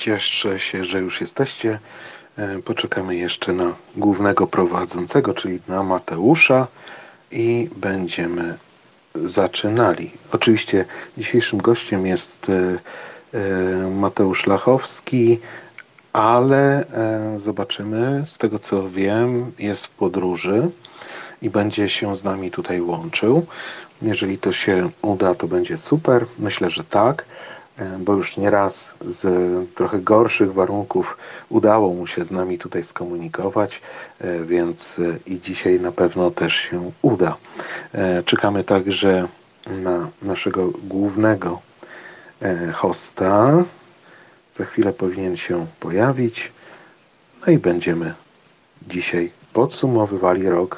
Cieszę się, że już jesteście. Poczekamy jeszcze na głównego prowadzącego, czyli na Mateusza i będziemy zaczynali. Oczywiście dzisiejszym gościem jest Mateusz Lachowski, ale zobaczymy, z tego co wiem, jest w podróży i będzie się z nami tutaj łączył. Jeżeli to się uda, to będzie super. Myślę, że tak, bo już nieraz z trochę gorszych warunków udało mu się z nami tutaj skomunikować, więc i dzisiaj na pewno też się uda. Czekamy także na naszego głównego hosta. Za chwilę powinien się pojawić. No i będziemy dzisiaj podsumowywali rok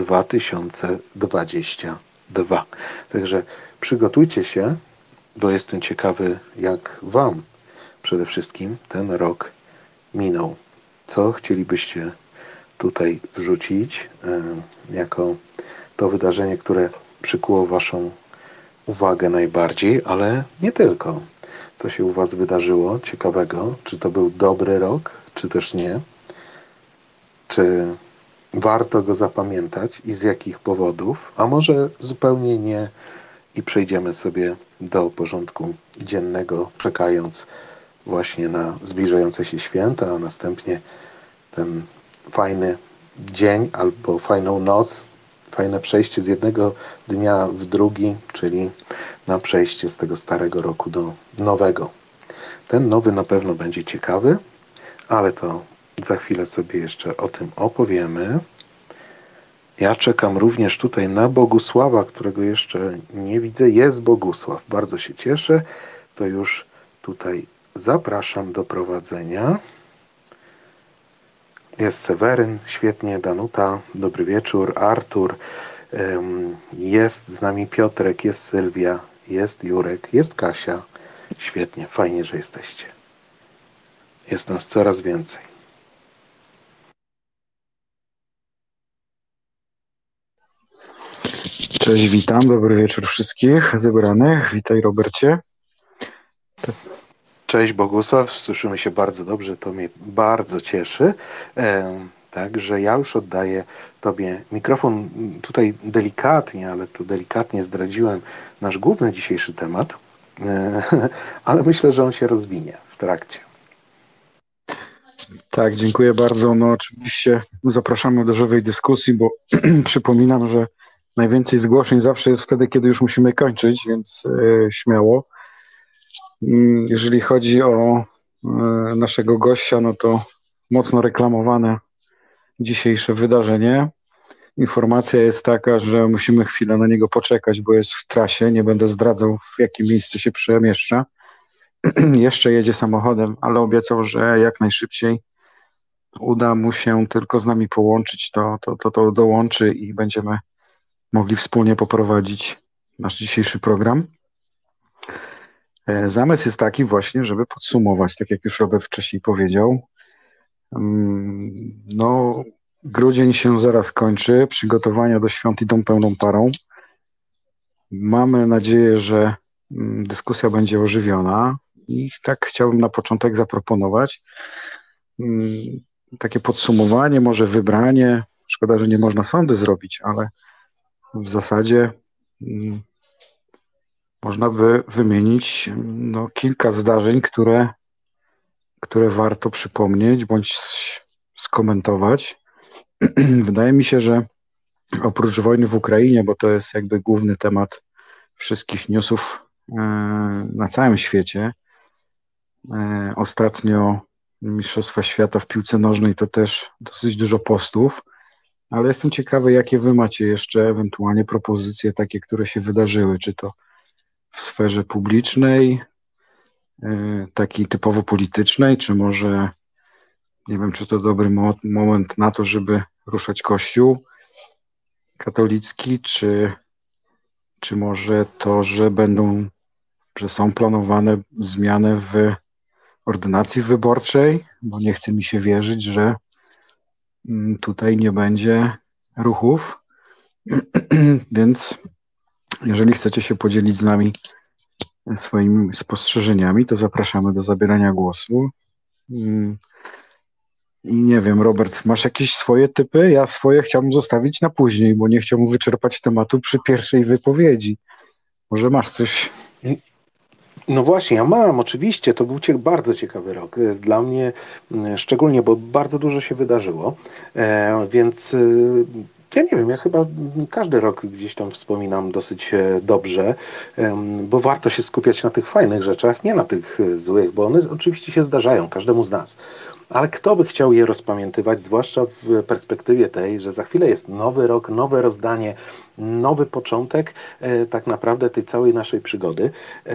2022. Także przygotujcie się, bo jestem ciekawy, jak Wam przede wszystkim ten rok minął. Co chcielibyście tutaj wrzucić jako to wydarzenie, które przykuło Waszą uwagę najbardziej, ale nie tylko. Co się u Was wydarzyło ciekawego? Czy to był dobry rok, czy też nie? Czy warto go zapamiętać i z jakich powodów? A może zupełnie nie i przejdziemy sobie do porządku dziennego, czekając właśnie na zbliżające się święta, a następnie ten fajny dzień albo fajną noc, fajne przejście z jednego dnia w drugi, czyli na przejście z tego starego roku do nowego. Ten nowy na pewno będzie ciekawy, ale to za chwilę sobie jeszcze o tym opowiemy. Ja czekam również tutaj na Bogusława, którego jeszcze nie widzę. Jest Bogusław, bardzo się cieszę. To już tutaj zapraszam do prowadzenia. Jest Seweryn, świetnie, Danuta, dobry wieczór, Artur, jest z nami Piotrek, jest Sylwia, jest Jurek, jest Kasia. Świetnie, fajnie, że jesteście. Jest nas coraz więcej. Cześć, witam, dobry wieczór wszystkich zebranych. Witaj, Robercie. Cześć Bogusław, słyszymy się bardzo dobrze, to mnie bardzo cieszy. Także ja już oddaję Tobie mikrofon tutaj delikatnie, ale to delikatnie zdradziłem nasz główny dzisiejszy temat, ale myślę, że on się rozwinie w trakcie. Tak, dziękuję bardzo. No oczywiście zapraszamy do żywej dyskusji, bo przypominam, że najwięcej zgłoszeń zawsze jest wtedy, kiedy już musimy kończyć, więc śmiało. Jeżeli chodzi o naszego gościa, no to mocno reklamowane dzisiejsze wydarzenie. Informacja jest taka, że musimy chwilę na niego poczekać, bo jest w trasie. Nie będę zdradzał, w jakie miejsce się przemieszcza. Jeszcze jedzie samochodem, ale obiecał, że jak najszybciej uda mu się tylko z nami połączyć, to dołączy i będziemy mogli wspólnie poprowadzić nasz dzisiejszy program. Zamysł jest taki właśnie, żeby podsumować, tak jak już Robert wcześniej powiedział. No, grudzień się zaraz kończy, przygotowania do świąt idą pełną parą. Mamy nadzieję, że dyskusja będzie ożywiona i tak chciałbym na początek zaproponować takie podsumowanie, może wybranie. Szkoda, że nie można sądy zrobić, ale w zasadzie można by wymienić kilka zdarzeń, które warto przypomnieć bądź skomentować. Wydaje mi się, że oprócz wojny w Ukrainie, bo to jest jakby główny temat wszystkich newsów na całym świecie, ostatnio Mistrzostwa Świata w piłce nożnej to też dosyć dużo postów, ale jestem ciekawy, jakie wy macie jeszcze ewentualnie propozycje takie, które się wydarzyły, czy to w sferze publicznej, takiej typowo politycznej, czy może, nie wiem, czy to dobry moment na to, żeby ruszać Kościół katolicki, czy może to, że są planowane zmiany w ordynacji wyborczej, bo nie chce mi się wierzyć, że tutaj nie będzie ruchów. Więc jeżeli chcecie się podzielić z nami swoimi spostrzeżeniami, to zapraszamy do zabierania głosu. Mm, I nie wiem, Robert, masz jakieś swoje typy? Ja swoje chciałbym zostawić na później, bo nie chciałbym wyczerpać tematu przy pierwszej wypowiedzi. Może masz coś? No właśnie, ja mam, oczywiście. To był bardzo ciekawy rok. Dla mnie szczególnie, bo bardzo dużo się wydarzyło. Więc ja nie wiem, ja chyba każdy rok gdzieś tam wspominam dosyć dobrze, bo warto się skupiać na tych fajnych rzeczach, nie na tych złych, bo one oczywiście się zdarzają każdemu z nas. Ale kto by chciał je rozpamiętywać, zwłaszcza w perspektywie tej, że za chwilę jest nowy rok, nowe rozdanie, nowy początek tak naprawdę tej całej naszej przygody.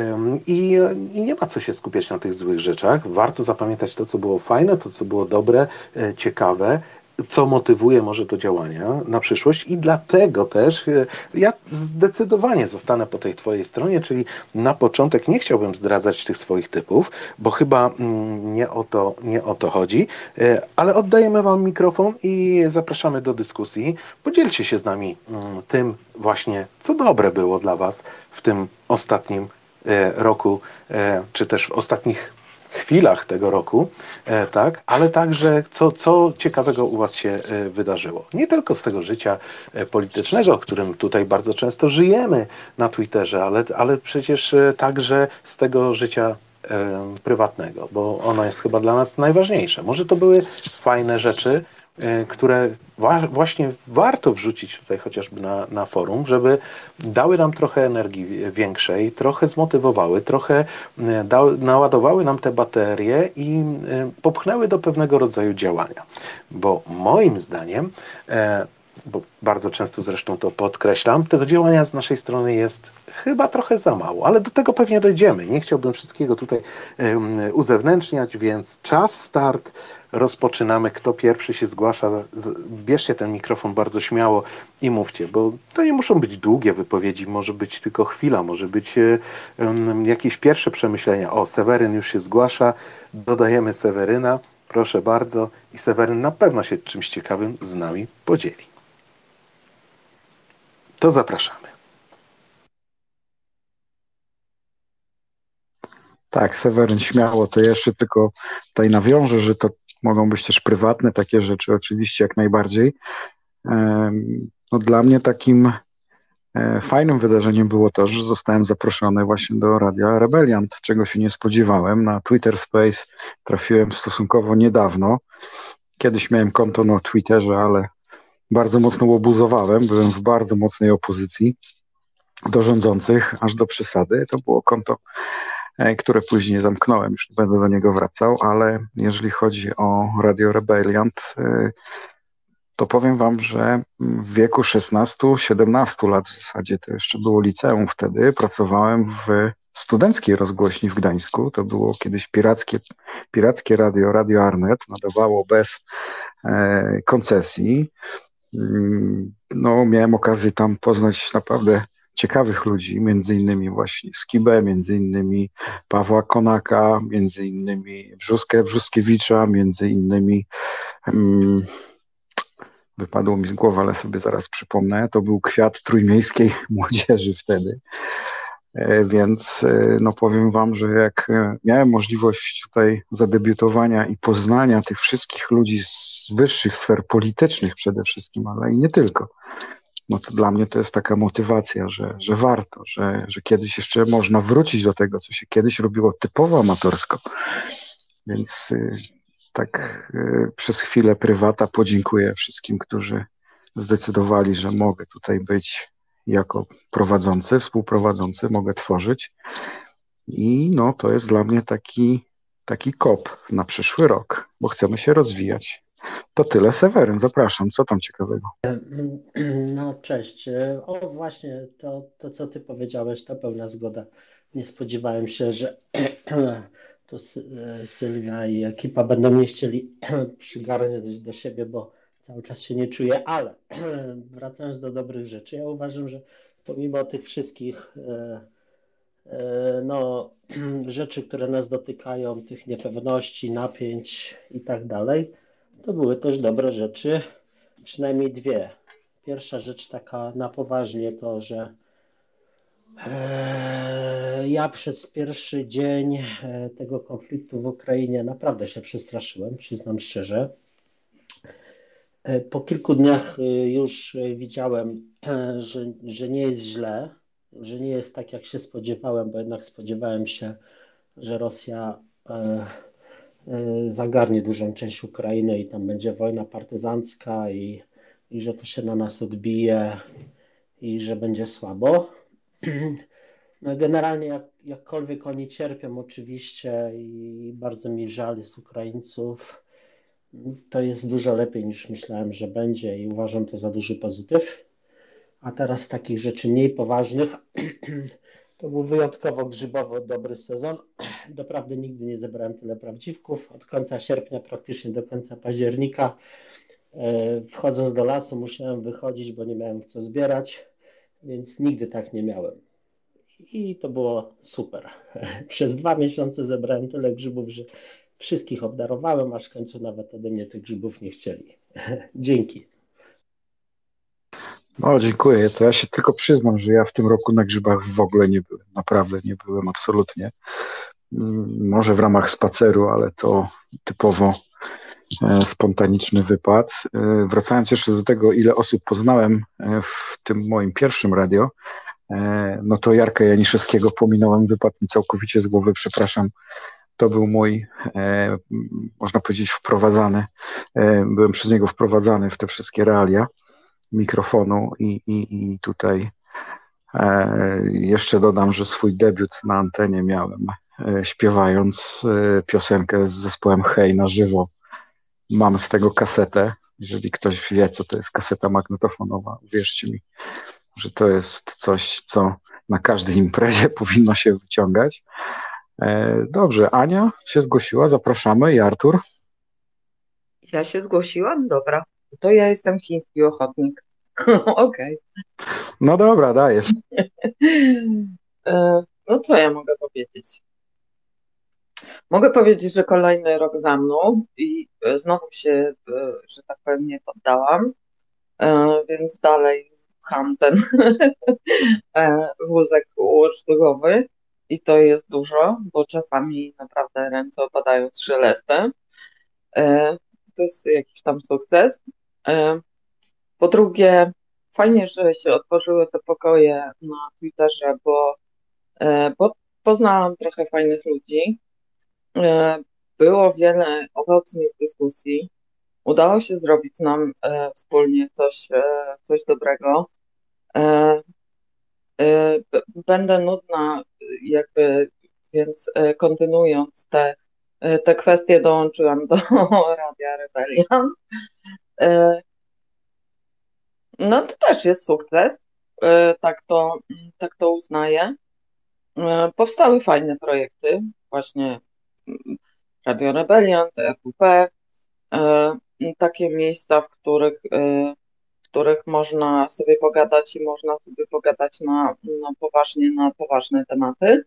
I nie ma co się skupiać na tych złych rzeczach. Warto zapamiętać to, co było fajne, to, co było dobre, ciekawe, co motywuje może do działania na przyszłość i dlatego też ja zdecydowanie zostanę po tej twojej stronie, czyli na początek nie chciałbym zdradzać tych swoich typów, bo chyba nie o to chodzi, ale oddajemy wam mikrofon i zapraszamy do dyskusji. Podzielcie się z nami tym właśnie, co dobre było dla was w tym ostatnim roku, czy też w ostatnich chwilach tego roku, tak, ale także co ciekawego u Was się wydarzyło. Nie tylko z tego życia politycznego, w którym tutaj bardzo często żyjemy na Twitterze, ale przecież także z tego życia prywatnego, bo ono jest chyba dla nas najważniejsze. Może to były fajne rzeczy, które właśnie warto wrzucić tutaj chociażby na forum, żeby dały nam trochę energii większej, trochę zmotywowały, trochę naładowały nam te baterie i popchnęły do pewnego rodzaju działania. Bo moim zdaniem, bo bardzo często zresztą to podkreślam, tego działania z naszej strony jest chyba trochę za mało, ale do tego pewnie dojdziemy. Nie chciałbym wszystkiego tutaj uzewnętrzniać, więc czas start. Rozpoczynamy. Kto pierwszy się zgłasza, bierzcie ten mikrofon bardzo śmiało i mówcie, bo to nie muszą być długie wypowiedzi, może być tylko chwila, może być jakieś pierwsze przemyślenia. O, Seweryn już się zgłasza, dodajemy Seweryna, proszę bardzo, i Seweryn na pewno się czymś ciekawym z nami podzieli. To zapraszamy. Tak, Seweryn, śmiało. To jeszcze tylko tutaj nawiążę, że to mogą być też prywatne takie rzeczy, oczywiście jak najbardziej. No, dla mnie takim fajnym wydarzeniem było to, że zostałem zaproszony właśnie do Radia Rebeliant, czego się nie spodziewałem. Na Twitter Space trafiłem stosunkowo niedawno. Kiedyś miałem konto na Twitterze, ale bardzo mocno łobuzowałem. Byłem w bardzo mocnej opozycji do rządzących, aż do przesady. To było konto, które później zamknąłem, już nie będę do niego wracał, ale jeżeli chodzi o Radio Rebelliant, to powiem wam, że w wieku 16-17 lat w zasadzie, to jeszcze było liceum wtedy, pracowałem w studenckiej rozgłośni w Gdańsku. To było kiedyś pirackie radio, Radio Arnet, nadawało bez koncesji. No, miałem okazję tam poznać naprawdę ciekawych ludzi, między innymi właśnie Skibę, między innymi Pawła Konaka, między innymi Brzuskiewicza, między innymi wypadło mi z głowy, ale sobie zaraz przypomnę, to był kwiat trójmiejskiej młodzieży wtedy. Więc no powiem wam, że jak miałem możliwość tutaj zadebiutowania i poznania tych wszystkich ludzi z wyższych sfer politycznych przede wszystkim, ale i nie tylko, no to dla mnie to jest taka motywacja, że warto, że kiedyś jeszcze można wrócić do tego, co się kiedyś robiło typowo amatorsko. Więc tak przez chwilę prywata podziękuję wszystkim, którzy zdecydowali, że mogę tutaj być jako prowadzący, współprowadzący, mogę tworzyć. I no to jest dla mnie taki kop na przyszły rok, bo chcemy się rozwijać. To tyle, Seweryn, zapraszam. Co tam ciekawego? No cześć. O właśnie, to co ty powiedziałeś, to pełna zgoda. Nie spodziewałem się, że to Sylwia i ekipa będą mnie chcieli przygarnąć do siebie, bo cały czas się nie czuję, ale wracając do dobrych rzeczy, ja uważam, że pomimo tych wszystkich no, rzeczy, które nas dotykają, tych niepewności, napięć i tak dalej, to były też dobre rzeczy, przynajmniej dwie. Pierwsza rzecz taka na poważnie to, że Ja przez pierwszy dzień tego konfliktu w Ukrainie naprawdę się przestraszyłem, przyznam szczerze. Po kilku dniach już widziałem, że nie jest źle, że nie jest tak, jak się spodziewałem, bo jednak spodziewałem się, że Rosja zagarnie dużą część Ukrainy i tam będzie wojna partyzancka i że to się na nas odbije i że będzie słabo. No generalnie jakkolwiek oni cierpią oczywiście i bardzo mi żal jest Ukraińców, to jest dużo lepiej niż myślałem, że będzie i uważam to za duży pozytyw. A teraz z takich rzeczy mniej poważnych, to był wyjątkowo grzybowo dobry sezon. Doprawdy nigdy nie zebrałem tyle prawdziwków. Od końca sierpnia praktycznie do końca października wchodząc do lasu musiałem wychodzić, bo nie miałem w co zbierać, więc nigdy tak nie miałem. I to było super. Przez 2 miesiące zebrałem tyle grzybów, że wszystkich obdarowałem, aż w końcu nawet ode mnie tych grzybów nie chcieli. Dzięki. No, dziękuję. To ja się tylko przyznam, że ja w tym roku na grzybach w ogóle nie byłem. Naprawdę nie byłem, absolutnie. Może w ramach spaceru, ale to typowo spontaniczny wypad. Wracając jeszcze do tego, ile osób poznałem w tym moim pierwszym radio, no to Jarka Janiszewskiego pominąłem, wypadł mi całkowicie z głowy, przepraszam. To był mój, można powiedzieć, byłem przez niego wprowadzany w te wszystkie realia mikrofonu i tutaj jeszcze dodam, że swój debiut na antenie miałem śpiewając piosenkę z zespołem Hej na żywo. Mam z tego kasetę. Jeżeli ktoś wie, co to jest kaseta magnetofonowa, uwierzcie mi, że to jest coś, co na każdej imprezie powinno się wyciągać. Dobrze, Ania się zgłosiła, zapraszamy i Artur. Ja się zgłosiłam? Dobra. To ja jestem chiński ochotnik. Okej. No dobra, dajesz. No co ja mogę powiedzieć? Mogę powiedzieć, że kolejny rok za mną i znowu się, że tak powiem, nie poddałam, więc dalej pcham ten wózek watchdogowy i to jest dużo, bo czasami naprawdę ręce opadają z szelestem. To jest jakiś tam sukces. Po drugie, fajnie, że się otworzyły te pokoje na Twitterze, bo poznałam trochę fajnych ludzi. Było wiele owocnych dyskusji. Udało się zrobić nam wspólnie coś dobrego. Będę nudna, jakby, więc kontynuując te kwestie, dołączyłam do Radia Rebelian. No to też jest sukces, tak to uznaję. Powstały fajne projekty, właśnie Radio Rebelian, TFUP, takie miejsca, w których można sobie pogadać i można sobie pogadać na poważnie, na poważne tematy.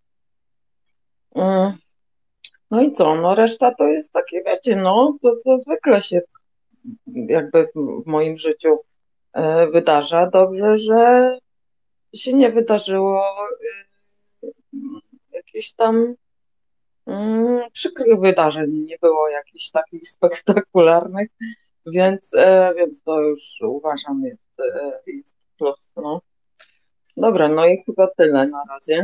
No i co? No reszta to jest takie, wiecie, no to zwykle się jakby w moim życiu wydarza. Dobrze, że się nie wydarzyło jakieś tam przykrych wydarzeń, nie było jakichś takich spektakularnych, więc to już uważam jest plus. No. Dobra, no i chyba tyle na razie.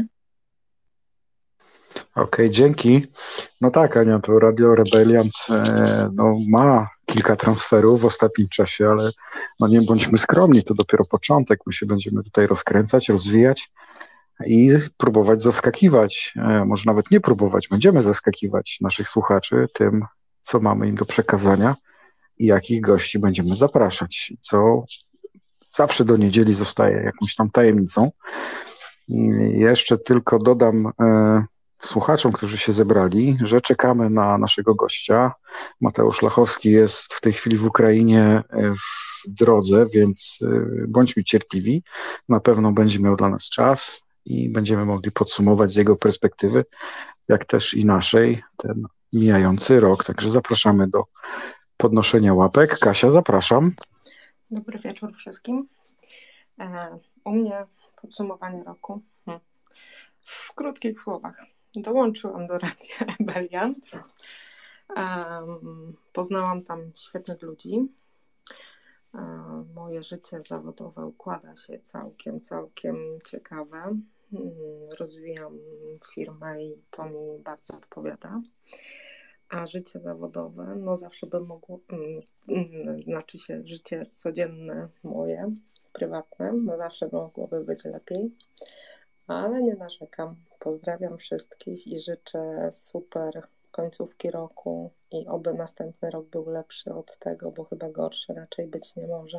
Okej, dzięki. No tak, Ania, to Radio Rebeliant no, ma kilka transferów w ostatnim czasie, ale no nie bądźmy skromni, to dopiero początek. My się będziemy tutaj rozkręcać, rozwijać i próbować zaskakiwać. Może nawet nie próbować, będziemy zaskakiwać naszych słuchaczy tym, co mamy im do przekazania i jakich gości będziemy zapraszać, co zawsze do niedzieli zostaje jakąś tam tajemnicą. Jeszcze tylko dodam słuchaczom, którzy się zebrali, że czekamy na naszego gościa. Mateusz Lachowski jest w tej chwili w Ukrainie w drodze, więc bądźmy cierpliwi. Na pewno będzie miał dla nas czas i będziemy mogli podsumować z jego perspektywy, jak też i naszej, ten mijający rok. Także zapraszamy do podnoszenia łapek. Kasia, zapraszam. Dobry wieczór wszystkim. U mnie podsumowanie roku. W krótkich słowach. Dołączyłam do Radia Rebeliant. Poznałam tam świetnych ludzi. Moje życie zawodowe układa się całkiem ciekawe. Rozwijam firmę i to mi bardzo odpowiada. A życie zawodowe, no zawsze bym mogło, znaczy się życie codzienne moje, prywatne, no zawsze mogłoby być lepiej, ale nie narzekam. Pozdrawiam wszystkich i życzę super końcówki roku i oby następny rok był lepszy od tego, bo chyba gorszy raczej być nie może.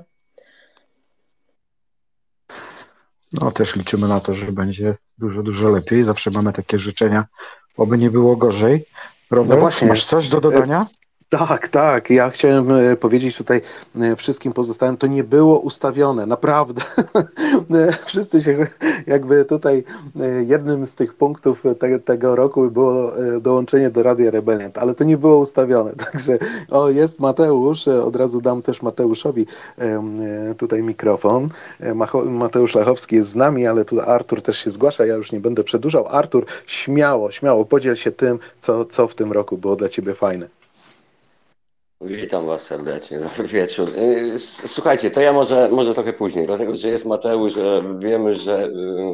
No też liczymy na to, że będzie dużo lepiej. Zawsze mamy takie życzenia, oby nie było gorzej. Robert, No właśnie. masz coś do dodania? Tak. Ja chciałem powiedzieć tutaj wszystkim pozostałym, to nie było ustawione, naprawdę. Wszyscy się jakby tutaj jednym z tych punktów tego roku było dołączenie do Radia Rebeliant, ale to nie było ustawione. Także jest Mateusz, od razu dam też Mateuszowi tutaj mikrofon. Mateusz Lachowski jest z nami, ale tu Artur też się zgłasza, ja już nie będę przedłużał. Artur, śmiało, podziel się tym, co w tym roku było dla Ciebie fajne. Witam Was serdecznie, dobry wieczór. Słuchajcie, to ja może trochę później, dlatego że jest Mateusz, wiemy, że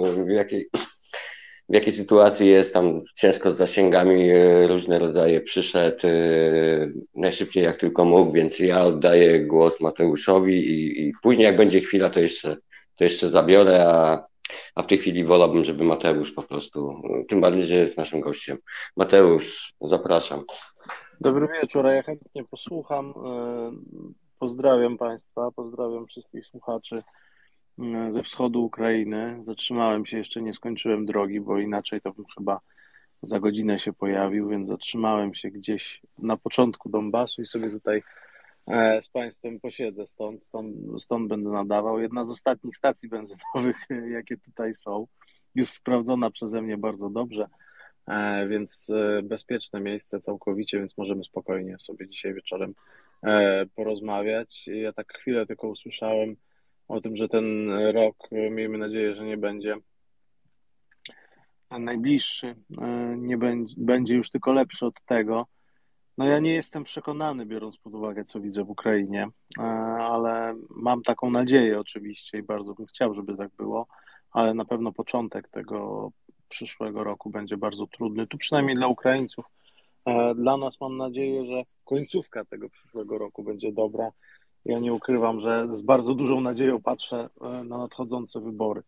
w jakiej sytuacji jest, tam ciężko z zasięgami, różne rodzaje, przyszedł najszybciej jak tylko mógł, więc ja oddaję głos Mateuszowi i później jak będzie chwila, to jeszcze zabiorę, a w tej chwili wolałbym, żeby Mateusz po prostu, tym bardziej, że jest naszym gościem. Mateusz, zapraszam. Dobry wieczór, a ja chętnie posłucham. Pozdrawiam Państwa, pozdrawiam wszystkich słuchaczy ze wschodu Ukrainy. Zatrzymałem się, jeszcze nie skończyłem drogi, bo inaczej to bym chyba za godzinę się pojawił, więc zatrzymałem się gdzieś na początku Donbasu i sobie tutaj z Państwem posiedzę. Stąd będę nadawał. Jedna z ostatnich stacji benzynowych, jakie tutaj są, już sprawdzona przeze mnie bardzo dobrze. Więc bezpieczne miejsce całkowicie, więc możemy spokojnie sobie dzisiaj wieczorem porozmawiać. Ja tak chwilę tylko usłyszałem o tym, że ten rok, miejmy nadzieję, że nie będzie ten najbliższy, nie będzie już tylko lepszy od tego. No ja nie jestem przekonany, biorąc pod uwagę, co widzę w Ukrainie, ale mam taką nadzieję oczywiście i bardzo bym chciał, żeby tak było, ale na pewno początek tego przyszłego roku będzie bardzo trudny, tu przynajmniej dla Ukraińców. Dla nas mam nadzieję, że końcówka tego przyszłego roku będzie dobra. Ja nie ukrywam, że z bardzo dużą nadzieją patrzę na nadchodzące wybory.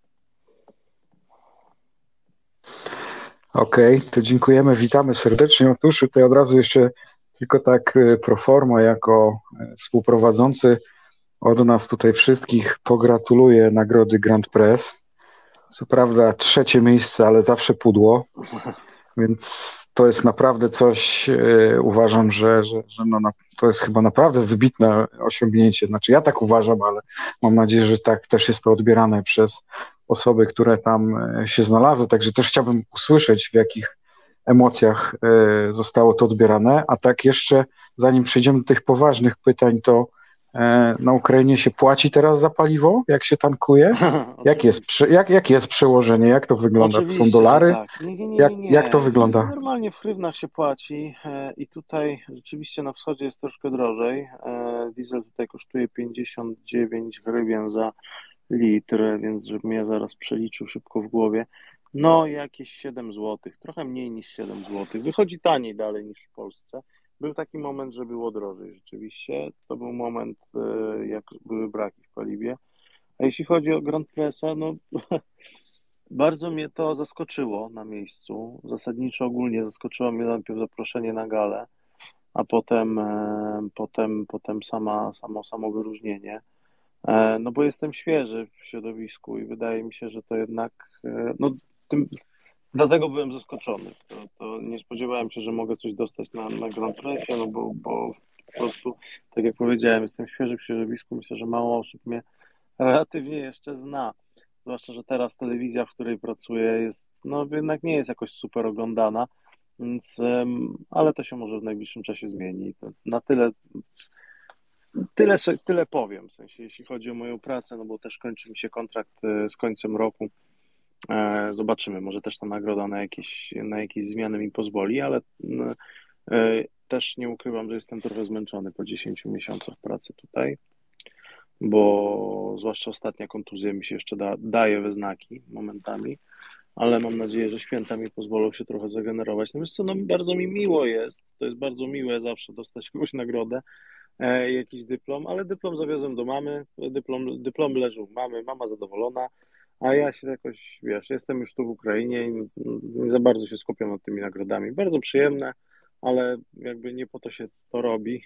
Okej, to dziękujemy, witamy serdecznie. Otóż tutaj od razu jeszcze tylko tak pro forma, jako współprowadzący od nas tutaj wszystkich pogratuluję nagrody Grand Press. Co prawda 3. miejsce, ale zawsze pudło, więc to jest naprawdę coś, uważam, że to jest chyba naprawdę wybitne osiągnięcie. Znaczy ja tak uważam, ale mam nadzieję, że tak też jest to odbierane przez osoby, które tam się znalazły, także też chciałbym usłyszeć, w jakich emocjach zostało to odbierane, a tak jeszcze zanim przejdziemy do tych poważnych pytań, to na Ukrainie się płaci teraz za paliwo? Jak się tankuje? Jak jest przełożenie? Jak to wygląda? To są dolary? Tak. Nie. Jak to wygląda? Normalnie w hrywnach się płaci i tutaj rzeczywiście na wschodzie jest troszkę drożej. Diesel tutaj kosztuje 59 hrywien za litr, więc żebym ja zaraz przeliczył szybko w głowie. No jakieś 7 zł, trochę mniej niż 7 zł. Wychodzi taniej dalej niż w Polsce. Był taki moment, że było drożej rzeczywiście. To był moment, jak były braki w paliwie. A jeśli chodzi o Grand Pressa, no bardzo mnie to zaskoczyło na miejscu. Zasadniczo ogólnie zaskoczyło mnie najpierw zaproszenie na galę, a potem samo wyróżnienie. No bo jestem świeży w środowisku i wydaje mi się, że to jednak, dlatego byłem zaskoczony. To nie spodziewałem się, że mogę coś dostać na Grand Pressie, no bo po prostu, tak jak powiedziałem, jestem świeży w środowisku, myślę, że mało osób mnie relatywnie jeszcze zna. Zwłaszcza, że teraz telewizja, w której pracuję, jest, no jednak nie jest jakoś super oglądana, więc, ale to się może w najbliższym czasie zmieni. Na tyle Tyle powiem, w sensie jeśli chodzi o moją pracę, no bo też kończy mi się kontrakt z końcem roku. Zobaczymy, może też ta nagroda na jakieś zmiany mi pozwoli, ale też nie ukrywam, że jestem trochę zmęczony po 10 miesiącach pracy tutaj, bo zwłaszcza ostatnia kontuzja mi się jeszcze daje we znaki momentami, ale mam nadzieję, że święta mi pozwolą się trochę zagenerować. No wiesz co, no bardzo mi miło jest, to jest bardzo miłe zawsze dostać jakąś nagrodę, jakiś dyplom, ale dyplom zawiozłem do mamy, dyplom leży u mamy, mama zadowolona, a ja się jakoś, wiesz, jestem już tu w Ukrainie i nie za bardzo się skupiam nad tymi nagrodami. Bardzo przyjemne, ale jakby nie po to się to robi.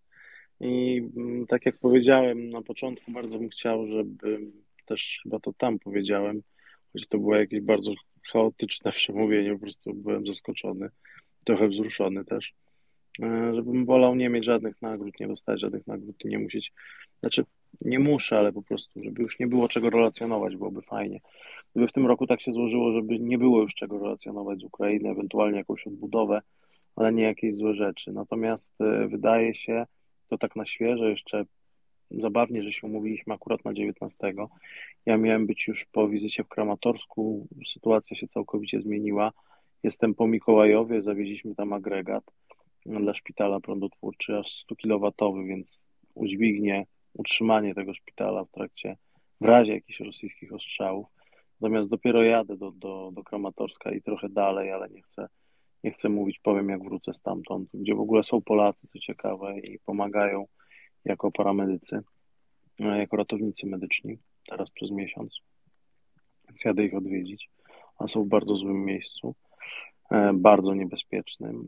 I tak jak powiedziałem na początku, bardzo bym chciał, żeby też chyba to tam powiedziałem, choć to było jakieś bardzo chaotyczne przemówienie, po prostu byłem zaskoczony, trochę wzruszony też, żebym wolał nie mieć żadnych nagród, nie dostać żadnych nagród i nie musieć, znaczy nie muszę, ale po prostu, żeby już nie było czego relacjonować, byłoby fajnie. Gdyby w tym roku tak się złożyło, żeby nie było już czego relacjonować z Ukrainy, ewentualnie jakąś odbudowę, ale nie jakieś złe rzeczy. Natomiast wydaje się, to tak na świeżo jeszcze zabawnie, że się umówiliśmy akurat na 19. Ja miałem być już po wizycie w Kramatorsku, sytuacja się całkowicie zmieniła. Jestem po Mikołajowie, zawieźliśmy tam agregat dla szpitala prądotwórczy, aż 100 kW, więc udźwignie utrzymanie tego szpitala w razie jakichś rosyjskich ostrzałów. Natomiast dopiero jadę do Kramatorska i trochę dalej, ale nie chcę mówić, powiem jak wrócę stamtąd, gdzie w ogóle są Polacy, co ciekawe, i pomagają jako paramedycy, jako ratownicy medyczni teraz przez miesiąc. Więc jadę ich odwiedzić, a są w bardzo złym miejscu, bardzo niebezpiecznym,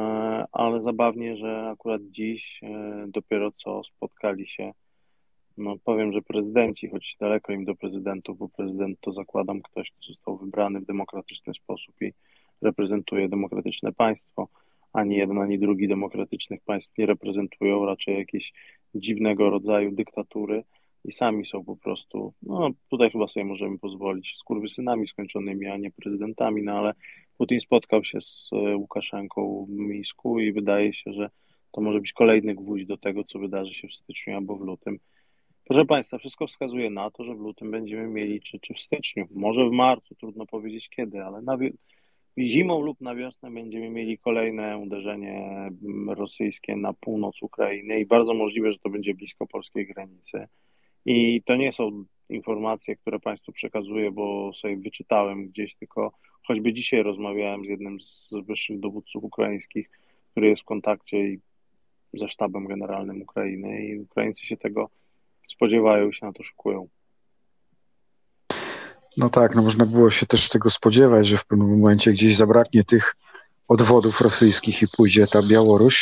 ale zabawnie, że akurat dziś dopiero co spotkali się, no powiem, że prezydenci, choć daleko im do prezydentów, bo prezydent to zakładam ktoś, kto został wybrany w demokratyczny sposób i reprezentuje demokratyczne państwo. Ani jeden, ani drugi demokratycznych państw nie reprezentują, raczej jakieś dziwnego rodzaju dyktatury i sami są po prostu, no tutaj chyba sobie możemy pozwolić, skurwysynami skończonymi, a nie prezydentami, no ale Putin spotkał się z Łukaszenką w Mińsku i wydaje się, że to może być kolejny gwóźdź do tego, co wydarzy się w styczniu albo w lutym. Proszę Państwa, wszystko wskazuje na to, że w lutym będziemy mieli, czy w styczniu, może w marcu, trudno powiedzieć kiedy, ale zimą lub na wiosnę będziemy mieli kolejne uderzenie rosyjskie na północ Ukrainy i bardzo możliwe, że to będzie blisko polskiej granicy. I to nie są informacje, które Państwu przekazuję, bo sobie wyczytałem gdzieś, tylko choćby dzisiaj rozmawiałem z jednym z wyższych dowódców ukraińskich, który jest w kontakcie ze sztabem generalnym Ukrainy i Ukraińcy się tego spodziewają i się na to szykują. No tak, no można było się też tego spodziewać, że w pewnym momencie gdzieś zabraknie tych odwodów rosyjskich i pójdzie ta Białoruś.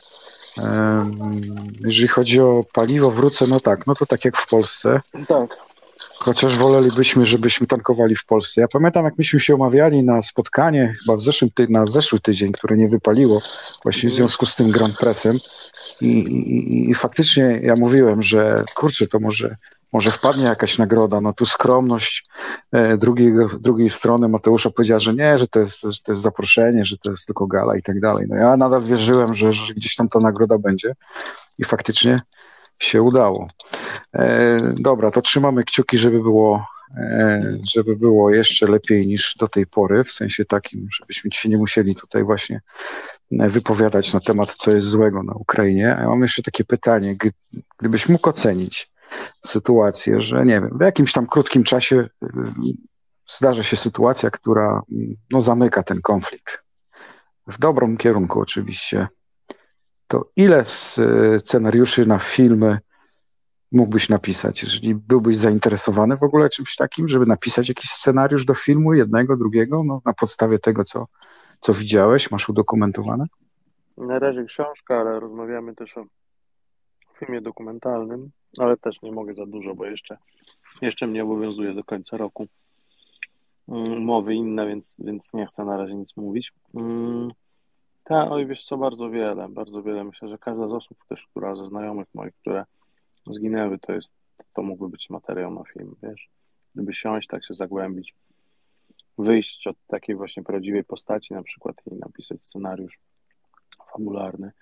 Jeżeli chodzi o paliwo, wrócę, no tak, no to tak jak w Polsce. Tak. Chociaż wolelibyśmy, żebyśmy tankowali w Polsce. Ja pamiętam, jak myśmy się umawiali na spotkanie, chyba na zeszły tydzień, które nie wypaliło, właśnie w związku z tym Grand Pressem. I faktycznie ja mówiłem, że kurczę, to może wpadnie jakaś nagroda. No tu skromność drugiej strony Mateusza powiedziała, że nie, że to jest zaproszenie, że to jest tylko gala i tak dalej. No ja nadal wierzyłem, że gdzieś tam ta nagroda będzie i faktycznie się udało. Dobra, to trzymamy kciuki, żeby było jeszcze lepiej niż do tej pory, w sensie takim, żebyśmy się nie musieli tutaj właśnie wypowiadać na temat, co jest złego na Ukrainie. A ja mam jeszcze takie pytanie, gdybyś mógł ocenić sytuację, że nie wiem, w jakimś tam krótkim czasie zdarza się sytuacja, która no, zamyka ten konflikt. W dobrym kierunku oczywiście. To ile scenariuszy na filmy mógłbyś napisać, jeżeli byłbyś zainteresowany w ogóle czymś takim, żeby napisać jakiś scenariusz do filmu, jednego, drugiego, no, na podstawie tego, co widziałeś, masz udokumentowane? Na razie książka, ale rozmawiamy też o filmie dokumentalnym, ale też nie mogę za dużo, bo jeszcze mnie obowiązuje do końca roku umowy inne, więc nie chcę na razie nic mówić. Oj, wiesz co, bardzo wiele. Myślę, że każda z osób też, która ze znajomych moich, które zginęły, to mógłby być materiał na film, wiesz. Gdyby siąść, tak się zagłębić, wyjść od takiej właśnie prawdziwej postaci na przykład i napisać scenariusz fabularny,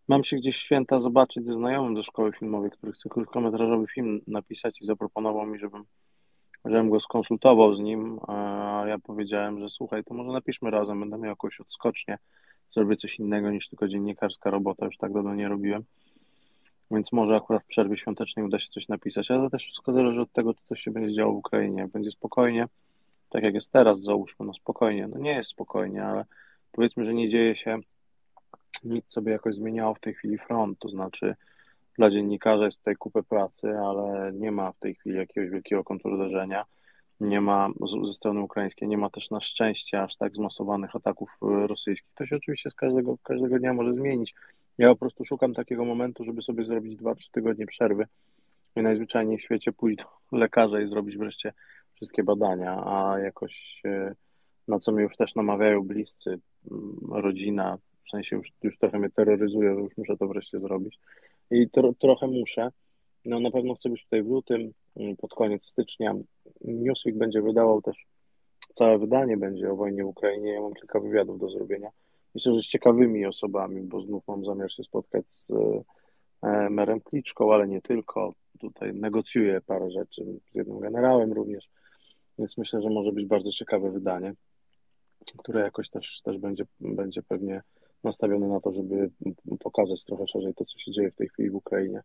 Mam się gdzieś w święta zobaczyć ze znajomym ze szkoły filmowej, który chce krótkometrażowy film napisać i zaproponował mi, żebym go skonsultował z nim, a ja powiedziałem, że słuchaj, to może napiszmy razem, będę miał jakąś odskocznię, zrobię coś innego niż tylko dziennikarska robota, już tak dawno nie robiłem, więc może akurat w przerwie świątecznej uda się coś napisać, ale to też wszystko zależy od tego, czy coś się będzie działo w Ukrainie. Jak będzie spokojnie, tak jak jest teraz, załóżmy, no spokojnie, no nie jest spokojnie, ale powiedzmy, że nie dzieje się nic, co by jakoś zmieniało w tej chwili front, to znaczy dla dziennikarza jest tutaj kupę pracy, ale nie ma w tej chwili jakiegoś wielkiego kontruderzenia. Nie ma ze strony ukraińskiej, nie ma też na szczęście aż tak zmasowanych ataków rosyjskich. To się oczywiście z każdego dnia może zmienić. Ja po prostu szukam takiego momentu, żeby sobie zrobić 2-3 tygodnie przerwy i najzwyczajniej w świecie pójść do lekarza i zrobić wreszcie wszystkie badania, a jakoś na co mnie już też namawiają bliscy, rodzina, w sensie już trochę mnie terroryzuje, że już muszę to wreszcie zrobić. I trochę muszę. No na pewno chcę być tutaj w lutym, pod koniec stycznia. Newsweek będzie wydawał też, całe wydanie będzie o wojnie w Ukrainie. Ja mam kilka wywiadów do zrobienia. Myślę, że z ciekawymi osobami, bo znów mam zamiar się spotkać z merem Kliczką, ale nie tylko. Tutaj negocjuję parę rzeczy z jednym generałem również, więc myślę, że może być bardzo ciekawe wydanie, które jakoś też będzie pewnie nastawione na to, żeby pokazać trochę szerzej to, co się dzieje w tej chwili w Ukrainie.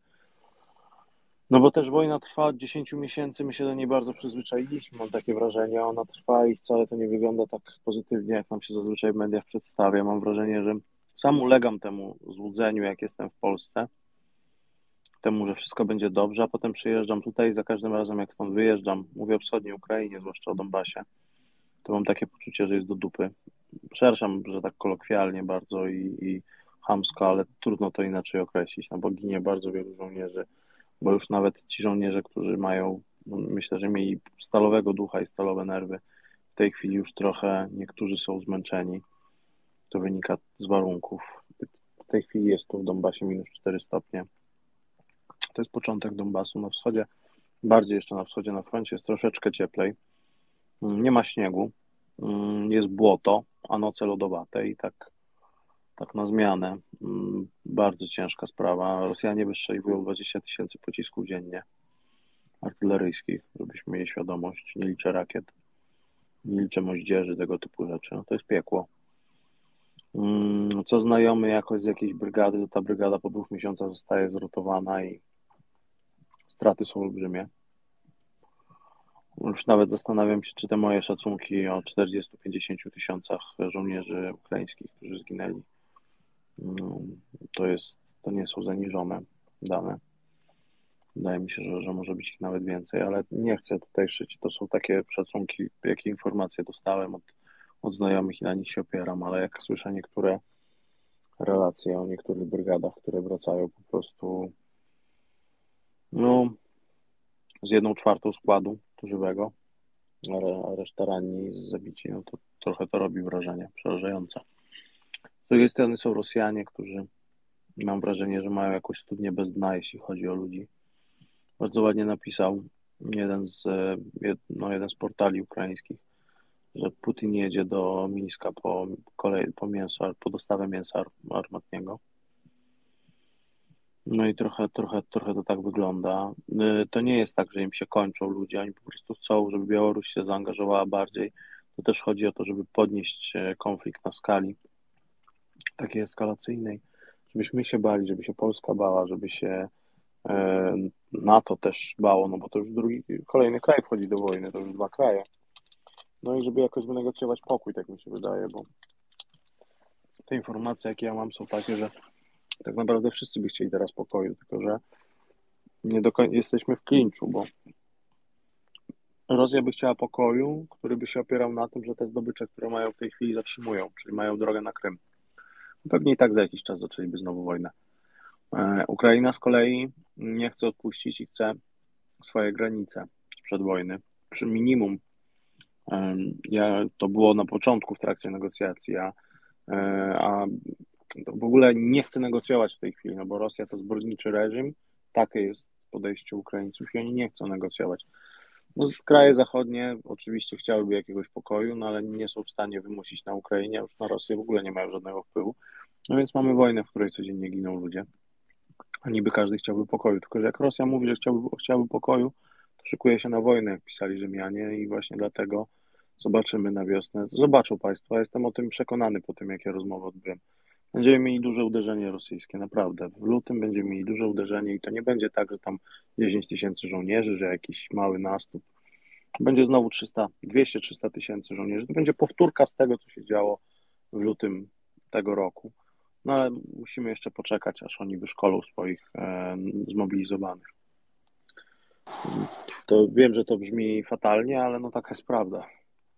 No bo też wojna trwa od 10 miesięcy, my się do niej bardzo przyzwyczailiśmy, mam takie wrażenie, ona trwa i wcale to nie wygląda tak pozytywnie, jak nam się zazwyczaj w mediach przedstawia. Mam wrażenie, że sam ulegam temu złudzeniu, jak jestem w Polsce, temu, że wszystko będzie dobrze, a potem przyjeżdżam tutaj i za każdym razem, jak stąd wyjeżdżam, mówię o wschodniej Ukrainie, zwłaszcza o Donbasie, to mam takie poczucie, że jest do dupy. Przepraszam, że tak kolokwialnie bardzo i chamsko, ale trudno to inaczej określić, no bo ginie bardzo wielu żołnierzy, bo już nawet ci żołnierze, którzy mają, no myślę, że mieli stalowego ducha i stalowe nerwy, w tej chwili już trochę niektórzy są zmęczeni. To wynika z warunków. W tej chwili jest tu w Donbasie minus 4 stopnie. To jest początek Donbasu. Na wschodzie, bardziej jeszcze na wschodzie, na froncie jest troszeczkę cieplej. Nie ma śniegu, jest błoto, a noce lodowate i tak na zmianę. Bardzo ciężka sprawa. Rosjanie wystrzeliwują 20 000 pocisków dziennie artyleryjskich, żebyśmy mieli świadomość. Nie liczę rakiet, nie liczę moździerzy, tego typu rzeczy. No to jest piekło. Co znajomy jakoś z jakiejś brygady, to ta brygada po 2 miesiącach zostaje zrotowana i straty są olbrzymie. Już nawet zastanawiam się, czy te moje szacunki o 40-50 tysiącach żołnierzy ukraińskich, którzy zginęli, to nie są zaniżone dane. Wydaje mi się, że może być ich nawet więcej, ale nie chcę tutaj szyć. To są takie szacunki, jakie informacje dostałem od znajomych i na nich się opieram, ale jak słyszę niektóre relacje o niektórych brygadach, które wracają po prostu z 1/4 składu żywego, a reszta ranni, zabici, no to trochę to robi wrażenie przerażające. Z drugiej strony są Rosjanie, którzy mam wrażenie, że mają jakąś studnię bez dna, jeśli chodzi o ludzi. Bardzo ładnie napisał jeden z portali ukraińskich, że Putin jedzie do Mińska po mięso, po dostawę mięsa armatniego. No i trochę to tak wygląda. To nie jest tak, że im się kończą ludzie, oni po prostu chcą, żeby Białoruś się zaangażowała bardziej. To też chodzi o to, żeby podnieść konflikt na skali takiej eskalacyjnej, żebyśmy się bali, żeby się Polska bała, żeby się NATO też bało, no bo to już kolejny kraj wchodzi do wojny, to już 2 kraje. No i żeby jakoś wynegocjować pokój, tak mi się wydaje, bo te informacje, jakie ja mam, są takie, że tak naprawdę wszyscy by chcieli teraz pokoju, tylko że nie do końca jesteśmy w klinczu, bo Rosja by chciała pokoju, który by się opierał na tym, że te zdobycze, które mają w tej chwili, zatrzymują, czyli mają drogę na Krym. Pewnie i tak za jakiś czas zaczęliby znowu wojnę. Ukraina z kolei nie chce odpuścić i chce swoje granice sprzed wojny. Przy minimum, to było na początku w trakcie negocjacji, a w ogóle nie chce negocjować w tej chwili, no bo Rosja to zbrodniczy reżim, takie jest podejście Ukraińców i oni nie chcą negocjować. No, kraje zachodnie oczywiście chciałyby jakiegoś pokoju, no ale nie są w stanie wymusić na Ukrainie, a już na Rosję w ogóle nie mają żadnego wpływu. No więc mamy wojnę, w której codziennie giną ludzie, a niby każdy chciałby pokoju. Tylko że jak Rosja mówi, że chciałby pokoju, to szykuje się na wojnę, jak pisali Rzymianie i właśnie dlatego zobaczymy na wiosnę. Zobaczą Państwo, ja jestem o tym przekonany po tym, jakie rozmowy odbyłem. Będziemy mieli duże uderzenie rosyjskie, naprawdę. W lutym będziemy mieli duże uderzenie i to nie będzie tak, że tam 10 tysięcy żołnierzy, że jakiś mały nastup. Będzie znowu 200-300 tysięcy żołnierzy. To będzie powtórka z tego, co się działo w lutym tego roku. No ale musimy jeszcze poczekać, aż oni wyszkolą swoich zmobilizowanych. To wiem, że to brzmi fatalnie, ale no taka jest prawda.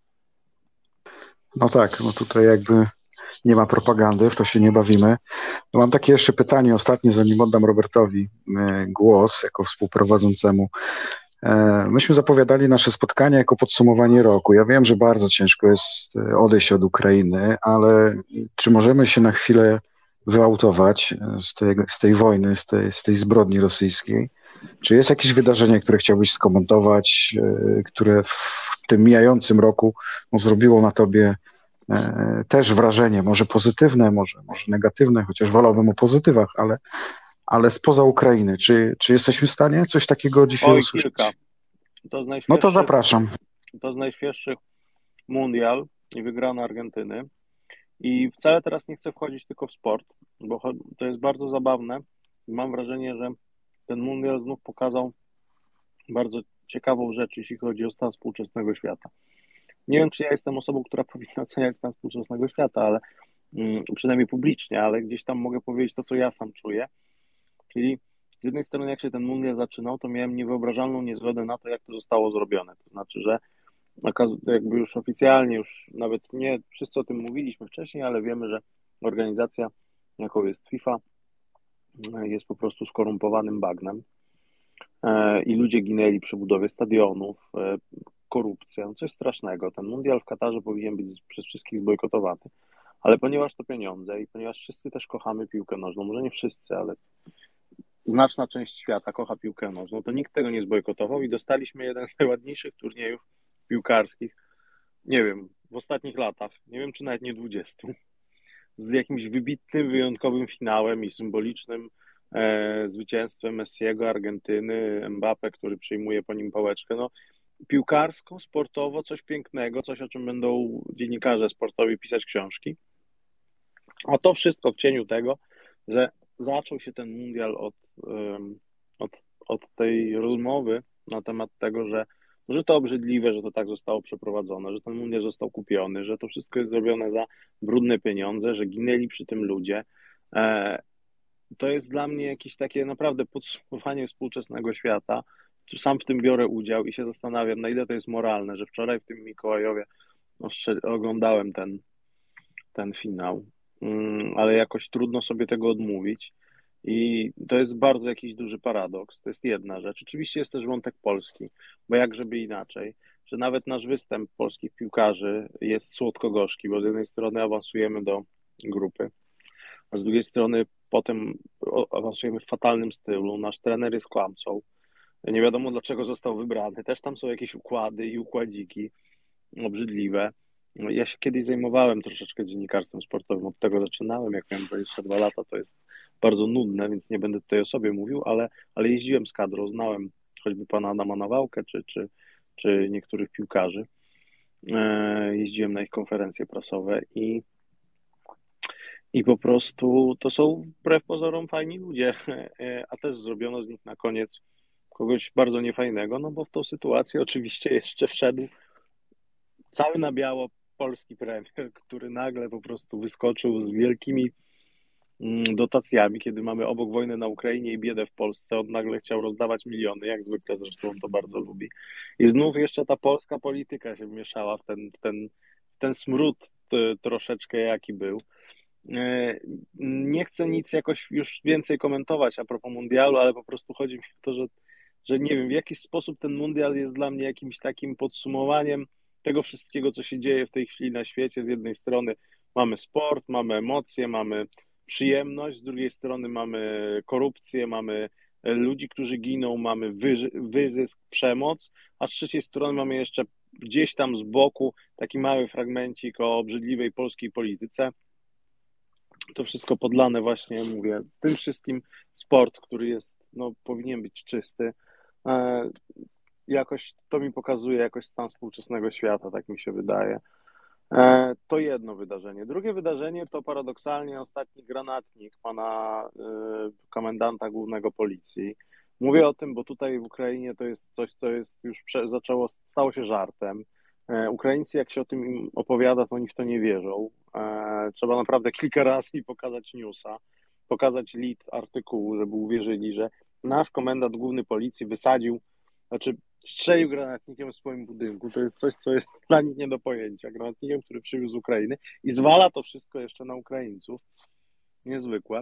No tak, no tutaj jakby nie ma propagandy, w to się nie bawimy. No mam takie jeszcze pytanie ostatnie, zanim oddam Robertowi głos jako współprowadzącemu. Myśmy zapowiadali nasze spotkanie jako podsumowanie roku. Ja wiem, że bardzo ciężko jest odejść od Ukrainy, ale czy możemy się na chwilę wyautować z tej wojny, z tej zbrodni rosyjskiej? Czy jest jakieś wydarzenie, które chciałbyś skomentować, które w tym mijającym roku zrobiło na tobie też wrażenie, może pozytywne, może negatywne, chociaż wolałbym o pozytywach, ale spoza Ukrainy. Czy jesteśmy w stanie coś takiego dzisiaj Oj, usłyszeć? kilka. No to zapraszam. To z najświeższych mundial i wygrana Argentyny. I wcale teraz nie chcę wchodzić tylko w sport, bo to jest bardzo zabawne. Mam wrażenie, że ten mundial znów pokazał bardzo ciekawą rzecz, jeśli chodzi o stan współczesnego świata. Nie wiem, czy ja jestem osobą, która powinna oceniać stan współczesnego świata, ale przynajmniej publicznie, ale gdzieś tam mogę powiedzieć to, co ja sam czuję. Czyli z jednej strony, jak się ten mundial zaczynał, to miałem niewyobrażalną niezgodę na to, jak to zostało zrobione. To znaczy, że jakby już oficjalnie, już nawet nie wszyscy o tym mówiliśmy wcześniej, ale wiemy, że organizacja, jaką jest FIFA, jest po prostu skorumpowanym bagnem i ludzie ginęli przy budowie stadionów, korupcja, no coś strasznego. Ten mundial w Katarze powinien być przez wszystkich zbojkotowany, ale ponieważ to pieniądze i ponieważ wszyscy też kochamy piłkę nożną, może nie wszyscy, ale znaczna część świata kocha piłkę nożną, to nikt tego nie zbojkotował i dostaliśmy jeden z najładniejszych turniejów piłkarskich, nie wiem, w ostatnich latach, nie wiem, czy nawet nie 20, z jakimś wybitnym, wyjątkowym finałem i symbolicznym zwycięstwem Messiego, Argentyny, Mbappé, który przyjmuje po nim pałeczkę. No, piłkarsko, sportowo, coś pięknego, coś, o czym będą dziennikarze sportowi pisać książki. A to wszystko w cieniu tego, że zaczął się ten mundial od tej rozmowy na temat tego, że to obrzydliwe, że to tak zostało przeprowadzone, że ten mundial został kupiony, że to wszystko jest zrobione za brudne pieniądze, że ginęli przy tym ludzie. To jest dla mnie jakieś takie naprawdę podsumowanie współczesnego świata. Sam w tym biorę udział i się zastanawiam, na ile to jest moralne, że wczoraj w tym Mikołajowie oglądałem ten finał, ale jakoś trudno sobie tego odmówić. I to jest bardzo jakiś duży paradoks. To jest jedna rzecz. Oczywiście jest też wątek polski, bo jak żeby inaczej, że nawet nasz występ polskich piłkarzy jest słodko-gorzki, bo z jednej strony awansujemy do grupy, a z drugiej strony potem awansujemy w fatalnym stylu. Nasz trener jest kłamcą. Nie wiadomo, dlaczego został wybrany. Też tam są jakieś układy i układziki obrzydliwe. Ja się kiedyś zajmowałem troszeczkę dziennikarstwem sportowym, od tego zaczynałem, jak miałem 22 lata, to jest bardzo nudne, więc nie będę tutaj o sobie mówił, ale jeździłem z kadrą, znałem choćby pana Adama Nawałkę, czy niektórych piłkarzy. Jeździłem na ich konferencje prasowe i po prostu to są wbrew pozorom fajni ludzie, a też zrobiono z nich na koniec kogoś bardzo niefajnego, no bo w tą sytuację oczywiście jeszcze wszedł cały na biało polski premier, który nagle po prostu wyskoczył z wielkimi dotacjami, kiedy mamy obok wojnę na Ukrainie i biedę w Polsce. On nagle chciał rozdawać miliony, jak zwykle, zresztą on to bardzo lubi. I znów jeszcze ta polska polityka się wmieszała w ten smród troszeczkę, jaki był. Nie chcę nic jakoś już więcej komentować a propos mundialu, ale po prostu chodzi mi o to, że nie wiem, w jakiś sposób ten mundial jest dla mnie jakimś takim podsumowaniem tego wszystkiego, co się dzieje w tej chwili na świecie. Z jednej strony mamy sport, mamy emocje, mamy przyjemność, z drugiej strony mamy korupcję, mamy ludzi, którzy giną, mamy wyzysk, przemoc, a z trzeciej strony mamy jeszcze gdzieś tam z boku taki mały fragmencik o obrzydliwej polskiej polityce. to wszystko podlane właśnie, mówię, tym wszystkim sport, który jest, no, powinien być czysty. Jakoś to mi pokazuje jakoś stan współczesnego świata, tak mi się wydaje. To jedno wydarzenie. Drugie wydarzenie to paradoksalnie ostatni granatnik pana komendanta głównego policji. Mówię o tym, bo tutaj w Ukrainie to jest coś, co jest już stało się żartem. Ukraińcy, jak się o tym im opowiada, to oni w to nie wierzą. Trzeba naprawdę kilka razy pokazać newsa, pokazać lead artykułu, żeby uwierzyli, że nasz komendant główny policji strzelił granatnikiem w swoim budynku. To jest coś, co jest dla nich nie do pojęcia. Granatnikiem, który przywiózł z Ukrainy i zwala to wszystko jeszcze na Ukraińców. Niezwykłe.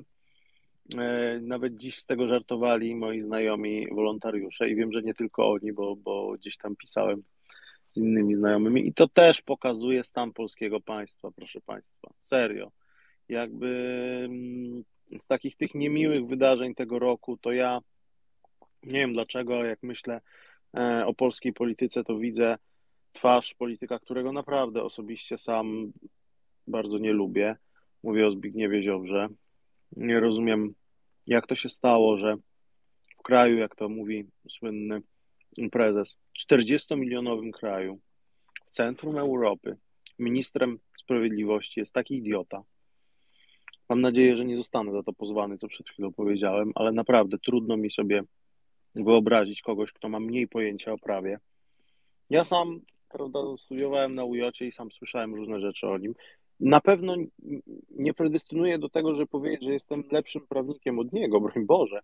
Nawet dziś z tego żartowali moi znajomi wolontariusze i wiem, że nie tylko oni, bo gdzieś tam pisałem z innymi znajomymi i to też pokazuje stan polskiego państwa, proszę państwa. Serio. Jakby z takich tych niemiłych wydarzeń tego roku, to ja nie wiem dlaczego, jak myślę o polskiej polityce, to widzę twarz polityka, którego naprawdę osobiście sam bardzo nie lubię. Mówię o Zbigniewie Ziobrze. Nie rozumiem, jak to się stało, że w kraju, jak to mówi słynny prezes, 40-milionowym kraju, w centrum Europy, ministrem sprawiedliwości jest taki idiota. Mam nadzieję, że nie zostanę za to pozwany, co przed chwilą powiedziałem, ale naprawdę trudno mi sobie wyobrazić kogoś, kto ma mniej pojęcia o prawie. Ja sam, prawda, studiowałem na UJ i sam słyszałem różne rzeczy o nim. Na pewno nie predestynuję do tego, żeby powiedzieć, że jestem lepszym prawnikiem od niego, broń Boże.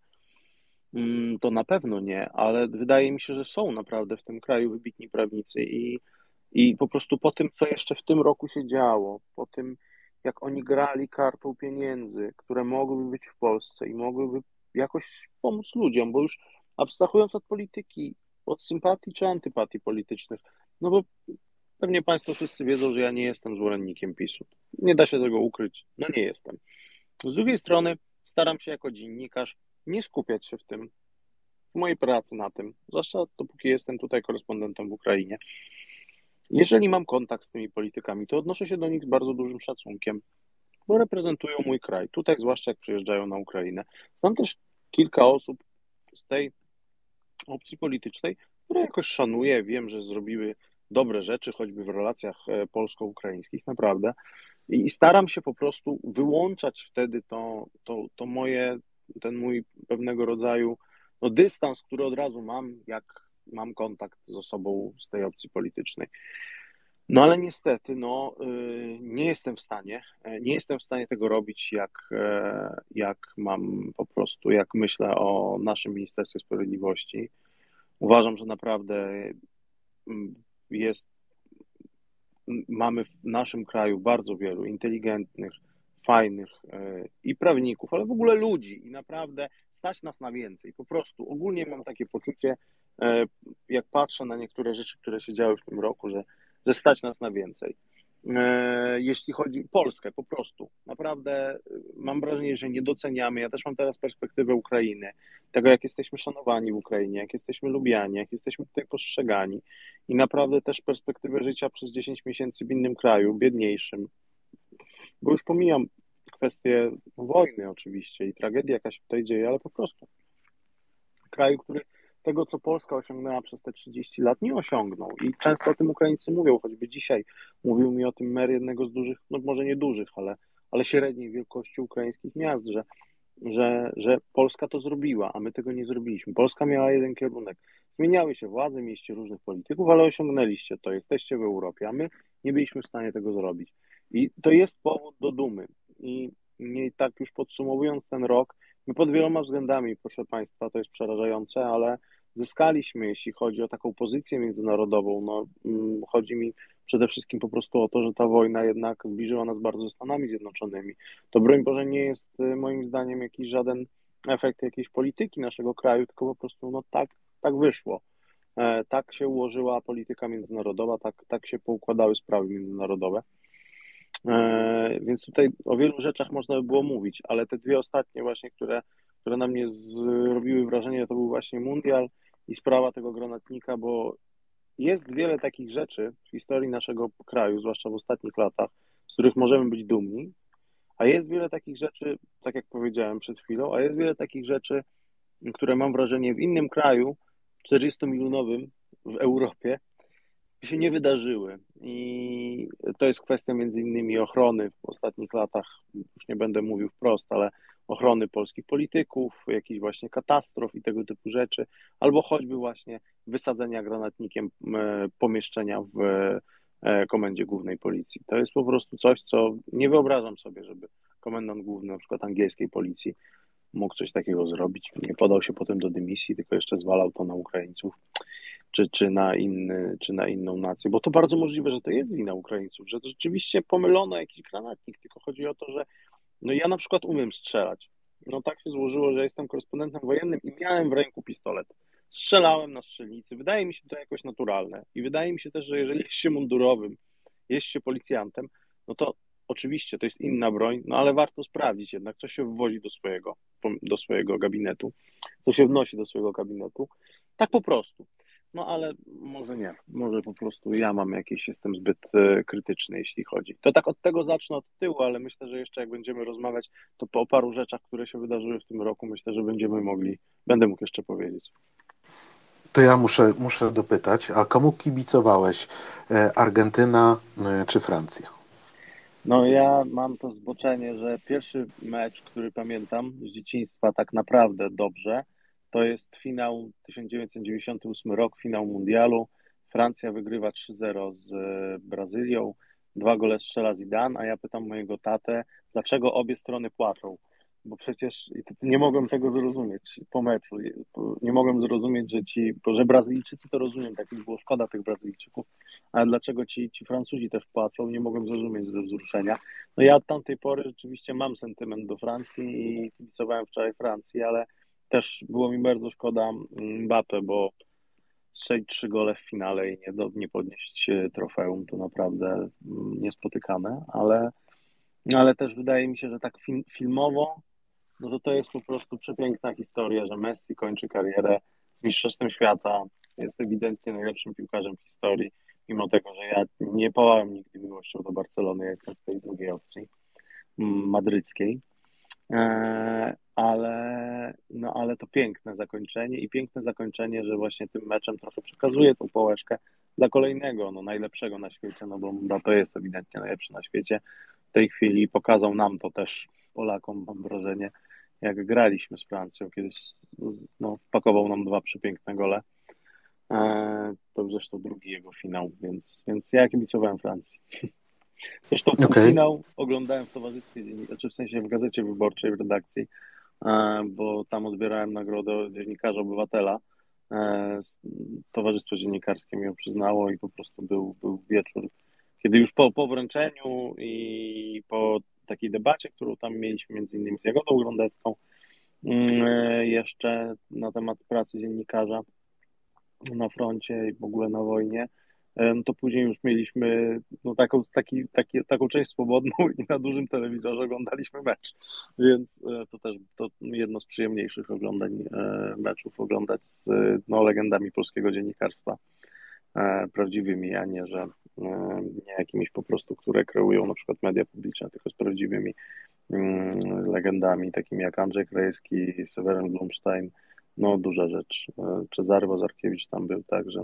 To na pewno nie, ale wydaje mi się, że są naprawdę w tym kraju wybitni prawnicy i po prostu po tym, co jeszcze w tym roku się działo, po tym, jak oni grali kartą pieniędzy, które mogłyby być w Polsce i mogłyby jakoś pomóc ludziom, bo już abstrahując od polityki, od sympatii czy antypatii politycznych, no bo pewnie Państwo wszyscy wiedzą, że ja nie jestem zwolennikiem PiS-u. Nie da się tego ukryć. No nie jestem. Z drugiej strony staram się jako dziennikarz nie skupiać się w mojej pracy na tym, zwłaszcza dopóki jestem tutaj korespondentem w Ukrainie. Jeżeli mam kontakt z tymi politykami, to odnoszę się do nich z bardzo dużym szacunkiem, bo reprezentują mój kraj. Tutaj zwłaszcza jak przyjeżdżają na Ukrainę. Znam też kilka osób z tej opcji politycznej, które jakoś szanuję, wiem, że zrobiły dobre rzeczy, choćby w relacjach polsko-ukraińskich, naprawdę. I staram się po prostu wyłączać wtedy ten mój pewnego rodzaju dystans, który od razu mam, jak mam kontakt z osobą z tej opcji politycznej. No ale niestety, nie jestem w stanie tego robić, jak mam po prostu, jak myślę o naszym Ministerstwie Sprawiedliwości. Uważam, że naprawdę mamy w naszym kraju bardzo wielu inteligentnych, fajnych i prawników, ale w ogóle ludzi i naprawdę stać nas na więcej. Po prostu ogólnie mam takie poczucie, jak patrzę na niektóre rzeczy, które się działy w tym roku, że stać nas na więcej. Jeśli chodzi o Polskę, po prostu naprawdę mam wrażenie, że nie doceniamy. Ja też mam teraz perspektywę Ukrainy, tego jak jesteśmy szanowani w Ukrainie, jak jesteśmy lubiani, jak jesteśmy tutaj postrzegani i naprawdę też perspektywę życia przez 10 miesięcy w innym kraju, biedniejszym, bo już pomijam kwestię wojny oczywiście i tragedii, jaka się tutaj dzieje, ale po prostu kraju, który tego, co Polska osiągnęła przez te 30 lat, nie osiągnął. I często o tym Ukraińcy mówią, choćby dzisiaj mówił mi o tym mer jednego z dużych, no może nie dużych, ale średniej wielkości ukraińskich miast, że Polska to zrobiła, a my tego nie zrobiliśmy. Polska miała jeden kierunek. Zmieniały się władze, mieliście różnych polityków, ale osiągnęliście to, jesteście w Europie, a my nie byliśmy w stanie tego zrobić. I to jest powód do dumy. I tak już podsumowując ten rok, my pod wieloma względami, proszę Państwa, to jest przerażające, ale zyskaliśmy, jeśli chodzi o taką pozycję międzynarodową. Chodzi mi przede wszystkim po prostu o to, że ta wojna jednak zbliżyła nas bardzo ze Stanami Zjednoczonymi. To broń Boże nie jest moim zdaniem jakiś żaden efekt jakiejś polityki naszego kraju, tylko po prostu tak wyszło. Tak się ułożyła polityka międzynarodowa, tak się poukładały sprawy międzynarodowe. Więc tutaj o wielu rzeczach można by było mówić, ale te dwie ostatnie właśnie, które na mnie zrobiły wrażenie, to był właśnie mundial i sprawa tego granatnika, bo jest wiele takich rzeczy w historii naszego kraju, zwłaszcza w ostatnich latach, z których możemy być dumni, A jest wiele takich rzeczy, tak jak powiedziałem przed chwilą, a jest wiele takich rzeczy, które mam wrażenie w innym kraju, 40-milionowym w Europie, się nie wydarzyły. I to jest kwestia między innymi ochrony w ostatnich latach, już nie będę mówił wprost, ale ochrony polskich polityków, jakichś właśnie katastrof i tego typu rzeczy, albo choćby właśnie wysadzenia granatnikiem pomieszczenia w Komendzie Głównej Policji. To jest po prostu coś, co nie wyobrażam sobie, żeby komendant główny na przykład angielskiej policji mógł coś takiego zrobić. Nie podał się potem do dymisji, tylko jeszcze zwalał to na Ukraińców czy na inną nację, bo to bardzo możliwe, że to jest wina Ukraińców, że to rzeczywiście pomylono jakiś granatnik, tylko chodzi o to, że no ja na przykład umiem strzelać. No tak się złożyło, że jestem korespondentem wojennym i miałem w ręku pistolet. Strzelałem na strzelnicy. Wydaje mi się to jakoś naturalne. I wydaje mi się też, że jeżeli jest się mundurowym, jest się policjantem, no to oczywiście to jest inna broń, no ale warto sprawdzić jednak, co się wwozi do swojego gabinetu, co się wnosi do swojego gabinetu. Tak po prostu. No ale może nie, może po prostu ja mam jakieś, jestem zbyt krytyczny, jeśli chodzi. To tak od tego zacznę od tyłu, ale myślę, że jeszcze jak będziemy rozmawiać, to po paru rzeczach, które się wydarzyły w tym roku, myślę, że będę mógł jeszcze powiedzieć. To ja muszę dopytać, a komu kibicowałeś? Argentyna czy Francja? No ja mam to zboczenie, że pierwszy mecz, który pamiętam z dzieciństwa tak naprawdę dobrze, to jest finał 1998 rok, finał mundialu. Francja wygrywa 3-0 z Brazylią, 2 gole strzela Zidane, a ja pytam mojego tatę, dlaczego obie strony płaczą? Bo przecież nie mogłem tego zrozumieć po meczu. Nie mogłem zrozumieć, że Brazylijczycy to rozumiem, tak mi było szkoda tych Brazylijczyków, ale dlaczego ci Francuzi też płaczą, nie mogłem zrozumieć ze wzruszenia. No ja od tamtej pory rzeczywiście mam sentyment do Francji i kibicowałem wczoraj Francji, ale też było mi bardzo szkoda Mbappé, bo strzelić 3 gole w finale i nie podnieść trofeum to naprawdę niespotykane, ale też wydaje mi się, że tak filmowo, no to jest po prostu przepiękna historia, że Messi kończy karierę z mistrzostwem świata, jest ewidentnie najlepszym piłkarzem w historii, mimo tego, że ja nie pałałem nigdy miłością do Barcelony, ja jestem w tej drugiej opcji madryckiej. Ale to piękne zakończenie, że właśnie tym meczem trochę przekazuje tą pałeczkę dla kolejnego, najlepszego na świecie, bo Mbappé jest ewidentnie najlepszy na świecie. W tej chwili pokazał nam to też, Polakom, mam wrażenie, jak graliśmy z Francją, kiedyś wpakował nam 2 przepiękne gole. To zresztą drugi jego finał, więc ja kibicowałem Francji. Zresztą ten finał oglądałem w towarzystwie, znaczy w sensie w Gazecie Wyborczej, w redakcji, bo tam odbierałem nagrodę Dziennikarza Obywatela. Towarzystwo Dziennikarskie mi ją przyznało i po prostu był wieczór, kiedy już po wręczeniu i po takiej debacie, którą tam mieliśmy między innymi z Jagodą Grądecką, jeszcze na temat pracy dziennikarza na froncie i w ogóle na wojnie, to później już mieliśmy taką część swobodną i na dużym telewizorze oglądaliśmy mecz, więc to jedno z przyjemniejszych meczów oglądać z legendami polskiego dziennikarstwa prawdziwymi, a nie jakimiś po prostu, które kreują na przykład media publiczne, tylko z prawdziwymi legendami, takimi jak Andrzej Krajewski, Seweryn Blumstein. Duża rzecz. Cezary Wozarkiewicz tam był, także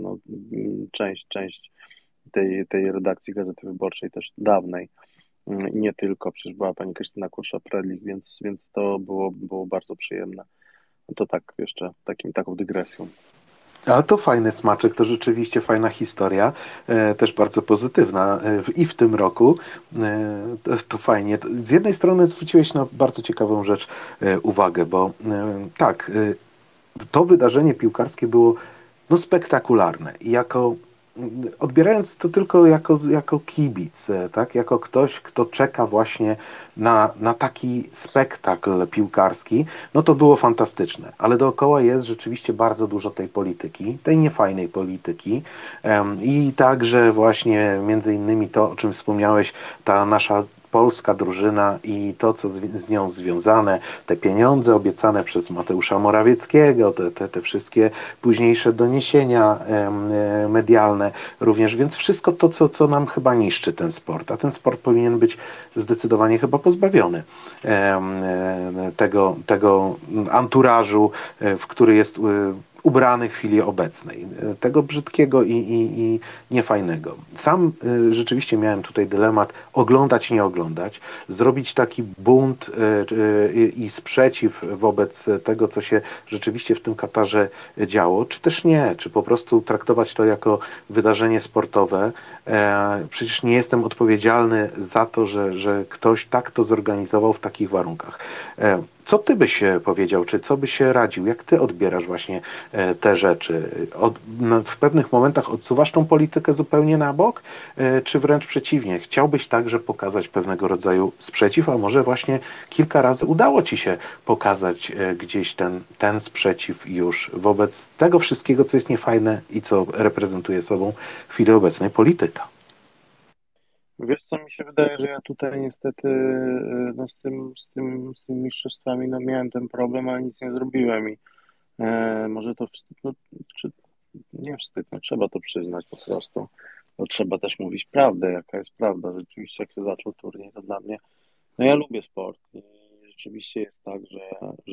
część tej redakcji Gazety Wyborczej też dawnej. Nie tylko, przecież była pani Krystyna Kursza-Predlich, więc to było bardzo przyjemne. To tak jeszcze taką dygresją. Ale to fajny smaczek, to rzeczywiście fajna historia, też bardzo pozytywna i w tym roku. To fajnie. Z jednej strony zwróciłeś na bardzo ciekawą rzecz uwagę, bo tak, to wydarzenie piłkarskie było spektakularne i odbierając to tylko jako kibic, tak? Jako ktoś, kto czeka właśnie na taki spektakl piłkarski, to było fantastyczne. Ale dookoła jest rzeczywiście bardzo dużo tej polityki, tej niefajnej polityki i także właśnie między innymi to, o czym wspomniałeś, ta nasza polska drużyna i to, co z nią związane, te pieniądze obiecane przez Mateusza Morawieckiego, te wszystkie późniejsze doniesienia medialne również, więc wszystko to, co nam chyba niszczy ten sport, a ten sport powinien być zdecydowanie chyba pozbawiony tego anturażu, w który jest ubrany w chwili obecnej. Tego brzydkiego i niefajnego. Sam rzeczywiście miałem tutaj dylemat oglądać, nie oglądać, zrobić taki bunt i sprzeciw wobec tego, co się rzeczywiście w tym Katarze działo, czy też nie, czy po prostu traktować to jako wydarzenie sportowe. Przecież nie jestem odpowiedzialny za to, że ktoś tak to zorganizował w takich warunkach. Co ty byś powiedział, czy co byś radził? Jak ty odbierasz właśnie te rzeczy? W pewnych momentach odsuwasz tą politykę zupełnie na bok, czy wręcz przeciwnie? Chciałbyś także pokazać pewnego rodzaju sprzeciw, a może właśnie kilka razy udało ci się pokazać gdzieś ten sprzeciw już wobec tego wszystkiego, co jest niefajne i co reprezentuje sobą w chwili obecnej polityka? Wiesz co, mi się wydaje, że ja tutaj niestety no, z tymi mistrzostwami no, miałem ten problem, ale nic nie zrobiłem i może to wstyd, no, czy nie wstyd, no, trzeba to przyznać po prostu, bo trzeba też mówić prawdę, jaka jest prawda. Rzeczywiście jak się zaczął turniej, to dla mnie, no ja lubię sport i rzeczywiście jest tak, że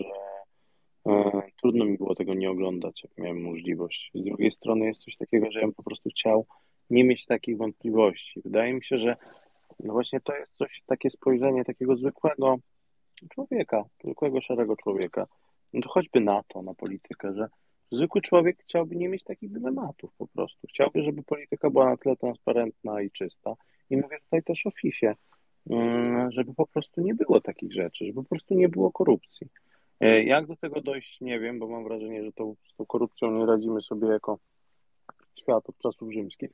trudno mi było tego nie oglądać, jak miałem możliwość. Z drugiej strony jest coś takiego, że ja bym po prostu chciał nie mieć takich wątpliwości. Wydaje mi się, że no właśnie to jest coś, takie spojrzenie takiego zwykłego człowieka, zwykłego szarego człowieka. No to choćby na to, na politykę, że zwykły człowiek chciałby nie mieć takich dylematów po prostu. Chciałby, żeby polityka była na tyle transparentna i czysta. I mówię tutaj też o FIFA, żeby po prostu nie było takich rzeczy, żeby po prostu nie było korupcji. Jak do tego dojść, nie wiem, bo mam wrażenie, że z tą korupcją nie radzimy sobie jako świat od czasów rzymskich,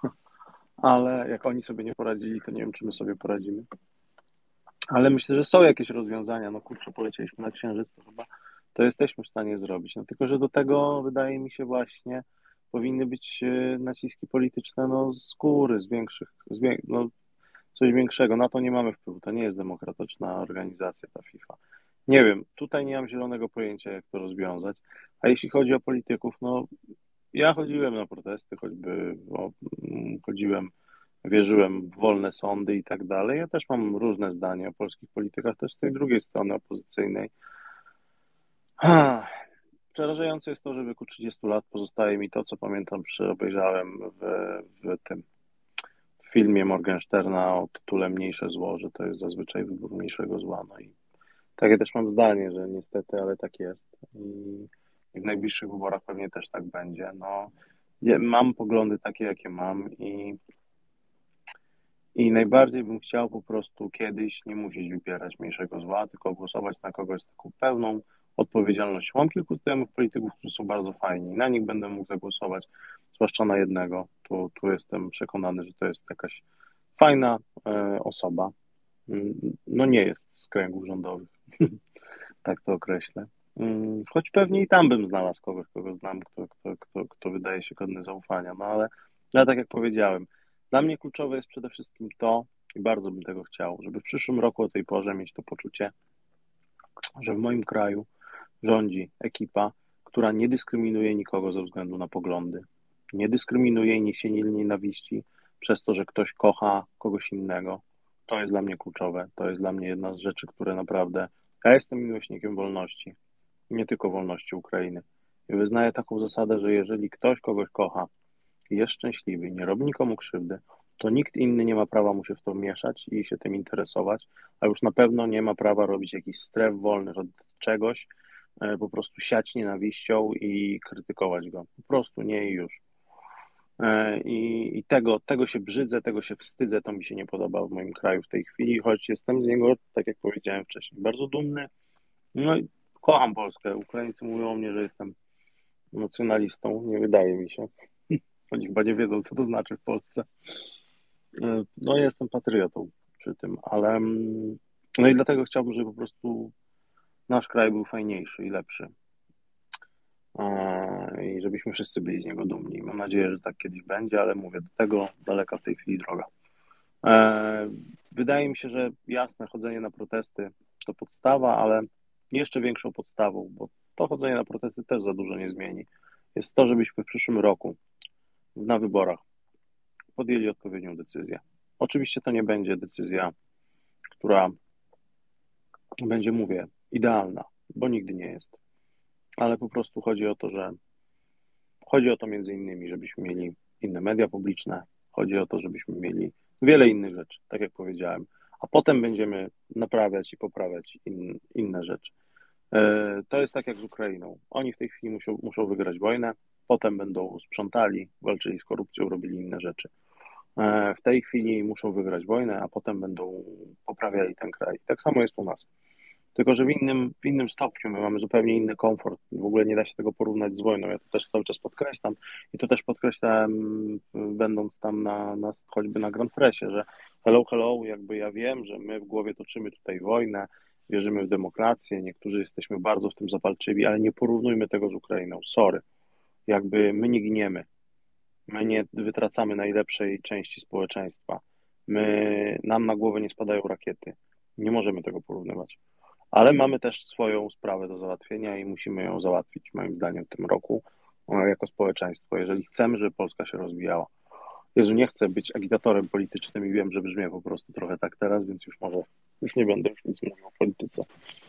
ale jak oni sobie nie poradzili, to nie wiem, czy my sobie poradzimy. Ale myślę, że są jakieś rozwiązania. No kurczę, polecieliśmy na Księżyc, to chyba to jesteśmy w stanie zrobić. No tylko, że do tego wydaje mi się właśnie powinny być naciski polityczne no, z góry, no, coś większego. Na to nie mamy wpływu. To nie jest demokratyczna organizacja ta FIFA. Nie wiem, tutaj nie mam zielonego pojęcia, jak to rozwiązać. A jeśli chodzi o polityków, no ja chodziłem na protesty, wierzyłem w wolne sądy i tak dalej. Ja też mam różne zdania o polskich politykach, też z tej drugiej strony opozycyjnej. Przerażające jest to, że w wieku 30 lat pozostaje mi to, co pamiętam, obejrzałem w filmie Morgensterna o tytule Mniejsze zło, że to jest zazwyczaj wybór mniejszego zła. No i takie też mam zdanie, że niestety, ale tak jest. I w najbliższych wyborach pewnie też tak będzie. No, mam poglądy takie, jakie mam i najbardziej bym chciał po prostu kiedyś nie musieć wybierać mniejszego zła, tylko głosować na kogoś z taką pełną odpowiedzialnością. Mam kilku znajomych polityków, którzy są bardzo fajni. Na nich będę mógł zagłosować, zwłaszcza na jednego. Tu jestem przekonany, że to jest jakaś fajna osoba. No nie jest z kręgów rządowych, tak to określę. Choć pewnie i tam bym znalazł kogoś, kogo znam, kto wydaje się godny zaufania. No ale tak jak powiedziałem, dla mnie kluczowe jest przede wszystkim to, i bardzo bym tego chciał, żeby w przyszłym roku o tej porze mieć to poczucie, że w moim kraju rządzi ekipa, która nie dyskryminuje nikogo ze względu na poglądy. Nie dyskryminuje i nie sieni nienawiści przez to, że ktoś kocha kogoś innego. To jest dla mnie kluczowe. To jest dla mnie jedna z rzeczy, które naprawdę... Ja jestem miłośnikiem wolności, nie tylko wolności Ukrainy. I wyznaję taką zasadę, że jeżeli ktoś kogoś kocha i jest szczęśliwy, nie robi nikomu krzywdy, to nikt inny nie ma prawa mu się w to mieszać i się tym interesować, a już na pewno nie ma prawa robić jakichś stref wolnych od czegoś, po prostu siać nienawiścią i krytykować go. Po prostu nie i już. I tego się brzydzę, tego się wstydzę, to mi się nie podoba w moim kraju w tej chwili, choć jestem z niego, tak jak powiedziałem wcześniej, bardzo dumny. No i kocham Polskę. Ukraińcy mówią o mnie, że jestem nacjonalistą. Nie wydaje mi się. Oni chyba nie wiedzą, co to znaczy w Polsce. No ja jestem patriotą przy tym, ale no i dlatego chciałbym, żeby po prostu nasz kraj był fajniejszy i lepszy. I żebyśmy wszyscy byli z niego dumni. Mam nadzieję, że tak kiedyś będzie, ale mówię, do tego daleka w tej chwili droga. Wydaje mi się, że jasne, chodzenie na protesty to podstawa, ale jeszcze większą podstawą, bo to chodzenie na protesty też za dużo nie zmieni, jest to, żebyśmy w przyszłym roku na wyborach podjęli odpowiednią decyzję. Oczywiście to nie będzie decyzja, która będzie, mówię, idealna, bo nigdy nie jest, ale po prostu chodzi o to między innymi, żebyśmy mieli inne media publiczne, chodzi o to, żebyśmy mieli wiele innych rzeczy, tak jak powiedziałem, a potem będziemy naprawiać i poprawiać inne rzeczy. To jest tak jak z Ukrainą. Oni w tej chwili muszą wygrać wojnę, potem będą sprzątali, walczyli z korupcją, robili inne rzeczy. W tej chwili muszą wygrać wojnę, a potem będą poprawiali ten kraj. Tak samo jest u nas. Tylko że w innym stopniu my mamy zupełnie inny komfort. W ogóle nie da się tego porównać z wojną. Ja to też cały czas podkreślam i to też podkreślałem, będąc tam choćby na Grand Pressie, że hello, jakby ja wiem, że my w głowie toczymy tutaj wojnę, wierzymy w demokrację, niektórzy jesteśmy bardzo w tym zapalczywi, ale nie porównujmy tego z Ukrainą. Sorry. Jakby my nie giniemy. My nie wytracamy najlepszej części społeczeństwa. Nam na głowę nie spadają rakiety. Nie możemy tego porównywać. Ale mamy też swoją sprawę do załatwienia i musimy ją załatwić, moim zdaniem, w tym roku jako społeczeństwo, jeżeli chcemy, żeby Polska się rozwijała. Jezu, nie chcę być agitatorem politycznym i wiem, że brzmię po prostu trochę tak teraz, więc już nie będę nic mówił o polityce.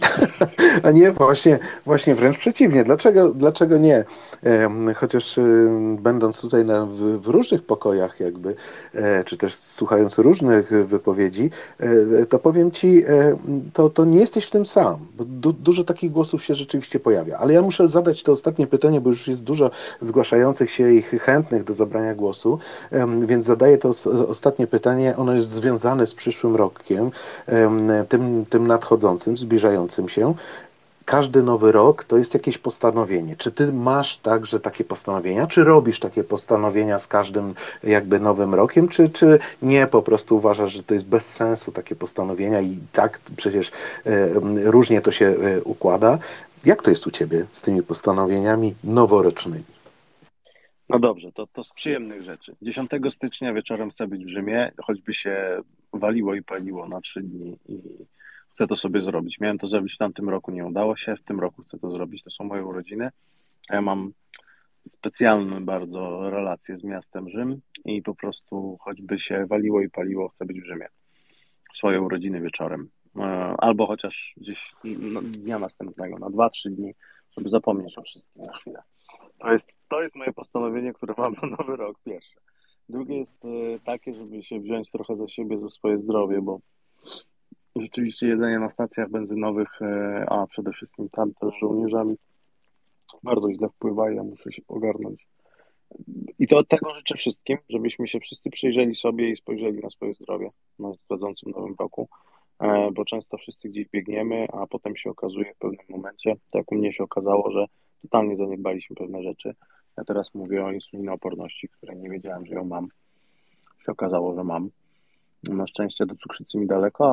A nie, właśnie wręcz przeciwnie. Dlaczego nie? Chociaż będąc tutaj w różnych pokojach jakby, czy też słuchając różnych wypowiedzi, to powiem Ci, to nie jesteś w tym sam. Bo dużo takich głosów się rzeczywiście pojawia. Ale ja muszę zadać to ostatnie pytanie, bo już jest dużo zgłaszających się i chętnych do zabrania głosu, więc zadaję to ostatnie pytanie. Ono jest związane z przyszłym rokiem, tym nadchodzącym, zbliżającym się. Każdy nowy rok to jest jakieś postanowienie. Czy ty masz także takie postanowienia? Czy robisz takie postanowienia z każdym jakby nowym rokiem? Czy nie po prostu uważasz, że to jest bez sensu takie postanowienia i tak przecież różnie to się układa? Jak to jest u ciebie z tymi postanowieniami noworocznymi? No dobrze, to z przyjemnych rzeczy. 10 stycznia wieczorem chcę być w Rzymie, choćby się waliło i paliło na 3 dni i chcę to sobie zrobić. Miałem to zrobić w tamtym roku, nie udało się, w tym roku chcę to zrobić, to są moje urodziny. A ja mam specjalną bardzo relację z miastem Rzym i po prostu choćby się waliło i paliło, chcę być w Rzymie. Swoje urodziny wieczorem. Albo chociaż gdzieś dnia następnego, na 2-3 dni, żeby zapomnieć o wszystkim na chwilę. To jest moje postanowienie, które mam na nowy rok, pierwsze. Drugie jest takie, żeby się wziąć trochę za siebie, za swoje zdrowie, bo rzeczywiście jedzenie na stacjach benzynowych, a przede wszystkim tam też z żołnierzami, bardzo źle wpływa i ja muszę się ogarnąć. I to od tego życzę wszystkim, żebyśmy się wszyscy przyjrzeli sobie i spojrzeli na swoje zdrowie na nadchodzącym nowym roku, bo często wszyscy gdzieś biegniemy, a potem się okazuje w pewnym momencie, tak u mnie się okazało, że totalnie zaniedbaliśmy pewne rzeczy. Ja teraz mówię o insulinooporności, której nie wiedziałem, że ją mam. Się okazało, że mam. Na szczęście do cukrzycy mi daleko,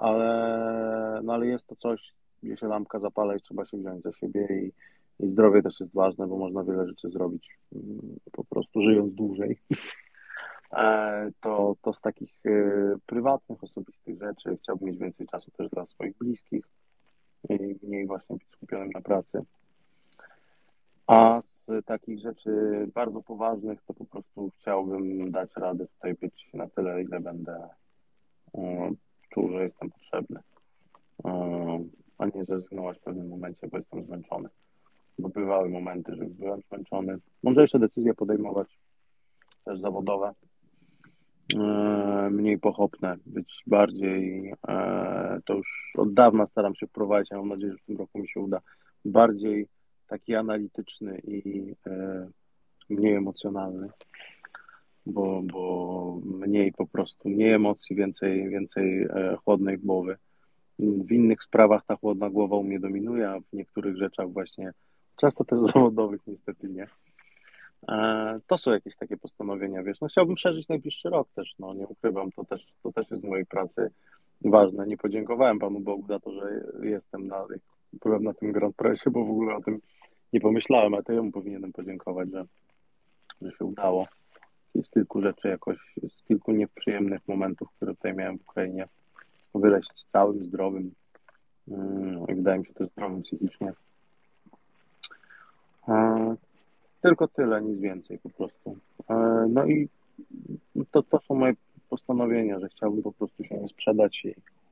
ale jest to coś, gdzie się lampka zapala i trzeba się wziąć za siebie i zdrowie też jest ważne, bo można wiele rzeczy zrobić po prostu żyjąc dłużej. To z takich prywatnych, osobistych rzeczy chciałbym mieć więcej czasu też dla swoich bliskich i mniej właśnie być skupionym na pracy. A z takich rzeczy bardzo poważnych to po prostu chciałbym dać radę tutaj być na tyle, ile będę czuł, że jestem potrzebny, a nie zrezygnować w pewnym momencie, bo jestem zmęczony. Bo bywały momenty, że byłem zmęczony. Mądrzejsze decyzje podejmować, też zawodowe, mniej pochopne, być bardziej, to już od dawna staram się wprowadzić, a mam nadzieję, że w tym roku mi się uda, bardziej taki analityczny i mniej emocjonalny, bo mniej po prostu, mniej emocji, więcej chłodnej głowy. W innych sprawach ta chłodna głowa u mnie dominuje, a w niektórych rzeczach właśnie, często też zawodowych niestety nie. To są jakieś takie postanowienia, wiesz, no chciałbym przeżyć najbliższy rok też, no nie ukrywam, to też jest w mojej pracy ważne. Nie podziękowałem Panu Bogu za to, że byłem na tym Grand Pressie, bo w ogóle o tym nie pomyślałem, ale to jemu powinienem podziękować, że się udało. z kilku rzeczy jakoś, z kilku nieprzyjemnych momentów, które tutaj miałem w Ukrainie. O wiele całym, zdrowym i wydaje mi się też zdrowym psychicznie. Tylko tyle, nic więcej po prostu. No i to są moje postanowienia, że chciałbym po prostu się nie sprzedać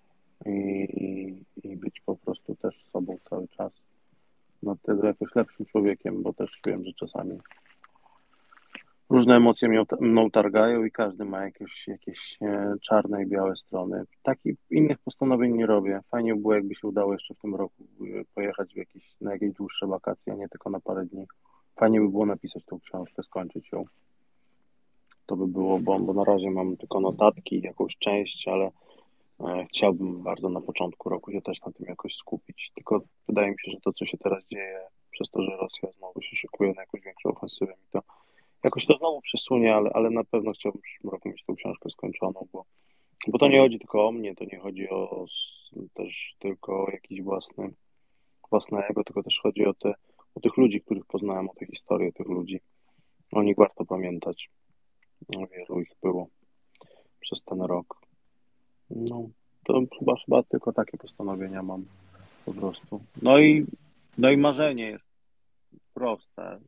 i być po prostu też sobą cały czas. No tyle jakoś lepszym człowiekiem, bo też wiem, że czasami różne emocje mną targają i każdy ma jakieś czarne i białe strony. Takich innych postanowień nie robię. Fajnie by było, jakby się udało jeszcze w tym roku pojechać na jakieś dłuższe wakacje, a nie tylko na parę dni. Fajnie by było napisać tą książkę, skończyć ją. To by było, bo na razie mam tylko notatki, jakąś część, ale chciałbym bardzo na początku roku się też na tym jakoś skupić. Tylko wydaje mi się, że to, co się teraz dzieje, przez to, że Rosja znowu się szykuje na jakąś większą ofensywę, mi to jakoś to znowu przesunie, ale na pewno chciałbym w przyszłym roku mieć tą książkę skończoną, bo to nie chodzi tylko o mnie, to nie chodzi też tylko o jakiś własne ego, tylko też chodzi o tych ludzi, których poznałem, o tę historię tych ludzi. O nich warto pamiętać. Wielu ich było przez ten rok. No, to chyba tylko takie postanowienia mam po prostu. No i marzenie jest proste.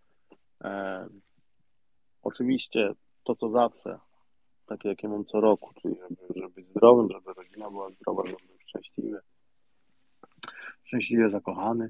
Oczywiście to, co zawsze, takie jakie mam co roku, czyli żeby być zdrowym, żeby rodzina była zdrowa, żeby był szczęśliwie zakochany,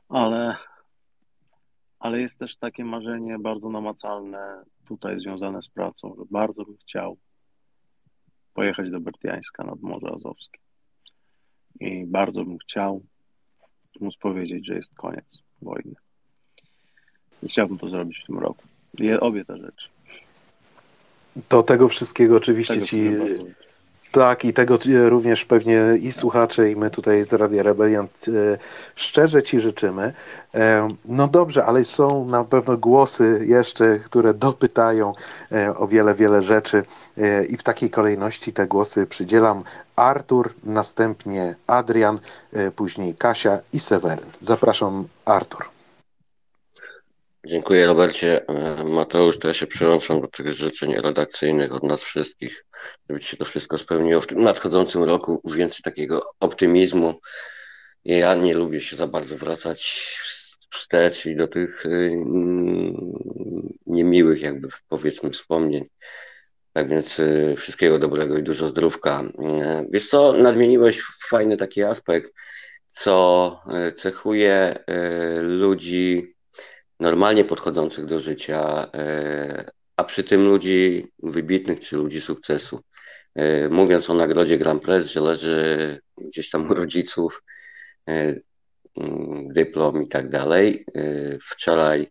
ale jest też takie marzenie bardzo namacalne tutaj związane z pracą, że bardzo bym chciał pojechać do Berdiańska nad Morze Azowskie i bardzo bym chciał móc powiedzieć, że jest koniec wojny. I chciałbym to zrobić w tym roku. Obie te rzeczy. To tego wszystkiego oczywiście Tego Ci... sobie bardzo życzę. Tak, i tego również pewnie i słuchacze, i my tutaj z Radia Rebeliant szczerze Ci życzymy. No dobrze, ale są na pewno głosy jeszcze, które dopytają o wiele rzeczy i w takiej kolejności te głosy przydzielam. Artur, następnie Adrian, później Kasia i Seweryn. Zapraszam, Artur. Dziękuję, Robercie. Mateusz, to ja się przyłączam do tych życzeń redakcyjnych od nas wszystkich, żeby się to wszystko spełniło w tym nadchodzącym roku, więcej takiego optymizmu. Ja nie lubię się za bardzo wracać wstecz i do tych niemiłych jakby powiedzmy wspomnień. Tak więc wszystkiego dobrego i dużo zdrówka. Wiesz co, nadmieniłeś fajny taki aspekt, co cechuje ludzi normalnie podchodzących do życia, a przy tym ludzi wybitnych czy ludzi sukcesu. Mówiąc o nagrodzie Grand Prix, że leży gdzieś tam u rodziców dyplom i tak dalej. Wczoraj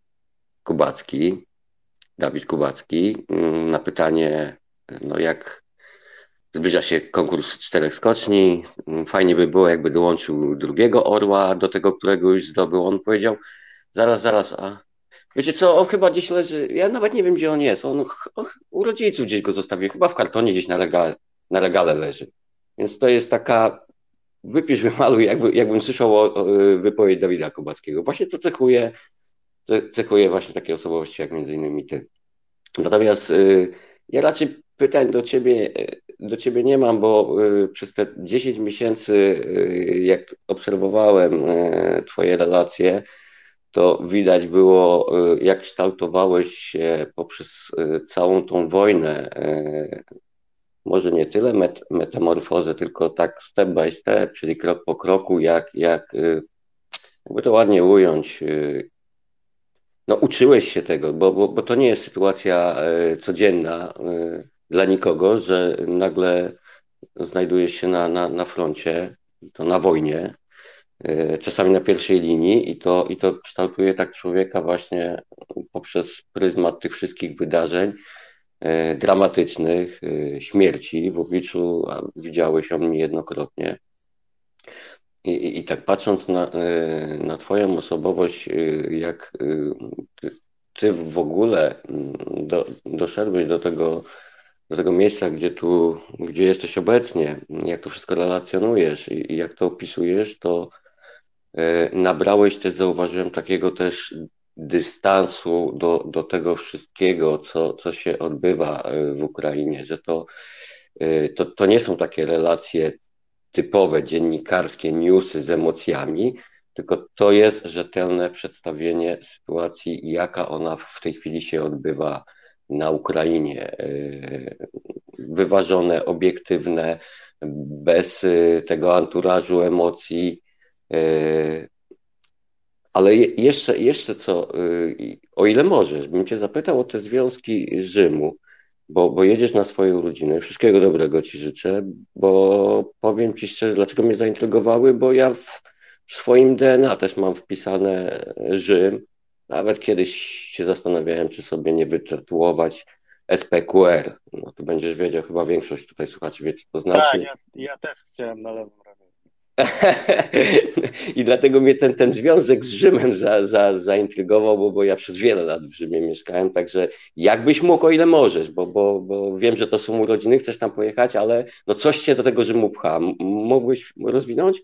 Dawid Kubacki, na pytanie, no jak zbliża się konkurs 4 skoczni, fajnie by było, jakby dołączył drugiego orła do tego, którego już zdobył. On powiedział, zaraz, a wiecie co, on chyba gdzieś leży, ja nawet nie wiem, gdzie on jest, on u rodziców gdzieś go zostawił, chyba w kartonie gdzieś na regale leży. Więc to jest taka, wypisz, wymaluj, jakbym słyszał wypowiedź Dawida Kubackiego. Właśnie to cechuje właśnie takie osobowości, jak między innymi ty. Natomiast ja raczej pytań do ciebie nie mam, bo przez te 10 miesięcy, jak obserwowałem twoje relacje, to widać było, jak kształtowałeś się poprzez całą tą wojnę. Może nie tyle metamorfozę, tylko tak step by step, czyli krok po kroku, jakby to ładnie ująć. No, uczyłeś się tego, bo to nie jest sytuacja codzienna dla nikogo, że nagle znajdujesz się na froncie, to na wojnie, czasami na pierwszej linii i to kształtuje tak człowieka właśnie poprzez pryzmat tych wszystkich wydarzeń dramatycznych, śmierci w obliczu, a widziałeś o mnie niejednokrotnie. I tak patrząc na twoją osobowość, jak ty w ogóle doszedłeś do tego miejsca, gdzie jesteś obecnie, jak to wszystko relacjonujesz i jak to opisujesz, to nabrałeś też, zauważyłem, takiego też dystansu do tego wszystkiego, co się odbywa w Ukrainie, że to nie są takie relacje typowe, dziennikarskie, newsy z emocjami, tylko to jest rzetelne przedstawienie sytuacji, jaka ona w tej chwili się odbywa na Ukrainie. Wyważone, obiektywne, bez tego anturażu emocji. Ale jeszcze co, o ile możesz, bym cię zapytał o te związki Rzymu, bo jedziesz na swoje urodziny. Wszystkiego dobrego ci życzę, bo powiem ci szczerze, dlaczego mnie zaintrygowały, bo ja w swoim DNA też mam wpisane Rzym. Nawet kiedyś się zastanawiałem, czy sobie nie wytatuować SPQR. No to będziesz wiedział, chyba większość tutaj słuchaczy wie, co to znaczy. Tak, ja też chciałem na lewym ramieniu. I dlatego mnie ten związek z Rzymem zaintrygował, bo ja przez wiele lat w Rzymie mieszkałem, także jakbyś mógł, o ile możesz, bo wiem, że to są urodziny, chcesz tam pojechać, ale no coś cię do tego Rzymu pcha. Mógłbyś rozwinąć?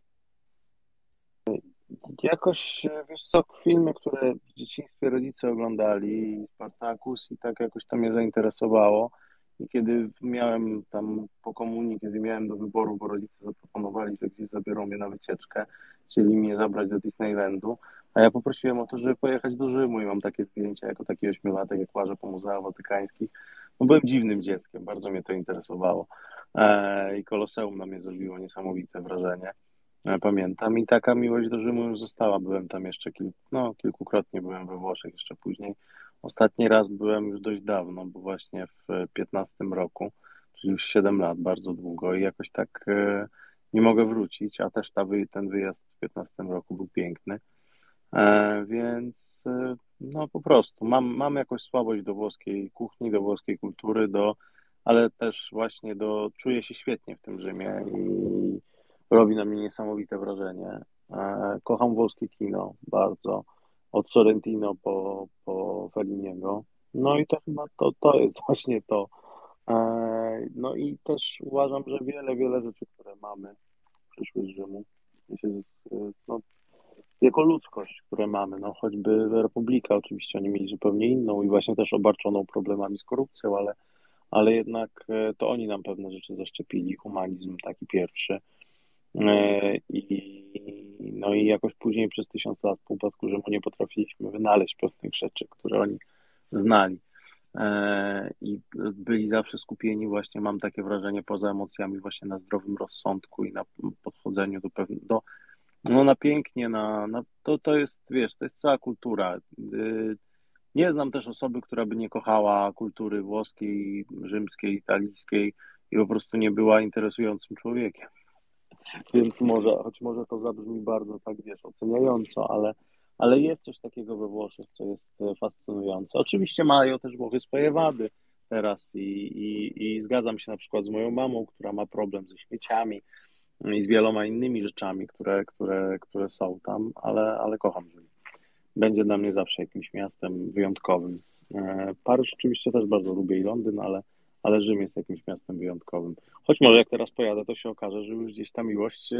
Jakoś, wiesz co, filmy, które w dzieciństwie rodzice oglądali, Spartacus i tak jakoś to mnie zainteresowało. I kiedy miałem tam po komunii, kiedy miałem do wyboru, bo rodzice zaproponowali, że gdzieś zabiorą mnie na wycieczkę, chcieli mnie zabrać do Disneylandu, a ja poprosiłem o to, żeby pojechać do Rzymu i mam takie zdjęcia jako taki 8-latek, jak łażę po muzeach watykańskich. No byłem dziwnym dzieckiem, bardzo mnie to interesowało. I Koloseum na mnie zrobiło niesamowite wrażenie. Pamiętam i taka miłość do Rzymu już została. Byłem tam jeszcze kilkukrotnie byłem we Włoszech jeszcze później. Ostatni raz byłem już dość dawno, bo właśnie w 15 roku, czyli już 7 lat, bardzo długo i jakoś tak nie mogę wrócić, a też ten wyjazd w 15 roku był piękny. Więc no po prostu mam jakąś słabość do włoskiej kuchni, do włoskiej kultury, ale też właśnie czuję się świetnie w tym Rzymie i robi na mnie niesamowite wrażenie. Kocham włoskie kino bardzo, od Sorrentino po Felliniego. No i to chyba to jest właśnie to. No i też uważam, że wiele rzeczy, które mamy, przyszły z Rzymu, myślę, no, jako ludzkość, które mamy, no choćby Republika, oczywiście oni mieli zupełnie inną i właśnie też obarczoną problemami z korupcją, ale jednak to oni nam pewne rzeczy zaszczepili, humanizm taki pierwszy. No i jakoś później przez 1000 lat po upadku Rzymu nie potrafiliśmy wynaleźć pewnych rzeczy, które oni znali. I byli zawsze skupieni właśnie, mam takie wrażenie, poza emocjami właśnie na zdrowym rozsądku i na podchodzeniu na pięknie, to jest, wiesz, to jest cała kultura. Nie znam też osoby, która by nie kochała kultury włoskiej, rzymskiej, italijskiej i po prostu nie była interesującym człowiekiem. Więc może to zabrzmi bardzo tak, wiesz, oceniająco, ale jest coś takiego we Włoszech, co jest fascynujące. Oczywiście mają też Włochy swoje wady teraz i zgadzam się na przykład z moją mamą, która ma problem ze śmieciami i z wieloma innymi rzeczami, które są tam, ale kocham Rzym. Będzie dla mnie zawsze jakimś miastem wyjątkowym. Paryż oczywiście też bardzo lubię i Londyn, ale Rzym jest jakimś miastem wyjątkowym. Choć może jak teraz pojadę, to się okaże, że już gdzieś ta miłość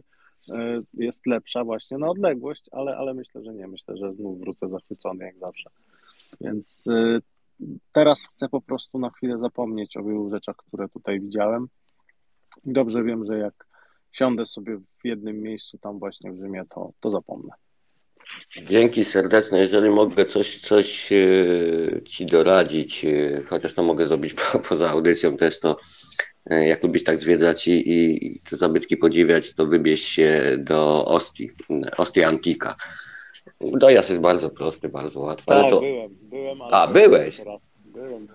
jest lepsza właśnie na odległość, ale myślę, że nie. Myślę, że znów wrócę zachwycony jak zawsze. Więc teraz chcę po prostu na chwilę zapomnieć o wielu rzeczach, które tutaj widziałem. I dobrze wiem, że jak siądę sobie w jednym miejscu tam właśnie w Rzymie, to zapomnę. Dzięki serdeczne. Jeżeli mogę coś ci doradzić, chociaż to mogę zrobić poza audycją też, to jak lubisz tak zwiedzać i te zabytki podziwiać, to wybierz się do Ostii Antika. Dojazd jest bardzo prosty, bardzo łatwy. Tak, ale byłem. Byłeś? Byłem.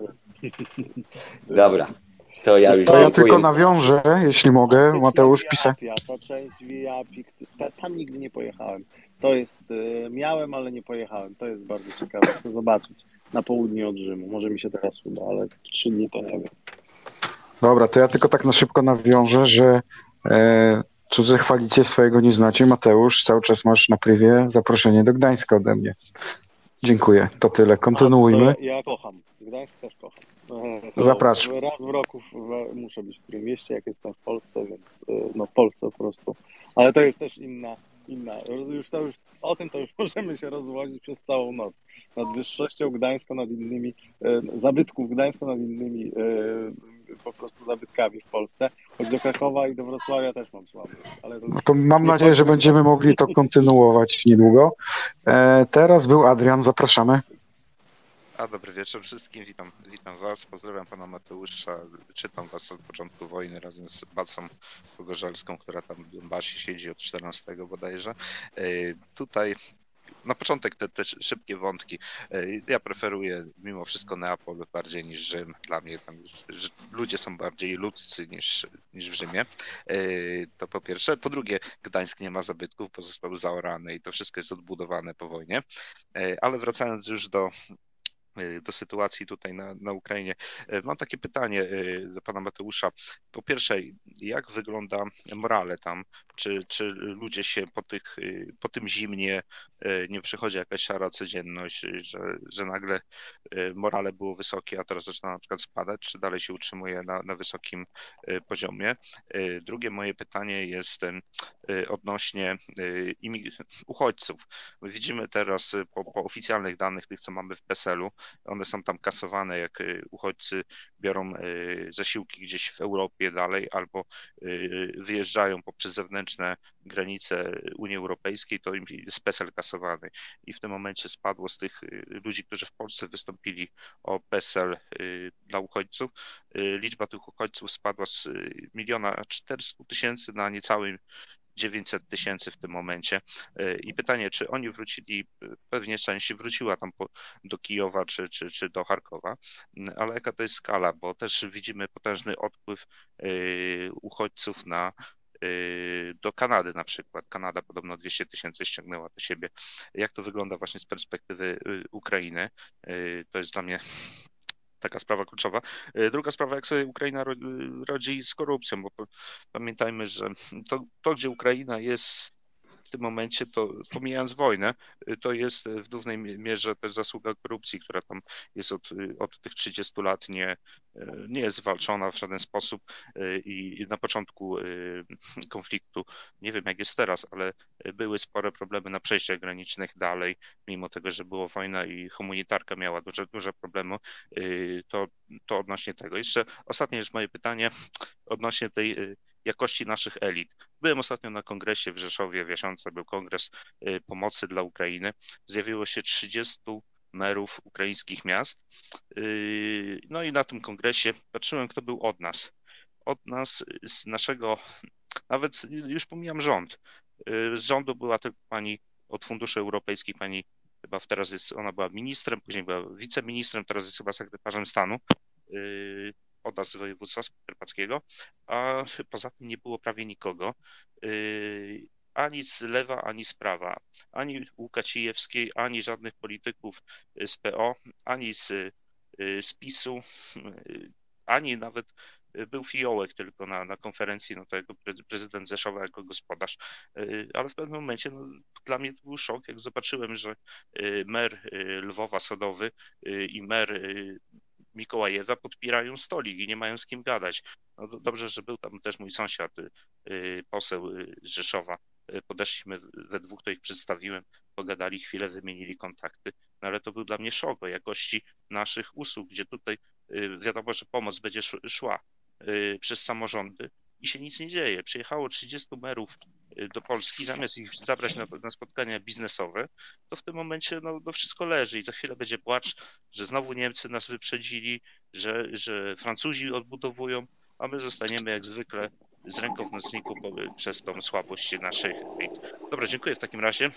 Dobra. To ja już To ja tylko dziękuję. nawiążę, jeśli mogę, Mateusz pisał. Ta część Via Appia, tam nigdy nie pojechałem. To jest, miałem, ale nie pojechałem. To jest bardzo ciekawe. Chcę zobaczyć na południe od Rzymu. Może mi się teraz uda, ale 3 dni to nie wiem. Dobra, to ja tylko tak na szybko nawiążę, że cudze chwalicie, swojego nie znacie. Mateusz, cały czas masz na prywie zaproszenie do Gdańska ode mnie. Dziękuję, to tyle. Kontynuujmy. Ja kocham. Gdańsk też kocham. Zapraszam. Raz w roku muszę być w którym mieście, jak jestem w Polsce, więc w Polsce po prostu. Ale to jest też inna. Już o tym to już możemy się rozwodzić przez całą noc. Nad wyższością Gdańska, nad innymi, zabytków Gdańska, nad innymi po prostu zabytkami w Polsce. Choć do Krakowa i do Wrocławia też mam słabość. Ale to No już to mam nie nadzieję, że wchodźmy w będziemy mogli to kontynuować niedługo. Teraz był Adrian, zapraszamy. Dobry wieczór wszystkim, witam Was, pozdrawiam pana Mateusza, czytam Was od początku wojny razem z Bacą Pogorzelską, która tam w Donbasie siedzi od 14 bodajże. Tutaj na początek te szybkie wątki. Ja preferuję mimo wszystko Neapol bardziej niż Rzym. Dla mnie tam ludzie są bardziej ludzcy niż w Rzymie. To po pierwsze. Po drugie, Gdańsk nie ma zabytków, bo został zaorany i to wszystko jest odbudowane po wojnie. Ale wracając już do sytuacji tutaj na Ukrainie. Mam takie pytanie do pana Mateusza. Po pierwsze, jak wygląda morale tam? Czy ludzie się po tym zimnie nie przychodzi jakaś szara codzienność, że nagle morale było wysokie, a teraz zaczyna na przykład spadać, czy dalej się utrzymuje na wysokim poziomie? Drugie moje pytanie jest odnośnie uchodźców. My widzimy teraz po oficjalnych danych, tych co mamy w PESEL-u, one są tam kasowane, jak uchodźcy biorą zasiłki gdzieś w Europie dalej albo wyjeżdżają poprzez zewnętrzne granice Unii Europejskiej, to im jest PESEL kasowany. I w tym momencie spadło z tych ludzi, którzy w Polsce wystąpili o PESEL dla uchodźców, liczba tych uchodźców spadła z 1,4 miliona na niecały 900 000 w tym momencie. I pytanie, czy oni wrócili, pewnie część wróciła tam do Kijowa czy do Charkowa, ale jaka to jest skala, bo też widzimy potężny odpływ uchodźców do Kanady na przykład. Kanada podobno 200 000 ściągnęła do siebie. Jak to wygląda właśnie z perspektywy Ukrainy? To jest dla mnie taka sprawa kluczowa. Druga sprawa, jak sobie Ukraina radzi z korupcją, bo pamiętajmy, że to gdzie Ukraina jest w tym momencie, to pomijając wojnę, to jest w głównej mierze też zasługa korupcji, która tam jest od tych 30 lat nie jest zwalczona w żaden sposób i na początku konfliktu, nie wiem jak jest teraz, ale były spore problemy na przejściach granicznych dalej, mimo tego, że była wojna i humanitarka miała duże problemy, to odnośnie tego. Jeszcze ostatnie jest moje pytanie odnośnie tej jakości naszych elit. Byłem ostatnio na kongresie w Rzeszowie, w Jasionce był kongres pomocy dla Ukrainy. Zjawiło się 30 merów ukraińskich miast. No i na tym kongresie patrzyłem, kto był od nas. Od nas, z naszego, nawet już pomijam rząd. Z rządu była tylko pani od funduszy europejskich, pani chyba teraz ona była ministrem, później była wiceministrem, teraz jest chyba sekretarzem stanu. Od nas z województwa podkarpackiego, a poza tym nie było prawie nikogo, ani z lewa, ani z prawa, ani Łukacijewskiej, ani żadnych polityków z PO, ani z PiS-u, ani nawet był Fiołek tylko na konferencji, no to jako prezydent Rzeszowa, jako gospodarz, ale w pewnym momencie dla mnie to był szok, jak zobaczyłem, że mer Lwowa Sodowy i mer Mikołajewa podpierają stolik i nie mają z kim gadać. No dobrze, że był tam też mój sąsiad, poseł z Rzeszowa. Podeszliśmy we dwóch, to ich przedstawiłem, pogadali chwilę, wymienili kontakty, no ale to był dla mnie szok o jakości naszych usług, gdzie tutaj wiadomo, że pomoc będzie szła przez samorządy i się nic nie dzieje. Przyjechało 30 merów do Polski, zamiast ich zabrać na spotkania biznesowe, to w tym momencie no wszystko leży i za chwilę będzie płacz, że znowu Niemcy nas wyprzedzili, że Francuzi odbudowują, a my zostaniemy jak zwykle z ręką w nocniku przez tą słabość naszych elit. Dobra, dziękuję w takim razie.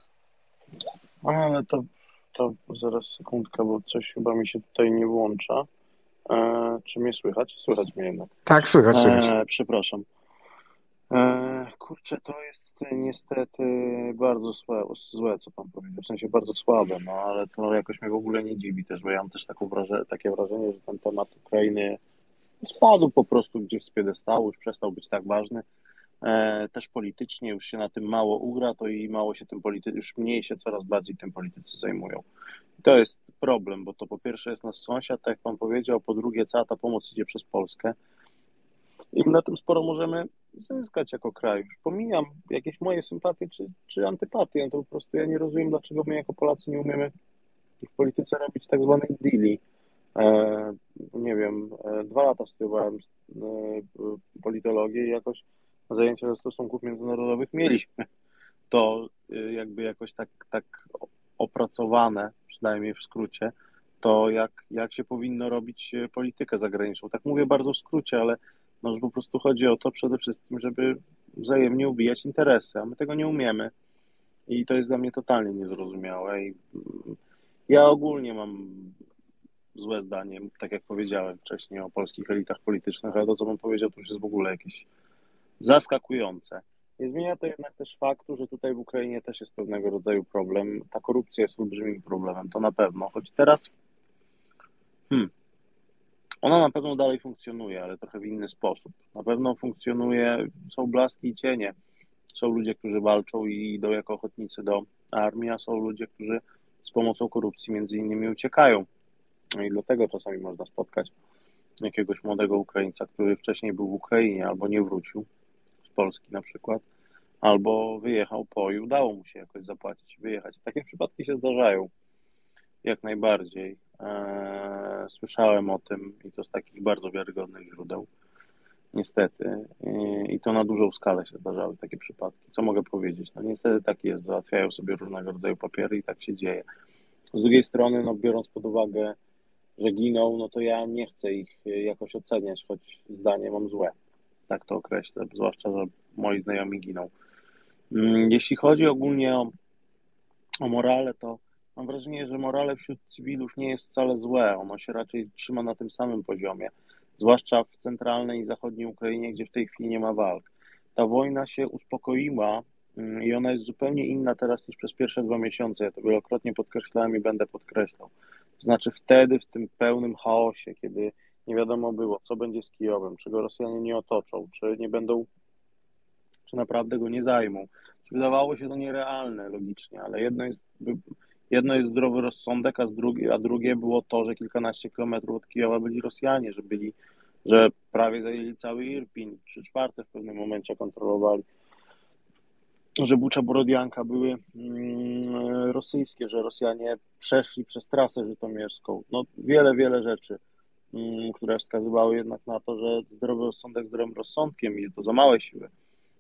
Ale to zaraz sekundkę, bo coś chyba mi się tutaj nie włącza. Czy mnie słychać? Słychać mnie jednak. Tak, słychać. Przepraszam. Kurczę, to jest niestety bardzo złe, co pan powiedział, w sensie bardzo słabe, no ale to jakoś mnie w ogóle nie dziwi też, bo ja mam też takie wrażenie, że ten temat Ukrainy spadł po prostu gdzieś z piedestału, już przestał być tak ważny. Też politycznie już się na tym mało ugra, to i mało się tym już mniej się coraz bardziej tym politycy zajmują. I to jest problem, bo to po pierwsze jest nasz sąsiad, tak jak pan powiedział, po drugie cała ta pomoc idzie przez Polskę i na tym sporo możemy zyskać jako kraj. Już pomijam jakieś moje sympatie czy antypatie, no to po prostu ja nie rozumiem, dlaczego my jako Polacy nie umiemy w polityce robić tak zwanych deali. Nie wiem, 2 lata studiowałem politologię i jakoś zajęcia ze stosunków międzynarodowych mieliśmy to jakby jakoś tak opracowane, przynajmniej w skrócie, to jak się powinno robić politykę zagraniczną. Tak mówię bardzo w skrócie, ale no, że po prostu chodzi o to przede wszystkim, żeby wzajemnie ubijać interesy, a my tego nie umiemy i to jest dla mnie totalnie niezrozumiałe i ja ogólnie mam złe zdanie, tak jak powiedziałem wcześniej o polskich elitach politycznych, ale to, co bym powiedział, to już jest w ogóle jakieś zaskakujące. Nie zmienia to jednak też faktu, że tutaj w Ukrainie też jest pewnego rodzaju problem. Ta korupcja jest olbrzymim problemem, to na pewno. Choć teraz ona na pewno dalej funkcjonuje, ale trochę w inny sposób. Na pewno funkcjonuje, są blaski i cienie. Są ludzie, którzy walczą i idą jako ochotnicy do armii, a są ludzie, którzy z pomocą korupcji między innymi uciekają. No i dlatego czasami można spotkać jakiegoś młodego Ukraińca, który wcześniej był w Ukrainie albo nie wrócił z Polski na przykład, albo wyjechał i udało mu się jakoś zapłacić, wyjechać. Takie przypadki się zdarzają jak najbardziej. Słyszałem o tym i to z takich bardzo wiarygodnych źródeł, niestety. I to na dużą skalę się zdarzały takie przypadki. Co mogę powiedzieć? No niestety tak jest, załatwiają sobie różnego rodzaju papiery i tak się dzieje. Z drugiej strony, no biorąc pod uwagę, że giną, no to ja nie chcę ich jakoś oceniać, choć zdanie mam złe. Tak to określę, zwłaszcza, że moi znajomi giną. Jeśli chodzi ogólnie o morale, to mam wrażenie, że morale wśród cywilów nie jest wcale złe. Ono się raczej trzyma na tym samym poziomie, zwłaszcza w centralnej i zachodniej Ukrainie, gdzie w tej chwili nie ma walk. Ta wojna się uspokoiła i ona jest zupełnie inna teraz niż przez pierwsze 2 miesiące. Ja to wielokrotnie podkreślałem i będę podkreślał. To znaczy wtedy, w tym pełnym chaosie, kiedy nie wiadomo było, co będzie z Kijowem, czy go Rosjanie nie otoczą, czy nie będą, czy naprawdę go nie zajmą. Wydawało się to nierealne logicznie, ale jedno jest zdrowy rozsądek, a drugie było to, że kilkanaście kilometrów od Kijowa byli Rosjanie, że prawie zajęli cały Irpiń, 3/4 w pewnym momencie kontrolowali, że Bucza, Borodianka były rosyjskie, że Rosjanie przeszli przez trasę żytomierską. No wiele rzeczy, które wskazywały jednak na to, że zdrowy rozsądek zdrowym rozsądkiem i to za małe siły,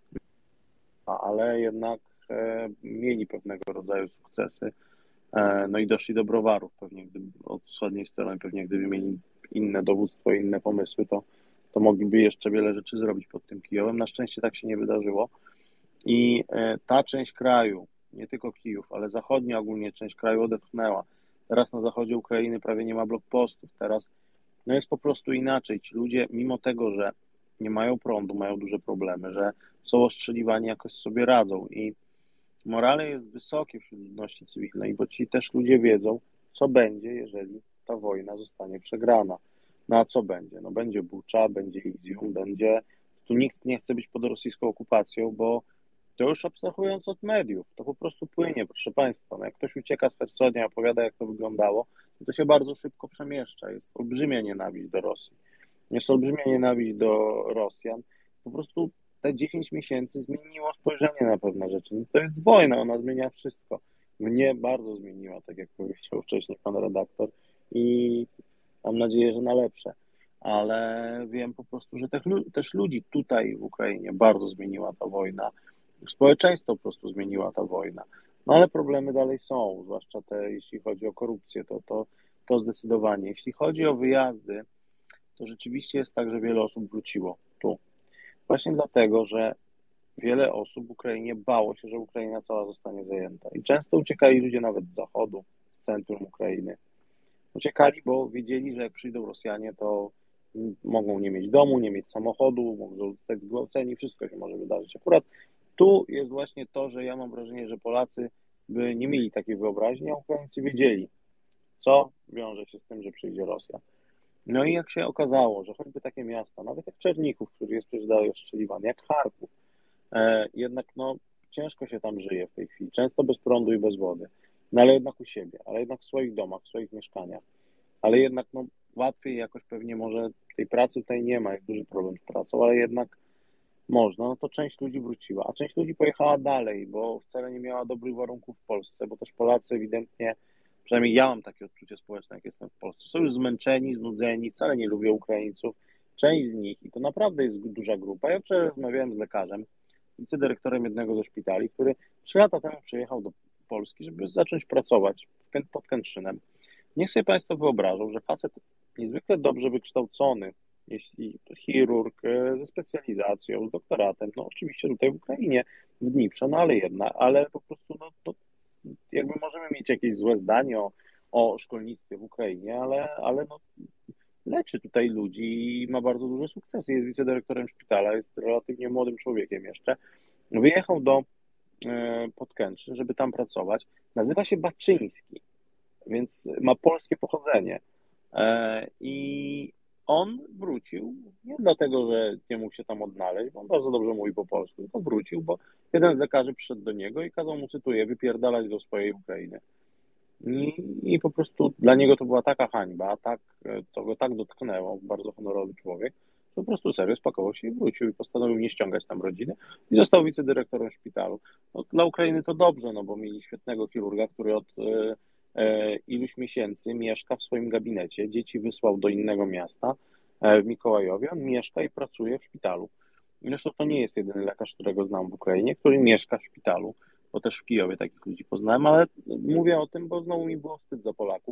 ale jednak mieli pewnego rodzaju sukcesy. No i doszli do browarów pewnie, od wschodniej strony, pewnie gdyby mieli inne dowództwo, inne pomysły, to mogliby jeszcze wiele rzeczy zrobić pod tym Kijowem. Na szczęście tak się nie wydarzyło. I ta część kraju, nie tylko Kijów, ale zachodnia ogólnie część kraju odetchnęła. Teraz na zachodzie Ukrainy prawie nie ma blokpostów. Teraz no jest po prostu inaczej. Ci ludzie, mimo tego, że nie mają prądu, mają duże problemy, że są ostrzeliwani, jakoś sobie radzą. I morale jest wysokie wśród ludności cywilnej, bo ci też ludzie wiedzą, co będzie, jeżeli ta wojna zostanie przegrana. No a co będzie? No będzie Bucza, będzie Izium, tu nikt nie chce być pod rosyjską okupacją, bo to już abstrahując od mediów, to po prostu płynie, proszę Państwa. No jak ktoś ucieka z Hersonia, opowiada, jak to wyglądało, to się bardzo szybko przemieszcza. Jest olbrzymia nienawiść do Rosji. Jest olbrzymia nienawiść do Rosjan. Po prostu te 10 miesięcy zmieniło spojrzenie na pewne rzeczy. No to jest wojna, ona zmienia wszystko. Mnie bardzo zmieniła, tak jak powiedział wcześniej pan redaktor i mam nadzieję, że na lepsze. Ale wiem po prostu, że też ludzi tutaj w Ukrainie bardzo zmieniła ta wojna. Społeczeństwo po prostu zmieniła ta wojna. No ale problemy dalej są, zwłaszcza jeśli chodzi o korupcję, to zdecydowanie. Jeśli chodzi o wyjazdy, to rzeczywiście jest tak, że wiele osób wróciło tu. Właśnie dlatego, że wiele osób w Ukrainie bało się, że Ukraina cała zostanie zajęta. I często uciekali ludzie nawet z zachodu, z centrum Ukrainy. Uciekali, bo wiedzieli, że jak przyjdą Rosjanie, to mogą nie mieć domu, nie mieć samochodu, mogą zostać zgwałceni, wszystko się może wydarzyć. Akurat tu jest właśnie to, że ja mam wrażenie, że Polacy by nie mieli takiej wyobraźni, a Ukraińcy wiedzieli, co wiąże się z tym, że przyjdzie Rosja. No i jak się okazało, że choćby takie miasta, nawet jak Czernichów, który jest przecież dalej ostrzeliwany, jak Charków, jednak no, ciężko się tam żyje w tej chwili, często bez prądu i bez wody, no ale jednak u siebie, ale jednak w swoich domach, w swoich mieszkaniach, ale jednak no, łatwiej jakoś pewnie może tej pracy tutaj nie ma, jest duży problem z pracą, ale jednak można, no to część ludzi wróciła, a część ludzi pojechała dalej, bo wcale nie miała dobrych warunków w Polsce, bo też Polacy ewidentnie, przynajmniej ja mam takie odczucie społeczne, jak jestem w Polsce, są już zmęczeni, znudzeni, wcale nie lubią Ukraińców. Część z nich, i to naprawdę jest duża grupa. Ja wczoraj rozmawiałem z lekarzem, wicedyrektorem jednego ze szpitali, który 3 lata temu przyjechał do Polski, żeby zacząć pracować pod Kętrzynem. Niech sobie Państwo wyobrażą, że facet niezwykle dobrze wykształcony, jeśli to chirurg ze specjalizacją, z doktoratem, no oczywiście tutaj w Ukrainie, w Dniprze, no ale jednak, ale po prostu no, to jakby możemy mieć jakieś złe zdanie o szkolnictwie w Ukrainie, ale no, leczy tutaj ludzi i ma bardzo duże sukcesy. Jest wicedyrektorem szpitala, jest relatywnie młodym człowiekiem jeszcze. Wyjechał do Podkętrzyn, żeby tam pracować. Nazywa się Baczyński, więc ma polskie pochodzenie. I on wrócił nie dlatego, że nie mógł się tam odnaleźć, bo on bardzo dobrze mówi po polsku, tylko wrócił, bo jeden z lekarzy przyszedł do niego i kazał mu, cytuję, wypierdalać do swojej Ukrainy. I po prostu dla niego to była taka hańba, to go tak dotknęło, bardzo honorowy człowiek, że po prostu serio spakował się i wrócił i postanowił nie ściągać tam rodziny i został wicedyrektorem szpitalu. No, dla Ukrainy to dobrze, no bo mieli świetnego chirurga, który od iluś miesięcy mieszka w swoim gabinecie, dzieci wysłał do innego miasta w Mikołajowie, on mieszka i pracuje w szpitalu. Zresztą to nie jest jedyny lekarz, którego znam w Ukrainie, który mieszka w szpitalu, bo też w Kijowie takich ludzi poznałem, ale mówię o tym, bo znowu mi było wstyd za Polaków.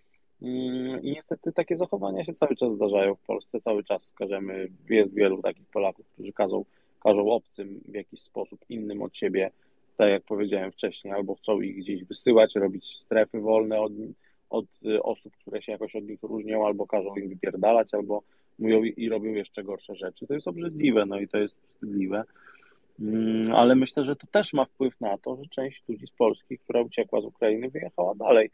I niestety takie zachowania się cały czas zdarzają w Polsce, cały czas skażemy, jest wielu takich Polaków, którzy każą obcym w jakiś sposób innym od siebie, tak jak powiedziałem wcześniej, albo chcą ich gdzieś wysyłać, robić strefy wolne od osób, które się jakoś od nich różnią, albo każą im wypierdalać, albo mówią i robią jeszcze gorsze rzeczy. To jest obrzydliwe, no i to jest wstydliwe. Ale myślę, że to też ma wpływ na to, że część ludzi z Polski, która uciekła z Ukrainy, wyjechała dalej.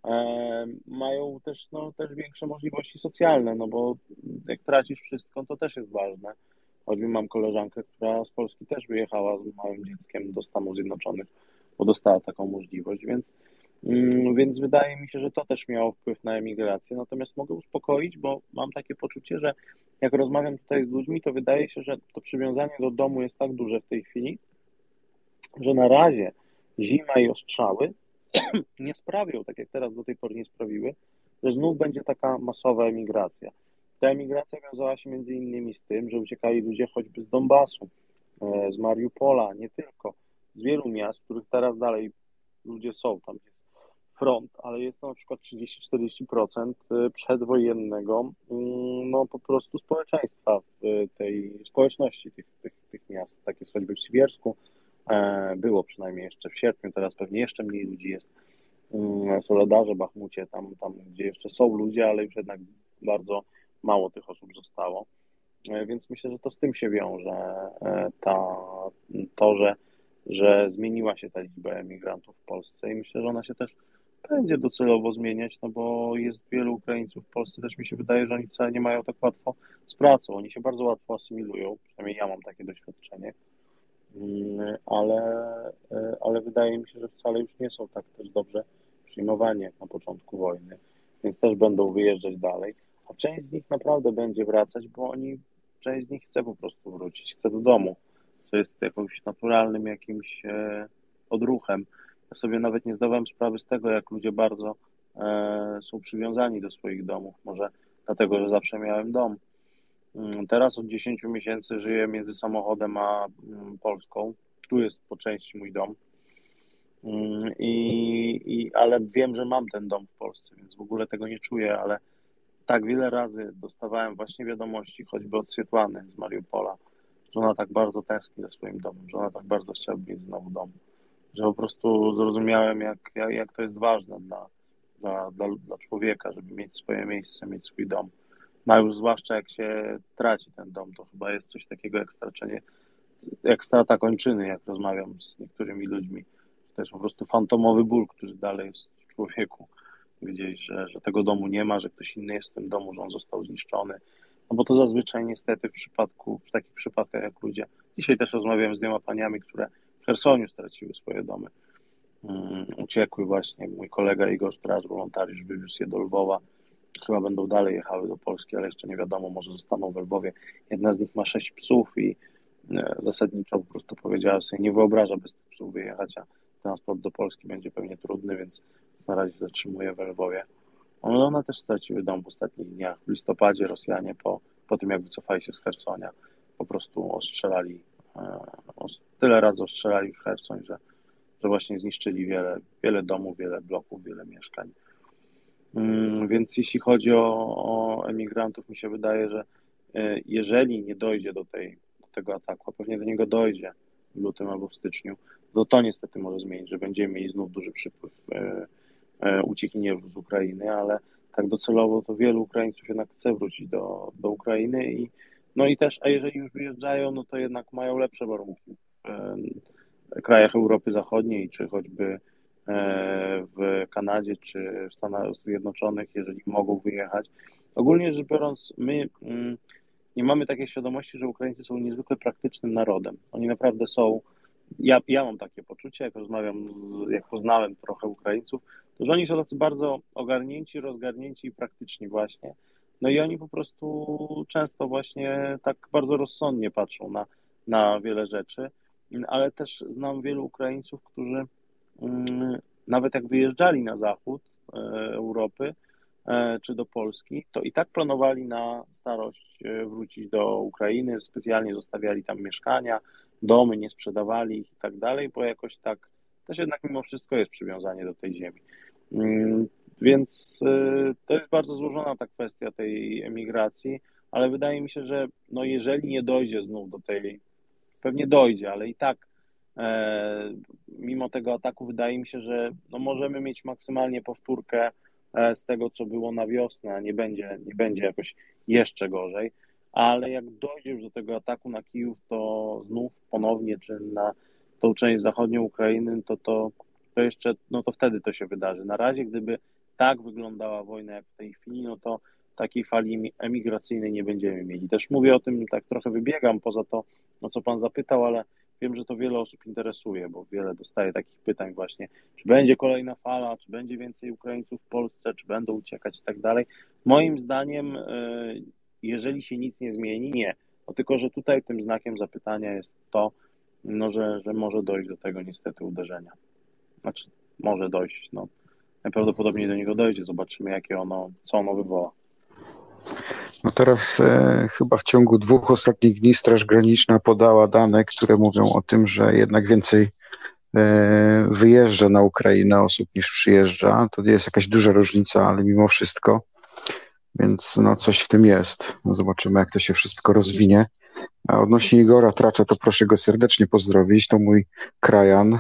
Mają też, też większe możliwości socjalne, no bo jak tracisz wszystko, to też jest ważne. Choćby mam koleżankę, która z Polski też wyjechała z małym dzieckiem do Stanów Zjednoczonych, bo dostała taką możliwość, więc wydaje mi się, że to też miało wpływ na emigrację. Natomiast mogę uspokoić, bo mam takie poczucie, że jak rozmawiam tutaj z ludźmi, to wydaje się, że to przywiązanie do domu jest tak duże w tej chwili, że na razie zima i ostrzały nie sprawią, tak jak teraz do tej pory nie sprawiły, że znów będzie taka masowa emigracja. Ta emigracja wiązała się między innymi z tym, że uciekali ludzie choćby z Donbasu, z Mariupola, nie tylko, z wielu miast, w których teraz dalej ludzie są, tam jest front, ale jest to na przykład 30-40% przedwojennego, no po prostu społeczeństwa w tej społeczności tych miast. Tak jest choćby w Sibiersku, było przynajmniej jeszcze w sierpniu, teraz pewnie jeszcze mniej ludzi jest w Soledarze, Bachmucie, tam gdzie jeszcze są ludzie, ale już jednak bardzo mało tych osób zostało. Więc myślę, że to z tym się wiąże, że zmieniła się ta liczba emigrantów w Polsce i myślę, że ona się też będzie docelowo zmieniać, no bo jest wielu Ukraińców w Polsce, też mi się wydaje, że oni wcale nie mają tak łatwo z pracą, oni się bardzo łatwo asymilują, przynajmniej ja mam takie doświadczenie, ale wydaje mi się, że wcale już nie są tak też dobrze przyjmowani jak na początku wojny, więc też będą wyjeżdżać dalej, a część z nich naprawdę będzie wracać, bo część z nich chce po prostu wrócić, chce do domu, co jest jakimś naturalnym jakimś odruchem. Ja sobie nawet nie zdawałem sprawy z tego, jak ludzie bardzo są przywiązani do swoich domów, może dlatego, że zawsze miałem dom. Teraz od 10 miesięcy żyję między samochodem a Polską. Tu jest po części mój dom. Ale wiem, że mam ten dom w Polsce, więc w ogóle tego nie czuję, ale tak wiele razy dostawałem właśnie wiadomości, choćby od Swietłany z Mariupola, że ona tak bardzo tęskni za swoim domem, że ona tak bardzo chciałaby mieć znowu dom, że po prostu zrozumiałem, jak to jest ważne dla człowieka, żeby mieć swoje miejsce, mieć swój dom. No a już zwłaszcza jak się traci ten dom, to chyba jest coś takiego jak strata kończyny, jak rozmawiam z niektórymi ludźmi. To jest po prostu fantomowy ból, który dalej jest w człowieku gdzieś, że tego domu nie ma, że ktoś inny jest w tym domu, że on został zniszczony. No bo to zazwyczaj niestety w takich przypadkach jak ludzie. Dzisiaj też rozmawiałem z 2 paniami, które w Chersoniu straciły swoje domy. Uciekły właśnie. Mój kolega Igor Straż, wolontariusz, wywiózł je do Lwowa. Chyba będą dalej jechały do Polski, ale jeszcze nie wiadomo, może zostaną w Lwowie. Jedna z nich ma 6 psów zasadniczo po prostu powiedziała, że sobie nie wyobraża bez tych psów wyjechać, a transport do Polski będzie pewnie trudny, więc na razie zatrzymuje w Lwowie. One też straciły dom w ostatnich dniach. W listopadzie Rosjanie po tym, jak wycofali się z Chersonia, po prostu ostrzelali, tyle razy ostrzelali już Cherson, że właśnie zniszczyli wiele domów, wiele bloków, wiele mieszkań. Więc jeśli chodzi o emigrantów, mi się wydaje, że jeżeli nie dojdzie do tego ataku, a pewnie do niego dojdzie w lutym albo w styczniu, to niestety może zmienić, że będziemy mieli znów duży przypływ uciekinierów z Ukrainy, ale tak docelowo to wielu Ukraińców jednak chce wrócić do Ukrainy i też, a jeżeli już wyjeżdżają, no to jednak mają lepsze warunki w krajach Europy Zachodniej, czy choćby w Kanadzie, czy w Stanach Zjednoczonych, jeżeli mogą wyjechać. Ogólnie rzecz biorąc, my nie mamy takiej świadomości, że Ukraińcy są niezwykle praktycznym narodem. Oni naprawdę są. Ja mam takie poczucie, jak jak poznałem trochę Ukraińców, to że oni są tacy bardzo ogarnięci, rozgarnięci i praktyczni właśnie. No i oni po prostu często właśnie tak bardzo rozsądnie patrzą na wiele rzeczy, ale też znam wielu Ukraińców, którzy nawet jak wyjeżdżali na zachód Europy czy do Polski, to i tak planowali na starość wrócić do Ukrainy, specjalnie zostawiali tam mieszkania, domy, nie sprzedawali ich i tak dalej, bo jakoś tak też jednak mimo wszystko jest przywiązanie do tej ziemi. Więc to jest bardzo złożona ta kwestia tej emigracji, ale wydaje mi się, że no jeżeli nie dojdzie znów do tej, pewnie dojdzie, ale i tak mimo tego ataku wydaje mi się, że no możemy mieć maksymalnie powtórkę z tego, co było na wiosnę, nie będzie jakoś jeszcze gorzej, ale jak dojdzie już do tego ataku na Kijów, to znów ponownie, czy na tą część zachodnią Ukrainy, to jeszcze, no to wtedy to się wydarzy. Na razie, gdyby tak wyglądała wojna jak w tej chwili, no to takiej fali emigracyjnej nie będziemy mieli. Też mówię o tym, tak trochę wybiegam poza to, o co Pan zapytał, ale wiem, że to wiele osób interesuje, bo wiele dostaje takich pytań właśnie, czy będzie kolejna fala, czy będzie więcej Ukraińców w Polsce, czy będą uciekać i tak dalej. Moim zdaniem, jeżeli się nic nie zmieni, nie. No tylko, że tutaj tym znakiem zapytania jest to, no, że może dojść do tego niestety uderzenia. Znaczy, może dojść, no. Najprawdopodobniej do niego dojdzie, zobaczymy co ono wywoła. No teraz chyba w ciągu 2 ostatnich dni Straż Graniczna podała dane, które mówią o tym, że jednak więcej wyjeżdża na Ukrainę osób niż przyjeżdża. To nie jest jakaś duża różnica, ale mimo wszystko. Więc no coś w tym jest. No zobaczymy, jak to się wszystko rozwinie. A odnośnie Igora Tracza, to proszę go serdecznie pozdrowić. To mój krajan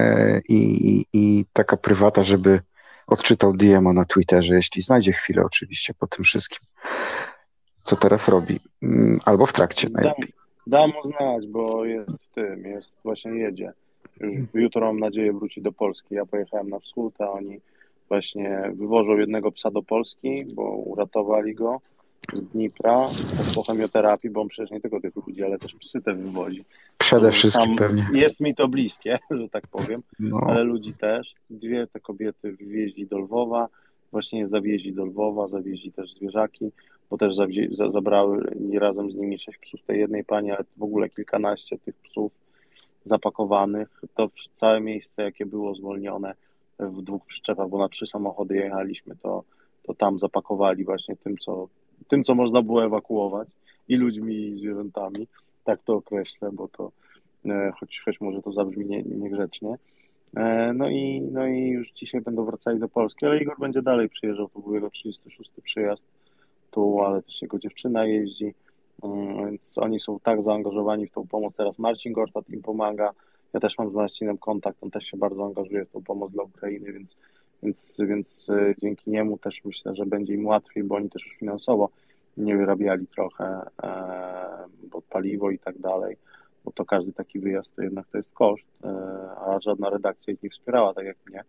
i taka prywata, żeby odczytał DM-a na Twitterze, jeśli znajdzie chwilę oczywiście po tym wszystkim. Co teraz robi? Albo w trakcie najlepiej. Dam mu znać, bo właśnie jedzie. Już jutro mam nadzieję wróci do Polski. Ja pojechałem na wschód, a oni właśnie wywożą jednego psa do Polski, bo uratowali go z Dnipra po chemioterapii, bo on przecież nie tylko tych ludzi, ale też psy te wywozi. Przede wszystkim pewnie. Jest mi to bliskie, że tak powiem, no. Ale ludzi też. 2 te kobiety wywieźli do Lwowa, właśnie zawieźli do Lwowa, zawieźli też zwierzaki, bo też zabrały razem z nimi 6 psów tej jednej pani, ale w ogóle kilkanaście tych psów zapakowanych. To całe miejsce, jakie było zwolnione w 2 przyczepach, bo na 3 samochody jechaliśmy, to tam zapakowali właśnie tym, co można było ewakuować, i ludźmi, i zwierzętami. Tak to określę, bo to choć może to zabrzmi niegrzecznie. No i już dzisiaj będą wracali do Polski, ale Igor będzie dalej przyjeżdżał, to był jego 36. przyjazd tu, ale też jego dziewczyna jeździ, więc oni są tak zaangażowani w tą pomoc. Teraz Marcin Gortat im pomaga, ja też mam z Marcinem kontakt, on też się bardzo angażuje w tą pomoc dla Ukrainy, więc dzięki niemu też myślę, że będzie im łatwiej, bo oni też już finansowo nie wyrabiali trochę, bo paliwo i tak dalej, bo to każdy taki wyjazd to jednak to jest koszt, a żadna redakcja ich nie wspierała, tak jak mnie,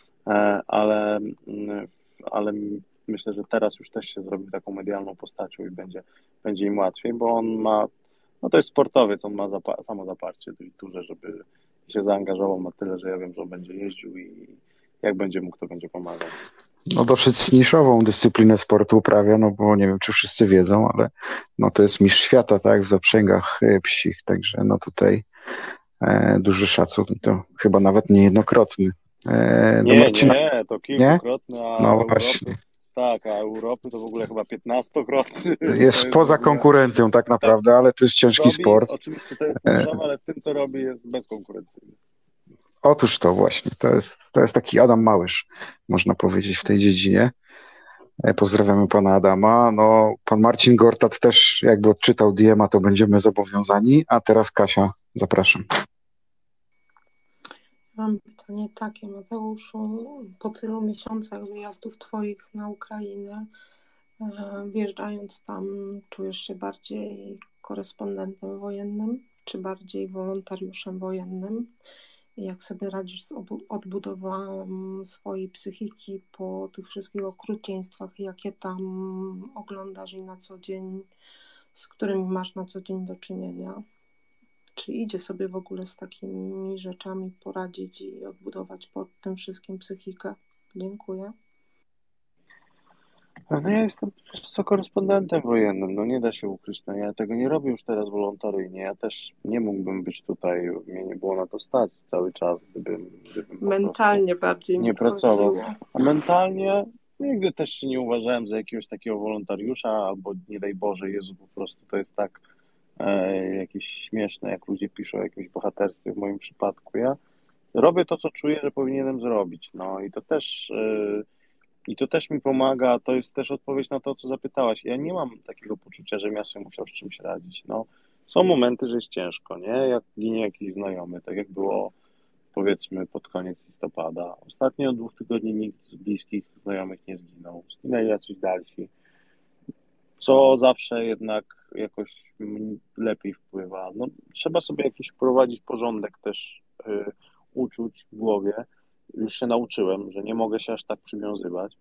ale myślę, że teraz już też się zrobił taką medialną postacią i będzie im łatwiej, bo on ma, no to jest sportowiec, on ma samozaparcie dość duże, żeby się zaangażował na tyle, że ja wiem, że on będzie jeździł i jak będzie mógł, to będzie pomagał. No dosyć niszową dyscyplinę sportu uprawia, no bo nie wiem, czy wszyscy wiedzą, ale no to jest mistrz świata, tak, w zaprzęgach psich, także no tutaj duży szacun i to chyba nawet niejednokrotny. Do Marcina, To nie? kilkukrotny, a No Europy, właśnie. tak, a Europy to w ogóle chyba 15-krotny. To Jest jest w poza ogóle, konkurencją tak tak, naprawdę, ale to jest ciężki robi, sport. oczywiście to jest E, niszowe, ale w tym, co robi, jest bezkonkurencyjny. Otóż to właśnie, to jest taki Adam Małysz, można powiedzieć, w tej dziedzinie. Pozdrawiamy pana Adama. No, pan Marcin Gortat też jakby odczytał DM-a, to będziemy zobowiązani. A teraz Kasia, zapraszam. Mam pytanie takie, Mateuszu. Po tylu miesiącach wyjazdów Twoich na Ukrainę, wjeżdżając tam, czujesz się bardziej korespondentem wojennym, czy bardziej wolontariuszem wojennym? I jak sobie radzisz z odbudową swojej psychiki po tych wszystkich okrucieństwach, jakie tam oglądasz i na co dzień, z którymi masz na co dzień do czynienia? Czy idzie sobie w ogóle z takimi rzeczami poradzić i odbudować po tym wszystkim psychikę? Dziękuję. No ja jestem korespondentem wojennym, no nie da się ukryć, no ja tego nie robię już teraz wolontaryjnie, ja też nie mógłbym być tutaj, mnie nie było na to stać cały czas, gdybym po prostu Mentalnie bardziej nie mi pracował. chodziło. A mentalnie nigdy też się nie uważałem za jakiegoś takiego wolontariusza, albo nie daj Boże, Jezu, po prostu to jest tak jakieś śmieszne, jak ludzie piszą o jakimś bohaterstwie w moim przypadku. Ja robię to, co czuję, że powinienem zrobić, no i to też mi pomaga, to jest też odpowiedź na to, o co zapytałaś. Ja nie mam takiego poczucia, że ja sobie musiał z czymś radzić. No, są momenty, że jest ciężko, nie? Jak ginie jakiś znajomy, tak jak było powiedzmy pod koniec listopada. Ostatnio od 2 tygodni nikt z bliskich znajomych nie zginął. Zginęli jacyś dalsi, co zawsze jednak jakoś lepiej wpływa. No, trzeba sobie jakiś wprowadzić porządek też uczuć w głowie. Już się nauczyłem, że nie mogę się aż tak przywiązywać.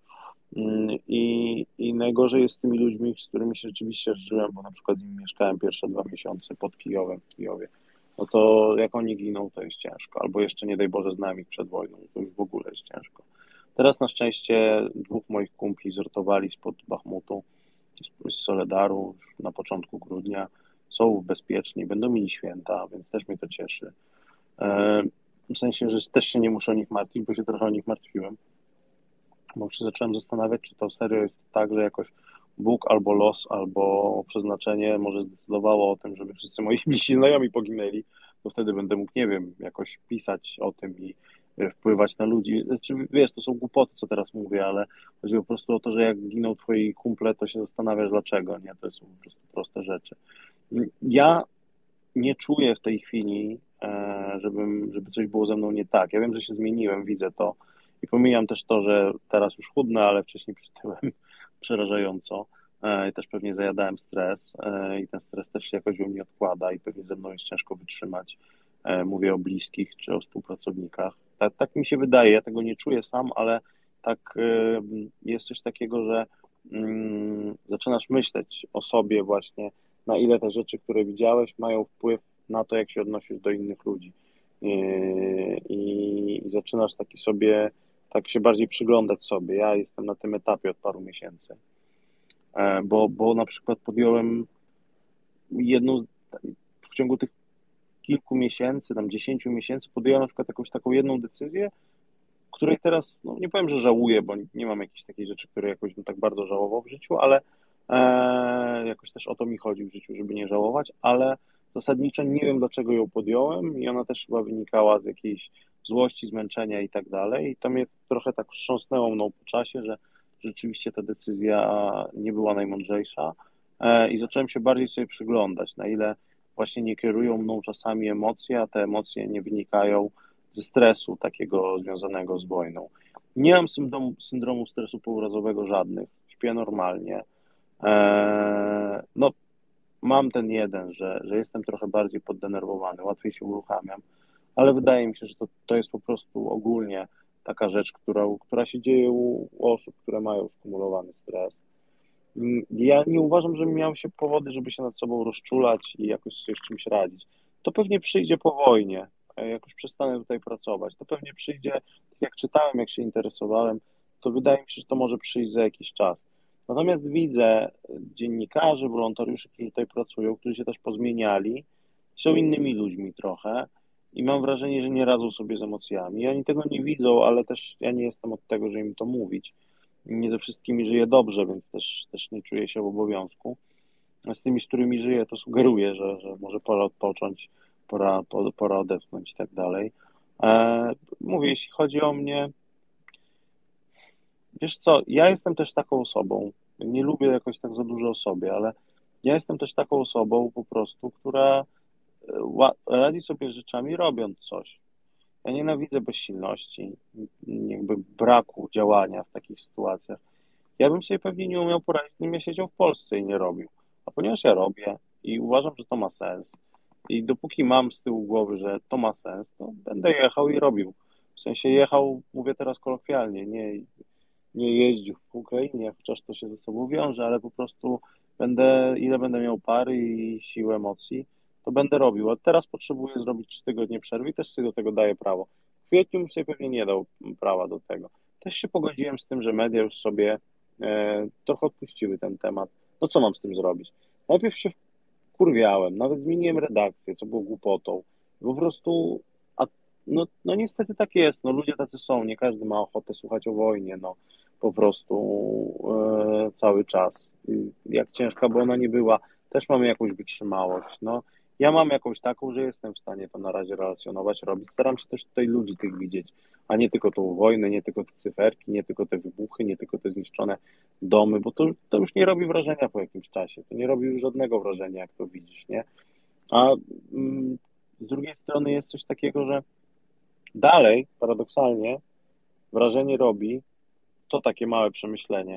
I najgorzej jest z tymi ludźmi, z którymi się rzeczywiście żyłem, bo na przykład z nimi mieszkałem pierwsze 2 miesiące pod Kijowem, w Kijowie. No to jak oni giną, to jest ciężko. Albo jeszcze nie daj Boże znałem ich przed wojną, to już w ogóle jest ciężko. Teraz na szczęście 2 moich kumpli zrotowali spod Bachmutu, z Soledaru już na początku grudnia. Są bezpieczni, będą mieli święta, więc też mnie to cieszy. W sensie, że też się nie muszę o nich martwić, bo się trochę o nich martwiłem. Bo już się zacząłem zastanawiać, czy to serio jest tak, że jakoś Bóg albo los, albo przeznaczenie może zdecydowało o tym, żeby wszyscy moi bliżsi znajomi poginęli, to wtedy będę mógł, nie wiem, jakoś pisać o tym i wpływać na ludzi. Znaczy, wiesz, to są głupoty, co teraz mówię, ale chodzi po prostu o to, że jak giną twoi kumple, to się zastanawiasz dlaczego, nie? To są po prostu proste rzeczy. Ja nie czuję w tej chwili, żeby coś było ze mną nie tak. Ja wiem, że się zmieniłem, widzę to i pomijam też to, że teraz już chudnę, ale wcześniej przytyłem przerażająco. I też pewnie zajadałem stres i ten stres też się jakoś we mnie odkłada i pewnie ze mną jest ciężko wytrzymać. Mówię o bliskich czy o współpracownikach. Tak mi się wydaje, ja tego nie czuję sam, ale tak jest coś takiego, że zaczynasz myśleć o sobie właśnie, na ile te rzeczy, które widziałeś, mają wpływ na to, jak się odnosisz do innych ludzi. I zaczynasz taki sobie, tak się bardziej przyglądać sobie. Ja jestem na tym etapie od paru miesięcy, bo na przykład podjąłem w ciągu tych kilku miesięcy, tam 10 miesięcy, podjąłem na przykład jakąś taką jedną decyzję, której teraz, no nie powiem, że żałuję, bo nie mam jakiejś takiej rzeczy, której jakoś bym tak bardzo żałował w życiu, ale jakoś też o to mi chodzi w życiu, żeby nie żałować, ale zasadniczo nie wiem, dlaczego ją podjąłem i ona też chyba wynikała z jakiejś złości, zmęczenia i tak dalej. I to mnie trochę tak wstrząsnęło mną po czasie, że rzeczywiście ta decyzja nie była najmądrzejsza i zacząłem się bardziej sobie przyglądać, na ile właśnie nie kierują mną czasami emocje, a te emocje nie wynikają ze stresu takiego związanego z wojną. Nie mam syndromu stresu pourazowego żadnych, śpię normalnie. No, mam ten jeden, że jestem trochę bardziej poddenerwowany, łatwiej się uruchamiam, ale wydaje mi się, że to jest po prostu ogólnie taka rzecz, która się dzieje u osób, które mają skumulowany stres. Ja nie uważam, że miał się powody, żeby się nad sobą rozczulać i jakoś sobie z czymś radzić. To pewnie przyjdzie po wojnie, jak już przestanę tutaj pracować. To pewnie przyjdzie, tak jak czytałem, jak się interesowałem, to wydaje mi się, że to może przyjść za jakiś czas. Natomiast widzę dziennikarzy, wolontariuszy, którzy tutaj pracują, którzy się też pozmieniali, są innymi ludźmi trochę i mam wrażenie, że nie radzą sobie z emocjami. I oni tego nie widzą, ale też ja nie jestem od tego, żeby im to mówić. Nie ze wszystkimi żyję dobrze, więc też nie czuję się w obowiązku. Z tymi, z którymi żyję, to sugeruję, że może pora odpocząć, pora odetchnąć i tak dalej. Mówię, jeśli chodzi o mnie, wiesz co, ja jestem też taką osobą, nie lubię jakoś tak za dużo o sobie, ale ja jestem też taką osobą po prostu, która radzi sobie z rzeczami robiąc coś. Ja nienawidzę bezsilności, jakby braku działania w takich sytuacjach. Ja bym sobie pewnie nie umiał poradzić, gdybym ja siedział w Polsce i nie robił. A ponieważ ja robię i uważam, że to ma sens i dopóki mam z tyłu głowy, że to ma sens, to będę jechał i robił. W sensie jechał, mówię teraz kolokwialnie, nie jeździł w Ukrainie, chociaż to się ze sobą wiąże, ale po prostu ile będę miał pary i siły emocji, to będę robił. A teraz potrzebuję zrobić 3 tygodnie przerwy i też sobie do tego daję prawo. W kwietniu bym sobie pewnie nie dał prawa do tego. Też się pogodziłem z tym, że media już sobie trochę odpuściły ten temat. No co mam z tym zrobić? Najpierw się kurwiałem, nawet zmieniłem redakcję, co było głupotą. Po prostu, no niestety tak jest, no ludzie tacy są, nie każdy ma ochotę słuchać o wojnie, no po prostu cały czas. Jak ciężka by ona nie była, też mamy jakąś wytrzymałość, no. Ja mam jakąś taką, że jestem w stanie to na razie relacjonować, robić. Staram się też tutaj ludzi tych widzieć, a nie tylko tą wojnę, nie tylko te cyferki, nie tylko te wybuchy, nie tylko te zniszczone domy, bo to już nie robi wrażenia po jakimś czasie. To nie robi już żadnego wrażenia, jak to widzisz, nie? A z drugiej strony jest coś takiego, że dalej, paradoksalnie, wrażenie robi to takie małe przemyślenie.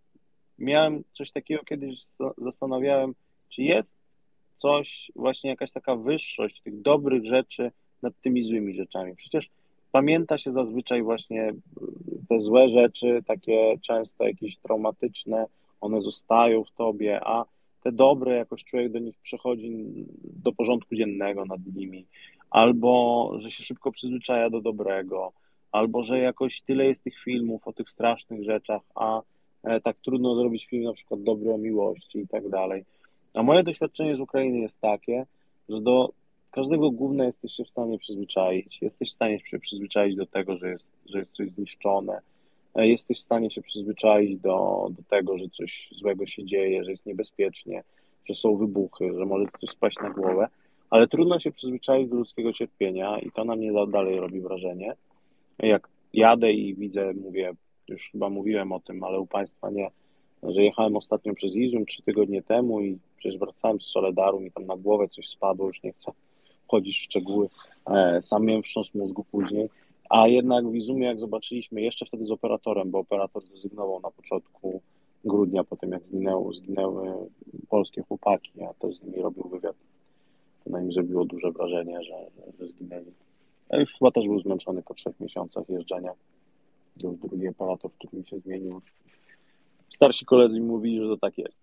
Miałem coś takiego kiedyś, zastanawiałem, czy jest coś, właśnie jakaś taka wyższość tych dobrych rzeczy nad tymi złymi rzeczami. Przecież pamięta się zazwyczaj właśnie te złe rzeczy, takie często jakieś traumatyczne, one zostają w tobie, a te dobre jakoś człowiek do nich przechodzi do porządku dziennego nad nimi, albo że się szybko przyzwyczaja do dobrego, albo że jakoś tyle jest tych filmów o tych strasznych rzeczach, a tak trudno zrobić film na przykład dobry o miłości i tak dalej. A moje doświadczenie z Ukrainy jest takie, że do każdego gówna jesteś się w stanie przyzwyczaić. Jesteś w stanie się przyzwyczaić do tego, że jest coś zniszczone. Jesteś w stanie się przyzwyczaić do tego, że coś złego się dzieje, że jest niebezpiecznie, że są wybuchy, że może coś spaść na głowę. Ale trudno się przyzwyczaić do ludzkiego cierpienia i to na mnie dalej robi wrażenie. Jak jadę i widzę, mówię, już chyba mówiłem o tym, ale u Państwa nie, że jechałem ostatnio przez Izum 3 tygodnie temu i przecież wracałem z Soledaru, mi tam na głowę coś spadło, już nie chcę wchodzić w szczegóły, sam miałem wstrząs mózgu później, a jednak w Izumie jak zobaczyliśmy, jeszcze wtedy z operatorem, bo operator zrezygnował na początku grudnia, po tym jak zginęły polskie chłopaki, a też z nimi robił wywiad, to na nim zrobiło duże wrażenie, że zginęli. Ja już chyba też był zmęczony po 3 miesiącach jeżdżenia, już drugi operator, który mi się zmienił. Starsi koledzy mi mówili, że to tak jest.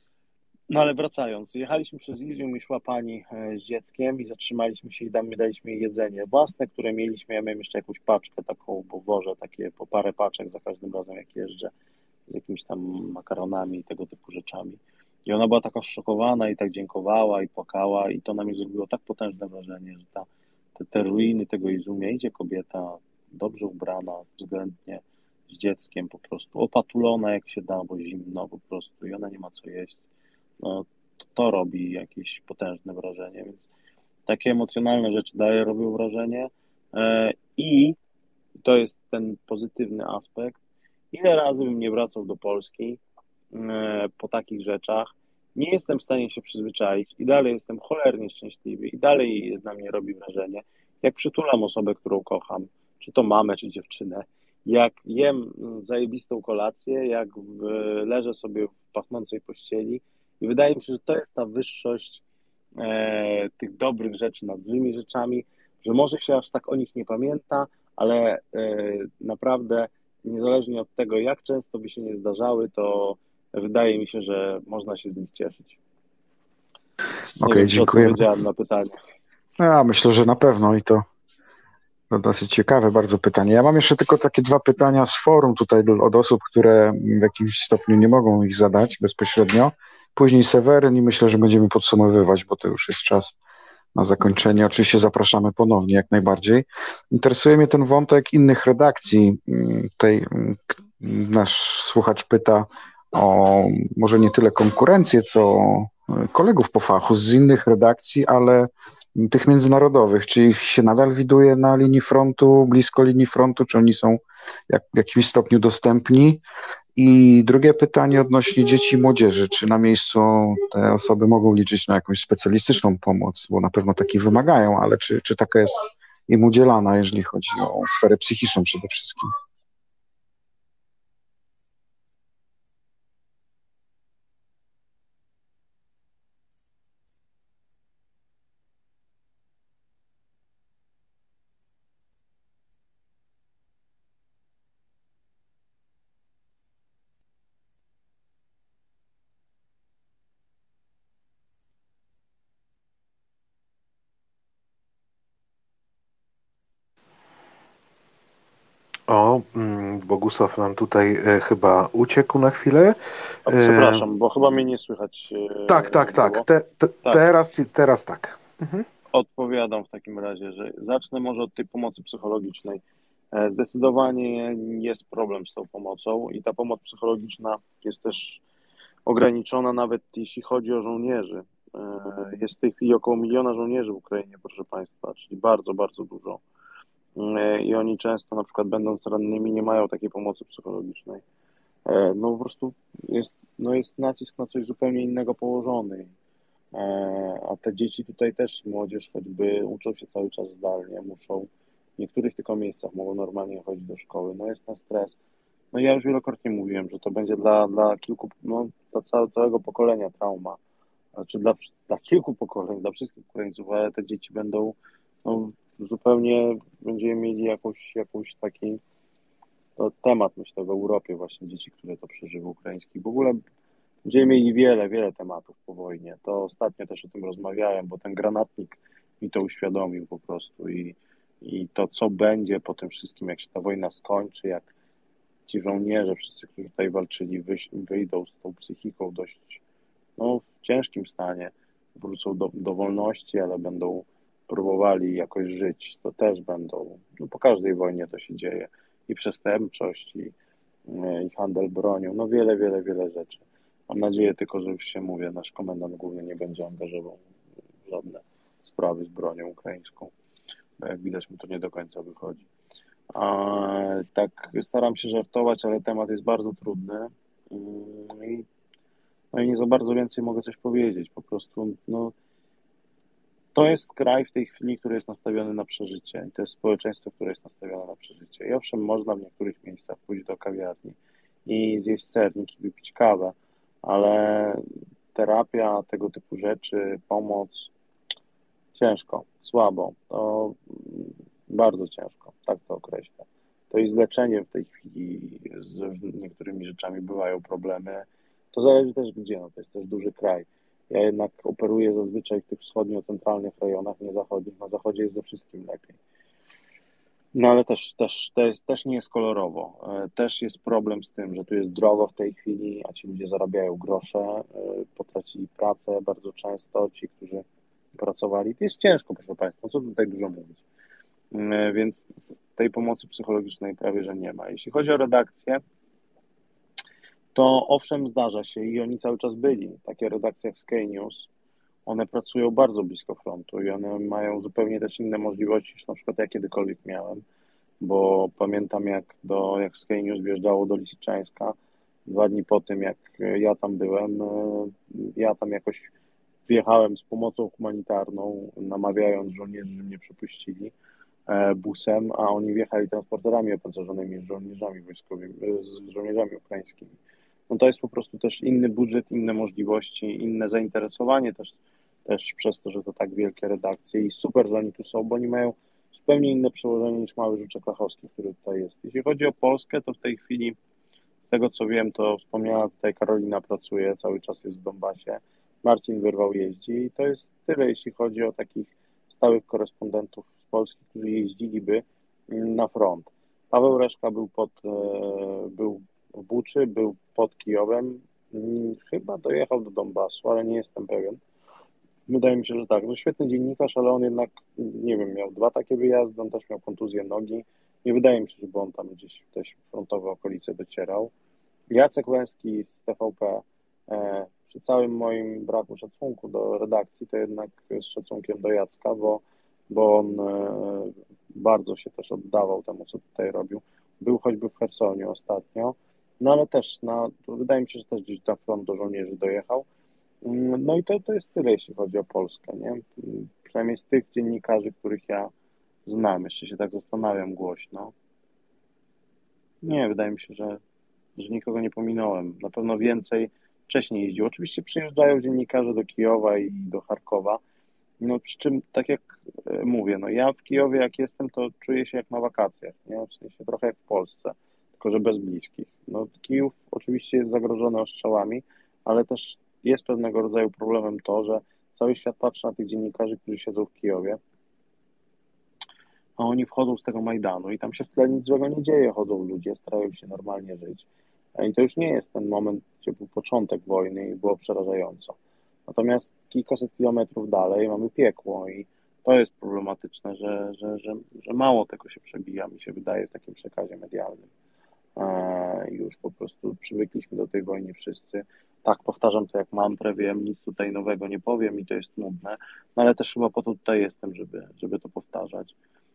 No ale wracając, jechaliśmy przez Izum i szła pani z dzieckiem i zatrzymaliśmy się i daliśmy jej jedzenie własne, które mieliśmy. Ja miałem jeszcze jakąś paczkę taką, bo wożę takie po parę paczek za każdym razem jak jeżdżę z jakimiś tam makaronami i tego typu rzeczami. I ona była taka zszokowana i tak dziękowała i płakała i to na mnie zrobiło tak potężne wrażenie, że te ruiny tego Izumia, idzie kobieta dobrze ubrana, względnie z dzieckiem po prostu, opatulona jak się da, bo zimno po prostu i ona nie ma co jeść. No, to robi jakieś potężne wrażenie, więc takie emocjonalne rzeczy robią wrażenie i to jest ten pozytywny aspekt. Ile razy bym nie wracał do Polski po takich rzeczach, nie jestem w stanie się przyzwyczaić i dalej jestem cholernie szczęśliwy i dalej na mnie robi wrażenie, jak przytulam osobę, którą kocham, czy to mamę, czy dziewczynę, jak jem zajebistą kolację, jak leżę sobie w pachnącej pościeli i wydaje mi się, że to jest ta wyższość tych dobrych rzeczy nad złymi rzeczami, że może się aż tak o nich nie pamięta, ale naprawdę niezależnie od tego, jak często by się nie zdarzały, to wydaje mi się, że można się z nich cieszyć. Nie Okej, wiem, czy dziękuję. odpowiedziałem na pytanie. Ja myślę, że na pewno i to To dosyć ciekawe bardzo pytanie. Ja mam jeszcze tylko takie dwa pytania z forum tutaj od osób, które w jakimś stopniu nie mogą ich zadać bezpośrednio. Później Seweryn i myślę, że będziemy podsumowywać, bo to już jest czas na zakończenie. Oczywiście zapraszamy ponownie, jak najbardziej. Interesuje mnie ten wątek innych redakcji. Tutaj nasz słuchacz pyta o może nie tyle konkurencję, co kolegów po fachu z innych redakcji, ale tych międzynarodowych. Czy ich się nadal widuje na linii frontu, blisko linii frontu, czy oni są w jakimś stopniu dostępni? I drugie pytanie odnośnie dzieci i młodzieży. Czy na miejscu te osoby mogą liczyć na jakąś specjalistyczną pomoc, bo na pewno takiej wymagają, ale czy taka jest im udzielana, jeżeli chodzi o sferę psychiczną przede wszystkim? O, Bogusław nam tutaj chyba uciekł na chwilę. A przepraszam, bo chyba mnie nie słychać Tak. było. Tak. Teraz tak. Mhm. Odpowiadam w takim razie, że zacznę może od tej pomocy psychologicznej. Zdecydowanie jest problem z tą pomocą i ta pomoc psychologiczna jest też ograniczona, nawet jeśli chodzi o żołnierzy. Jest w tej chwili około 1 miliona żołnierzy w Ukrainie, proszę Państwa, czyli bardzo, bardzo dużo. I oni często, na przykład będąc rannymi, nie mają takiej pomocy psychologicznej. No po prostu jest nacisk na coś zupełnie innego położony. A te dzieci tutaj też, młodzież choćby uczą się cały czas zdalnie, muszą w niektórych tylko miejscach mogą normalnie chodzić do szkoły. No jest ten stres. No ja już wielokrotnie mówiłem, że to będzie dla kilku, no dla całego pokolenia trauma. Znaczy dla kilku pokoleń, dla wszystkich Ukraińców, ale te dzieci będą, no zupełnie będziemy mieli jakąś taki temat, myślę, w Europie właśnie dzieci, które to przeżyły ukraińskich. W ogóle będziemy mieli wiele tematów po wojnie. To ostatnio też o tym rozmawiałem, bo ten granatnik mi to uświadomił po prostu i to, co będzie po tym wszystkim, jak się ta wojna skończy, jak ci żołnierze, wszyscy, którzy tutaj walczyli, wyjdą z tą psychiką dość w ciężkim stanie, wrócą do wolności, ale będą próbowali jakoś żyć. To też będą, po każdej wojnie to się dzieje. I przestępczość, i handel bronią, wiele rzeczy. Mam nadzieję tylko, że już się mówię, nasz komendant główny nie będzie angażował w żadne sprawy z bronią ukraińską, bo jak widać mu to nie do końca wychodzi. Tak staram się żartować, ale temat jest bardzo trudny i nie za bardzo więcej mogę coś powiedzieć. Po prostu to jest kraj w tej chwili, który jest nastawiony na przeżycie i to jest społeczeństwo, które jest nastawione na przeżycie. I owszem, można w niektórych miejscach pójść do kawiarni i zjeść sernik i wypić kawę, ale terapia, tego typu rzeczy, pomoc, ciężko, słabo, to bardzo ciężko, tak to określę. To jest leczenie w tej chwili, z niektórymi rzeczami bywają problemy. To zależy też gdzie, to jest też duży kraj. Ja jednak operuję zazwyczaj w tych wschodnio-centralnych rejonach, nie zachodnich. Na zachodzie jest ze wszystkim lepiej. No ale też nie jest kolorowo. Też jest problem z tym, że tu jest drogo w tej chwili, a ci ludzie zarabiają grosze, potracili pracę bardzo często, ci, którzy pracowali. To jest ciężko, proszę Państwa, co tutaj dużo mówić. Więc tej pomocy psychologicznej prawie, że nie ma. Jeśli chodzi o redakcję, to owszem zdarza się i oni cały czas byli. Takie redakcje jak Sky News, one pracują bardzo blisko frontu i one mają zupełnie też inne możliwości niż na przykład ja kiedykolwiek miałem, bo pamiętam jak Sky News wjeżdżało do Lisiczańska 2 dni po tym, jak ja tam byłem, ja tam jakoś wjechałem z pomocą humanitarną, namawiając żołnierzy, żeby mnie przepuścili busem, a oni wjechali transporterami opancerzonymi z żołnierzami wojskowymi, z żołnierzami ukraińskimi. No to jest po prostu też inny budżet, inne możliwości, inne zainteresowanie też przez to, że to tak wielkie redakcje i super, że oni tu są, bo oni mają zupełnie inne przełożenie niż mały Żuczek Lachowski, który tutaj jest. Jeśli chodzi o Polskę, to w tej chwili, z tego co wiem, to wspomniana tutaj Karolina pracuje, cały czas jest w Donbasie, Marcin Wyrwał jeździ i to jest tyle, jeśli chodzi o takich stałych korespondentów z Polski, którzy jeździliby, na front. Paweł Reszka był w Buczy, był pod Kijowem, chyba dojechał do Donbasu, ale nie jestem pewien. Wydaje mi się, że tak. No świetny dziennikarz, ale on jednak, nie wiem, miał 2 takie wyjazdy, on też miał kontuzję nogi. Nie wydaje mi się, żeby on tam gdzieś w te frontowe okolice docierał. Jacek Łęski z TVP, przy całym moim braku szacunku do redakcji, to jednak z szacunkiem do Jacka, bo on bardzo się też oddawał temu, co tutaj robił. Był choćby w Chersoniu ostatnio, no ale też, wydaje mi się, że też gdzieś na front do żołnierzy dojechał. No i to jest tyle, jeśli chodzi o Polskę, nie? Przynajmniej z tych dziennikarzy, których ja znam, jeszcze się tak zastanawiam głośno. Nie, wydaje mi się, że nikogo nie pominąłem. Na pewno więcej wcześniej jeździł. Oczywiście przyjeżdżają dziennikarze do Kijowa i do Charkowa. No przy czym, tak jak mówię, no ja w Kijowie jak jestem, to czuję się jak na wakacjach, nie? W sensie trochę jak w Polsce, tylko że bez bliskich. No Kijów oczywiście jest zagrożony ostrzałami, ale też jest pewnego rodzaju problemem to, że cały świat patrzy na tych dziennikarzy, którzy siedzą w Kijowie, a oni wchodzą z tego Majdanu i tam się w tle nic złego nie dzieje, chodzą ludzie, starają się normalnie żyć. I to już nie jest ten moment, gdzie był początek wojny i było przerażająco. Natomiast kilkaset kilometrów dalej mamy piekło i to jest problematyczne, że mało tego się przebija, mi się wydaje, w takim przekazie medialnym. Już po prostu przywykliśmy do tej wojny wszyscy. Tak, powtarzam to jak mantrę, wiem, nic tutaj nowego nie powiem i to jest nudne, no ale też chyba po to tutaj jestem, żeby to powtarzać.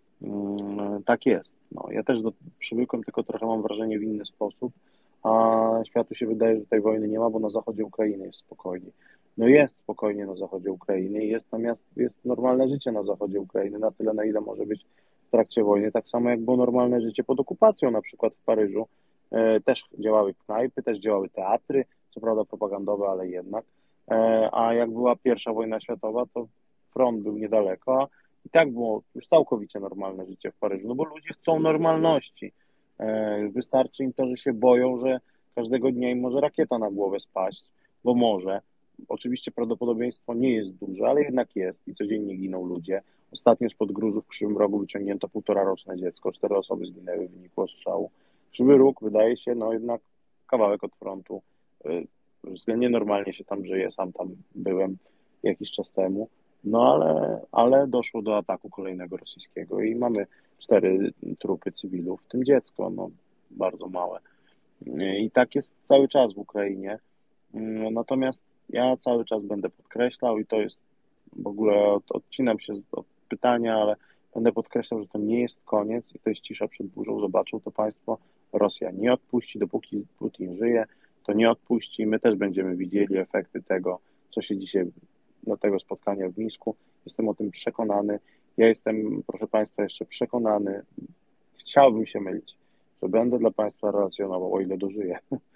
Tak jest. No, ja też przywykłem, tylko trochę mam wrażenie w inny sposób, a światu się wydaje, że tej wojny nie ma, bo na zachodzie Ukrainy jest spokojnie. No jest spokojnie na zachodzie Ukrainy, natomiast jest normalne życie na zachodzie Ukrainy, na tyle, na ile może być w trakcie wojny, tak samo jak było normalne życie pod okupacją, na przykład w Paryżu. Też działały knajpy, też działały teatry, co prawda propagandowe, ale jednak. A jak była I wojna światowa, to front był niedaleko, i tak było już całkowicie normalne życie w Paryżu, no bo ludzie chcą normalności. Wystarczy im to, że się boją, że każdego dnia im może rakieta na głowę spaść, bo może. Oczywiście prawdopodobieństwo nie jest duże, ale jednak jest i codziennie giną ludzie. Ostatnio spod gruzów w Krzywym Rogu wyciągnięto 1,5-roczne dziecko, 4 osoby zginęły w wyniku ostrzału. Krzywy Róg wydaje się, no jednak kawałek od frontu. Względnie normalnie się tam żyje, sam tam byłem jakiś czas temu. No ale doszło do ataku kolejnego rosyjskiego i mamy 4 trupy cywilów, w tym dziecko, no bardzo małe. I tak jest cały czas w Ukrainie. Natomiast ja cały czas będę podkreślał i to jest w ogóle, odcinam się od pytania, ale będę podkreślał, że to nie jest koniec i to jest cisza przed burzą. Zobaczą to państwo, Rosja nie odpuści, dopóki Putin żyje, to nie odpuści. My też będziemy widzieli efekty tego, co się dzisiaj do tego spotkania w Mińsku. Jestem o tym przekonany. Ja jestem, proszę Państwa, jeszcze przekonany, chciałbym się mylić, że będę dla Państwa relacjonował, o ile dożyję,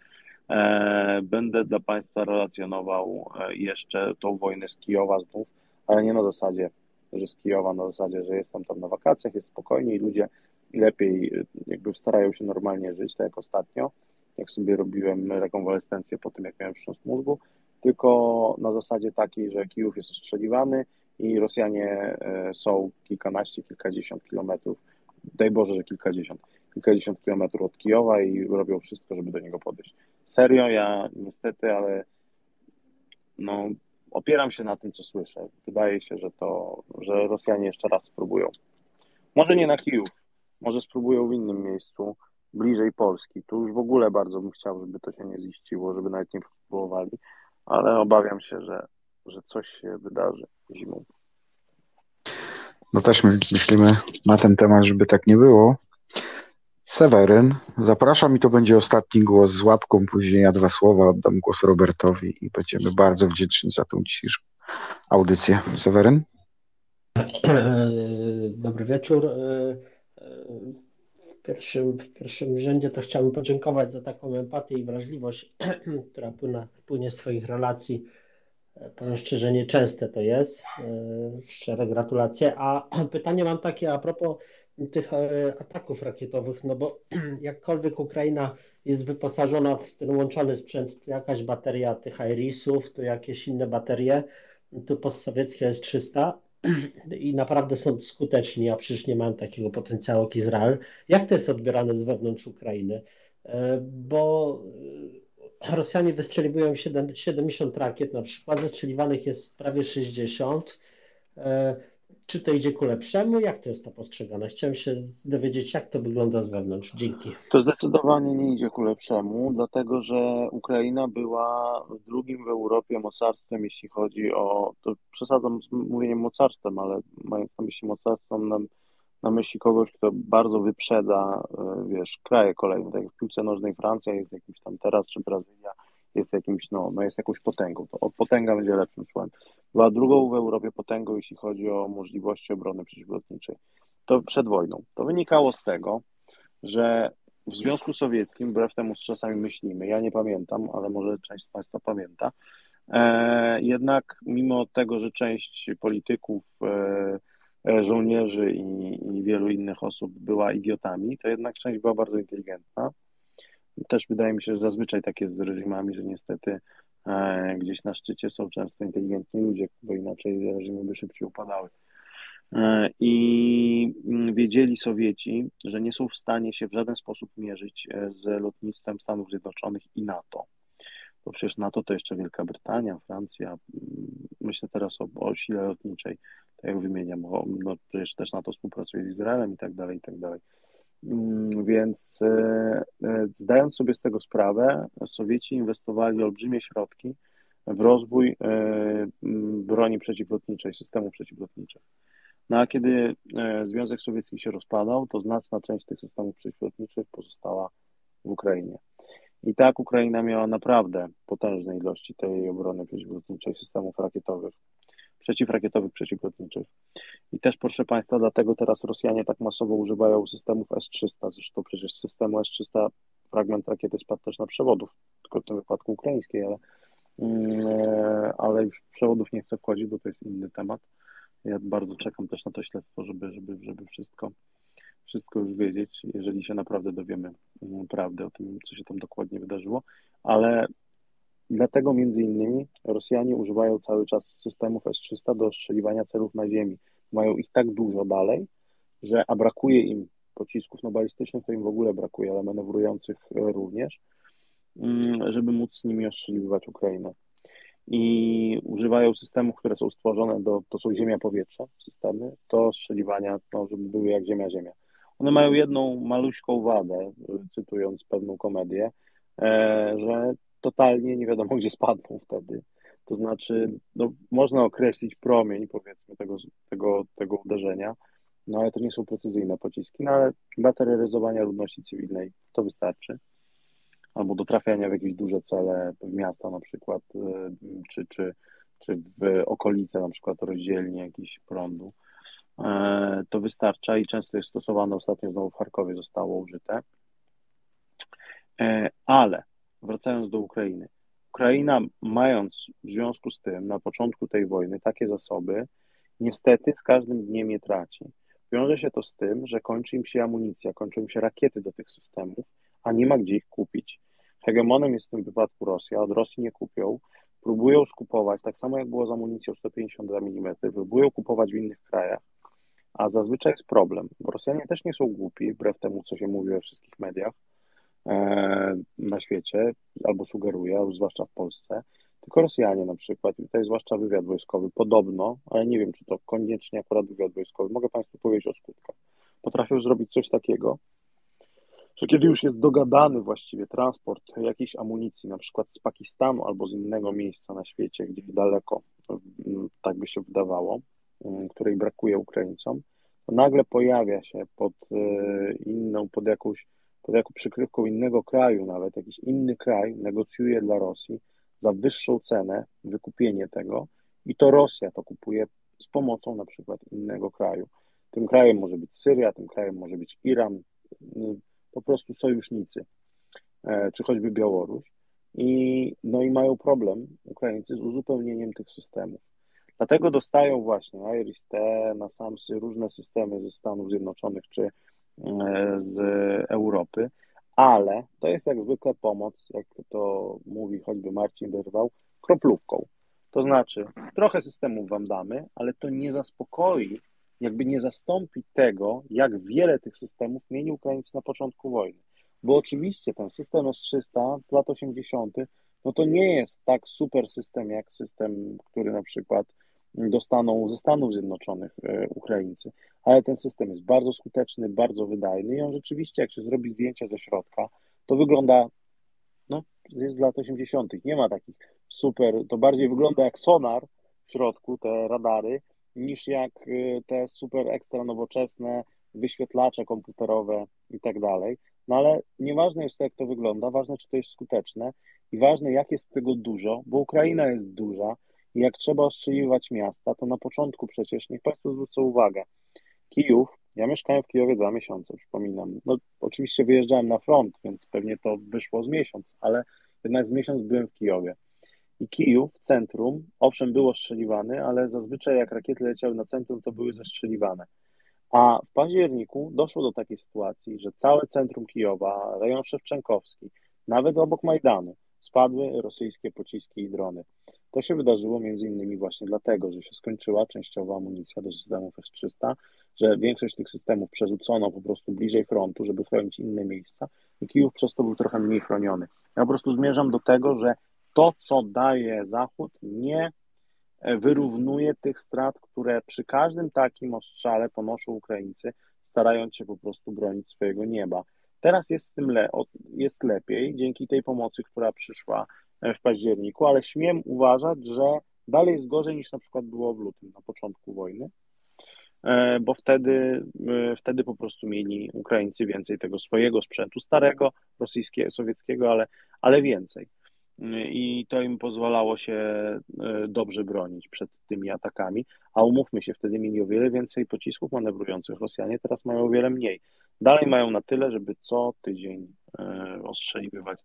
będę dla Państwa relacjonował jeszcze tą wojnę z Kijowa znów, ale nie na zasadzie, że z Kijowa, na zasadzie, że jestem tam na wakacjach, jest spokojnie i ludzie lepiej jakby starają się normalnie żyć, tak jak ostatnio, jak sobie robiłem rekonwalescencję po tym, jak miałem wstrząs mózgu, tylko na zasadzie takiej, że Kijów jest ostrzeliwany i Rosjanie są kilkanaście, kilkadziesiąt kilometrów, daj Boże, że kilkadziesiąt kilometrów od Kijowa i robią wszystko, żeby do niego podejść. Serio, ja niestety, ale no, opieram się na tym, co słyszę. Wydaje się, że Rosjanie jeszcze raz spróbują. Może nie na Kijów, może spróbują w innym miejscu, bliżej Polski. Tu już w ogóle bardzo bym chciał, żeby to się nie ziściło, żeby nawet nie próbowali, ale obawiam się, że coś się wydarzy zimą. No też myślimy na ten temat, żeby tak nie było. Seweryn, zapraszam i to będzie ostatni głos z łapką, później ja 2 słowa oddam głos Robertowi i będziemy bardzo wdzięczni za tą dzisiejszą audycję. Seweryn? Dobry wieczór. W pierwszym rzędzie to chciałbym podziękować za taką empatię i wrażliwość, która płynie z Twoich relacji. Powiem szczerze, nieczęste to jest. Szczere gratulacje. A pytanie mam takie a propos tych ataków rakietowych, no bo jakkolwiek Ukraina jest wyposażona w ten łączony sprzęt, tu jakaś bateria tych Irisów, tu jakieś inne baterie, tu postsowieckie S-300, i naprawdę są skuteczni, a przecież nie mają takiego potencjału jak Izrael. Jak to jest odbierane z wewnątrz Ukrainy? Bo Rosjanie wystrzeliwują 70 rakiet na przykład, zestrzeliwanych jest prawie 60. Czy to idzie ku lepszemu? Jak to jest to postrzegane? Chciałem się dowiedzieć, jak to wygląda z wewnątrz. Dzięki. To zdecydowanie nie idzie ku lepszemu, dlatego że Ukraina była drugim w Europie mocarstwem, jeśli chodzi o, to przesadzam z mówieniem mocarstwem, ale mając na myśli mocarstwo, na myśli kogoś, kto bardzo wyprzedza, wiesz, kraje kolejne, tak jak w piłce nożnej Francja jest jakimś tam teraz, czy Brazylia jest jakimś, jest jakąś potęgą, to potęga będzie lepszym słowem. Była drugą w Europie potęgą, jeśli chodzi o możliwości obrony przeciwlotniczej. To przed wojną. To wynikało z tego, że w Związku Sowieckim, wbrew temu, co czasami myślimy, ja nie pamiętam, ale może część z Państwa pamięta, jednak mimo tego, że część polityków, żołnierzy i wielu innych osób była idiotami, to jednak część była bardzo inteligentna. Też wydaje mi się, że zazwyczaj tak jest z reżimami, że niestety gdzieś na szczycie są często inteligentni ludzie, bo inaczej reżimy by szybciej upadały. I wiedzieli Sowieci, że nie są w stanie się w żaden sposób mierzyć z lotnictwem Stanów Zjednoczonych i NATO. Bo przecież NATO to jeszcze Wielka Brytania, Francja. Myślę teraz o sile lotniczej, tak jak wymieniam, no przecież też NATO współpracuje z Izraelem i tak dalej, i tak dalej. Więc zdając sobie z tego sprawę, Sowieci inwestowali olbrzymie środki w rozwój broni przeciwlotniczej, systemów przeciwlotniczych. No a kiedy Związek Sowiecki się rozpadał, to znaczna część tych systemów przeciwlotniczych pozostała w Ukrainie. I tak Ukraina miała naprawdę potężne ilości tej obrony przeciwlotniczej, systemów rakietowych, przeciwrakietowych, przeciwlotniczych. I też, proszę Państwa, dlatego teraz Rosjanie tak masowo używają systemów S-300. Zresztą przecież z systemu S-300 fragment rakiety spadł też na przewodów, tylko w tym wypadku ukraińskiej, ale już przewodów nie chcę wchodzić, bo to jest inny temat. Ja bardzo czekam też na to śledztwo, żeby wszystko już wiedzieć, jeżeli się naprawdę dowiemy prawdy o tym, co się tam dokładnie wydarzyło, ale dlatego między innymi Rosjanie używają cały czas systemów S-300 do ostrzeliwania celów na ziemi. Mają ich tak dużo dalej, a brakuje im pocisków balistycznych, to im w ogóle brakuje, ale manewrujących również, żeby móc z nimi ostrzeliwać Ukrainę. I używają systemów, które są stworzone to są ziemia-powietrze, systemy, do ostrzeliwania, żeby były jak ziemia-ziemia. One mają jedną maluśką wadę, cytując pewną komedię, że totalnie nie wiadomo, gdzie spadną wtedy. To znaczy, można określić promień, powiedzmy, tego uderzenia, ale to nie są precyzyjne pociski, ale dla terroryzowania ludności cywilnej to wystarczy. Albo do trafiania w jakieś duże cele, w miasta na przykład, czy w okolice na przykład rozdzielni jakichś prądu. To wystarcza i często jest stosowane, ostatnio znowu w Charkowie zostało użyte. Ale wracając do Ukrainy. Ukraina, mając w związku z tym na początku tej wojny takie zasoby, niestety z każdym dniem je traci. Wiąże się to z tym, że kończy im się amunicja, kończą im się rakiety do tych systemów, a nie ma gdzie ich kupić. Hegemonem jest w tym wypadku Rosja, od Rosji nie kupią, próbują skupować, tak samo jak było z amunicją 152 mm, próbują kupować w innych krajach, a zazwyczaj jest problem, bo Rosjanie też nie są głupi, wbrew temu, co się mówi we wszystkich mediach na świecie, albo sugeruje, zwłaszcza w Polsce, tylko Rosjanie na przykład, tutaj zwłaszcza wywiad wojskowy, podobno, ale nie wiem, czy to koniecznie akurat wywiad wojskowy, mogę Państwu powiedzieć o skutkach, potrafią zrobić coś takiego, że kiedy już jest dogadany właściwie transport jakiejś amunicji, na przykład z Pakistanu albo z innego miejsca na świecie, gdzieś daleko, tak by się wydawało, której brakuje Ukraińcom, to nagle pojawia się pod jaką przykrywką innego kraju nawet, jakiś inny kraj negocjuje dla Rosji za wyższą cenę wykupienie tego i to Rosja to kupuje z pomocą na przykład innego kraju. Tym krajem może być Syria, tym krajem może być Iran, po prostu sojusznicy, czy choćby Białoruś. I mają problem Ukraińcy z uzupełnieniem tych systemów. Dlatego dostają właśnie IRIS-T, NASAMSy, różne systemy ze Stanów Zjednoczonych czy z Europy, ale to jest jak zwykle pomoc, jak to mówi choćby Marcin Wyrwał, kroplówką. To znaczy, trochę systemów wam damy, ale to nie zaspokoi, jakby nie zastąpi tego, jak wiele tych systemów mieli Ukraińcy na początku wojny. Bo oczywiście ten system S-300 z lat 80., no to nie jest tak super system, jak system, który na przykład dostaną ze Stanów Zjednoczonych Ukraińcy. Ale ten system jest bardzo skuteczny, bardzo wydajny i on rzeczywiście, jak się zrobi zdjęcia ze środka, to wygląda, no, jest z lat 80. Nie ma takich super, to bardziej wygląda jak sonar w środku, te radary, niż jak te super ekstra nowoczesne wyświetlacze komputerowe i tak dalej. No ale nieważne jest to, jak to wygląda, ważne, czy to jest skuteczne i ważne, jak jest tego dużo, bo Ukraina jest duża i jak trzeba ostrzeliwać miasta, to na początku przecież, niech Państwo zwrócą uwagę, Kijów, ja mieszkałem w Kijowie 2 miesiące, przypominam. No, oczywiście wyjeżdżałem na front, więc pewnie to wyszło z miesiąc, ale jednak z miesiąc byłem w Kijowie. I Kijów, centrum, owszem, był ostrzeliwany, ale zazwyczaj jak rakiety leciały na centrum, to były zestrzeliwane. A w październiku doszło do takiej sytuacji, że całe centrum Kijowa, rejon Szewczenkowski, nawet obok Majdanu, spadły rosyjskie pociski i drony. To się wydarzyło między innymi właśnie dlatego, że się skończyła częściowa amunicja do systemów S-300, że większość tych systemów przerzucono po prostu bliżej frontu, żeby chronić inne miejsca i Kijów przez to był trochę mniej chroniony. Ja po prostu zmierzam do tego, że to, co daje Zachód, nie wyrównuje tych strat, które przy każdym takim ostrzale ponoszą Ukraińcy, starając się po prostu bronić swojego nieba. Teraz jest z tym jest lepiej, dzięki tej pomocy, która przyszła w październiku, ale śmiem uważać, że dalej jest gorzej niż na przykład było w lutym, na początku wojny, bo wtedy po prostu mieli Ukraińcy więcej tego swojego sprzętu, starego, rosyjskiego, sowieckiego, ale więcej. I to im pozwalało się dobrze bronić przed tymi atakami, a umówmy się, wtedy mieli o wiele więcej pocisków manewrujących. Rosjanie teraz mają o wiele mniej. Dalej mają na tyle, żeby co tydzień ostrzeliwać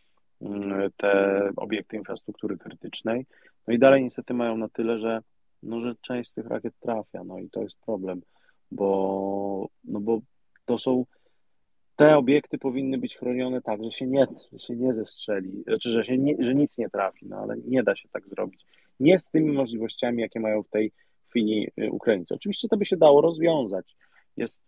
te obiekty infrastruktury krytycznej. No i dalej niestety mają na tyle, że część z tych rakiet trafia, no i to jest problem, bo to są te obiekty powinny być chronione tak, że się nie zestrzeli, znaczy, że nic nie trafi, no ale nie da się tak zrobić. Nie z tymi możliwościami, jakie mają w tej chwili Ukraińcy. Oczywiście to by się dało rozwiązać. Jest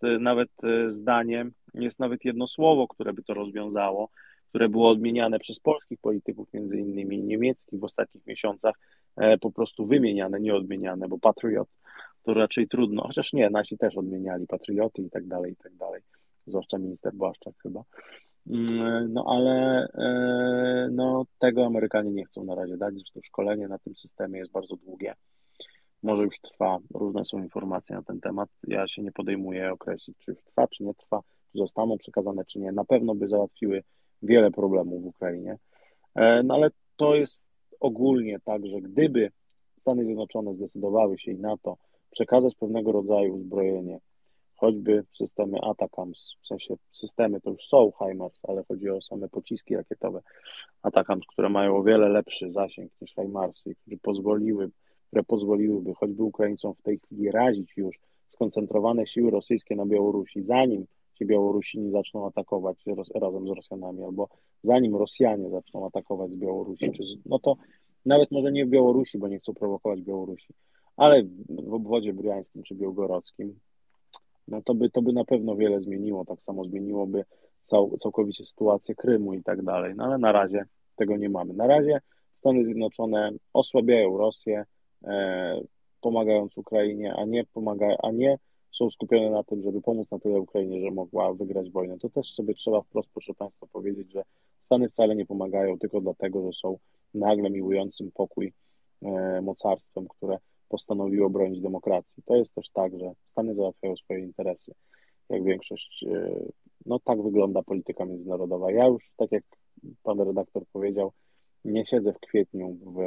nawet jedno słowo, które by to rozwiązało, które było odmieniane przez polskich polityków, między innymi niemieckich w ostatnich miesiącach, po prostu wymieniane, nie odmieniane, bo patriot to raczej trudno, chociaż nie, nasi też odmieniali patrioty i tak dalej, zwłaszcza minister Błaszczak chyba. No ale tego Amerykanie nie chcą na razie dać, zresztą szkolenie na tym systemie jest bardzo długie. Może już trwa, różne są informacje na ten temat. Ja się nie podejmuję określić, czy już trwa, czy nie trwa, czy zostaną przekazane, czy nie. Na pewno by załatwiły wiele problemów w Ukrainie. No ale to jest ogólnie tak, że gdyby Stany Zjednoczone zdecydowały się i NATO przekazać pewnego rodzaju uzbrojenie, choćby systemy ATACMS, w sensie systemy to już są HIMARS, ale chodzi o same pociski rakietowe ATACMS, które mają o wiele lepszy zasięg niż HIMARSy, które pozwoliłyby choćby Ukraińcom w tej chwili razić już skoncentrowane siły rosyjskie na Białorusi, zanim ci Białorusini zaczną atakować razem z Rosjanami, albo zanim Rosjanie zaczną atakować z Białorusi, no to nawet może nie w Białorusi, bo nie chcą prowokować Białorusi, ale w obwodzie bryjańskim czy białgorodzkim, no to by na pewno wiele zmieniło. Tak samo zmieniłoby całkowicie sytuację Krymu i tak dalej. No ale na razie tego nie mamy. Na razie Stany Zjednoczone osłabiają Rosję, pomagając Ukrainie, a nie są skupione na tym, żeby pomóc na tyle Ukrainie, że mogła wygrać wojnę. To też sobie trzeba wprost, proszę Państwa, powiedzieć, że Stany wcale nie pomagają tylko dlatego, że są nagle miłującym pokój mocarstwem, które postanowiło bronić demokracji. To jest też tak, że Stany załatwiają swoje interesy, jak większość, no tak wygląda polityka międzynarodowa. Ja już, tak jak pan redaktor powiedział, nie siedzę w kwietniu w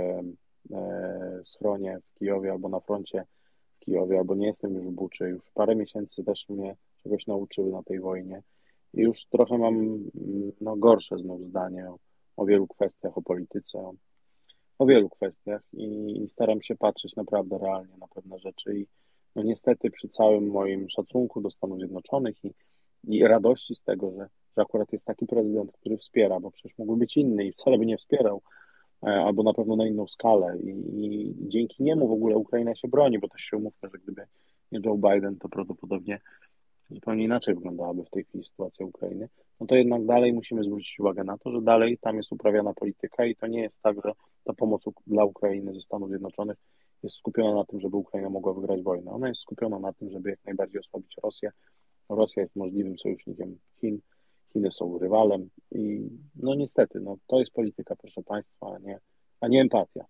schronie w Kijowie albo na froncie w Kijowie, albo nie jestem już w Buczy. Już parę miesięcy też mnie czegoś nauczyły na tej wojnie i już trochę mam gorsze znów zdanie o wielu kwestiach, o polityce, o wielu kwestiach i staram się patrzeć naprawdę realnie na pewne rzeczy i no niestety przy całym moim szacunku do Stanów Zjednoczonych i radości z tego, że akurat jest taki prezydent, który wspiera, bo przecież mógłby być inny i wcale by nie wspierał albo na pewno na inną skalę i dzięki niemu w ogóle Ukraina się broni, bo też się umówmy, że gdyby nie Joe Biden, to prawdopodobnie zupełnie inaczej wyglądałaby w tej chwili sytuacja Ukrainy, no to jednak dalej musimy zwrócić uwagę na to, że dalej tam jest uprawiana polityka i to nie jest tak, że ta pomoc dla Ukrainy ze Stanów Zjednoczonych jest skupiona na tym, żeby Ukraina mogła wygrać wojnę. Ona jest skupiona na tym, żeby jak najbardziej osłabić Rosję. Rosja jest możliwym sojusznikiem Chin, Chiny są rywalem i no niestety, no to jest polityka, proszę Państwa, a nie empatia.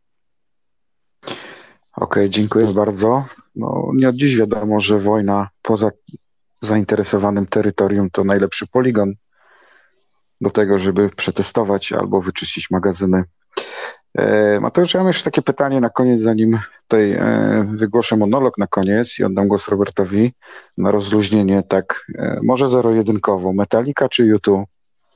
Okej, dziękuję bardzo. No, nie od dziś wiadomo, że wojna poza zainteresowanym terytorium to najlepszy poligon do tego, żeby przetestować albo wyczyścić magazyny. Mateusz, ja mam jeszcze takie pytanie na koniec, zanim tutaj wygłoszę monolog na koniec i oddam głos Robertowi na rozluźnienie, tak może zero-jedynkowo, Metallica czy U2?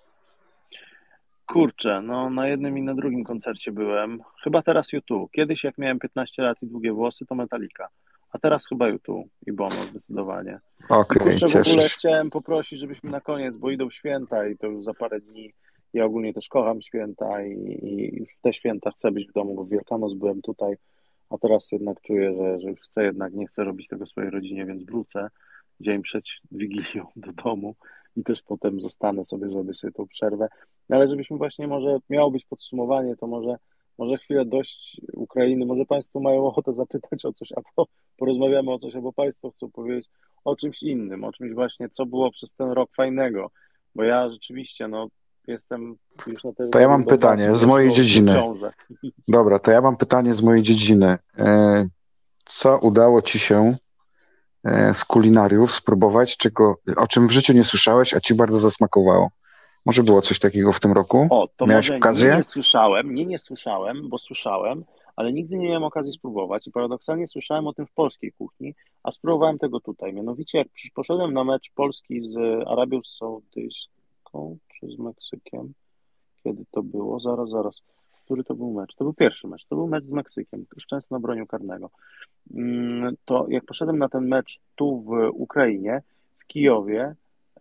Kurczę, no na jednym i na drugim koncercie byłem. Chyba teraz U2. Kiedyś jak miałem 15 lat i długie włosy, to Metallica. A teraz chyba U2 i Bono zdecydowanie. Okej, Kurczę, w ogóle cieszę się. chciałem poprosić, żebyśmy na koniec, bo idą święta i to już za parę dni. Ja ogólnie też kocham święta i już w te święta chcę być w domu, bo w Wielkanoc byłem tutaj, a teraz jednak czuję, że już chcę jednak, nie chcę robić tego swojej rodzinie, więc wrócę dzień przed Wigilią do domu i też potem zostanę sobie, zrobię sobie tą przerwę. No ale żebyśmy właśnie, może miało być podsumowanie, to może chwilę dość Ukrainy, może Państwo mają ochotę zapytać o coś, albo porozmawiamy o coś, albo Państwo chcą powiedzieć o czymś innym, o czymś właśnie, co było przez ten rok fajnego, bo ja rzeczywiście, no, jestem już na tej... To ja mam pytanie z mojej dziedziny. Dobra, to ja mam pytanie z mojej dziedziny. Co udało Ci się z kulinariów spróbować, o czym w życiu nie słyszałeś, a Ci bardzo zasmakowało? Może było coś takiego w tym roku? O, to miałeś może okazję? Nie słyszałem, bo słyszałem, ale nigdy nie miałem okazji spróbować i paradoksalnie słyszałem o tym w polskiej kuchni, a spróbowałem tego tutaj. Mianowicie jak poszedłem na mecz Polski z Arabią Saudyjską czy z Meksykiem, kiedy to było? Zaraz. Który to był mecz? To był pierwszy mecz. To był mecz z Meksykiem. Szczęsno bronił karnego. To jak poszedłem na ten mecz tu w Ukrainie, w Kijowie,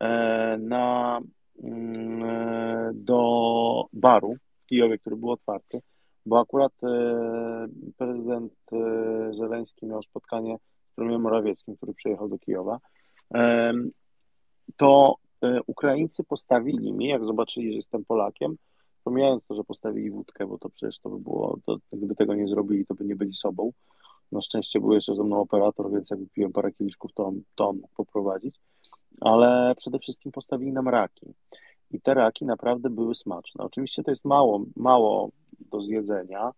do baru w Kijowie, który był otwarty, bo akurat prezydent Żeleński miał spotkanie z premierem Morawieckim, który przyjechał do Kijowa, to Ukraińcy postawili mi, jak zobaczyli, że jestem Polakiem, pomijając to, że postawili wódkę, bo to przecież to by było, gdyby tego nie zrobili, to by nie byli sobą. Na szczęście był jeszcze ze mną operator, więc jak wypiłem parę kieliszków, to on mógł poprowadzić. Ale przede wszystkim postawili nam raki. I te raki naprawdę były smaczne. Oczywiście to jest mało do zjedzenia,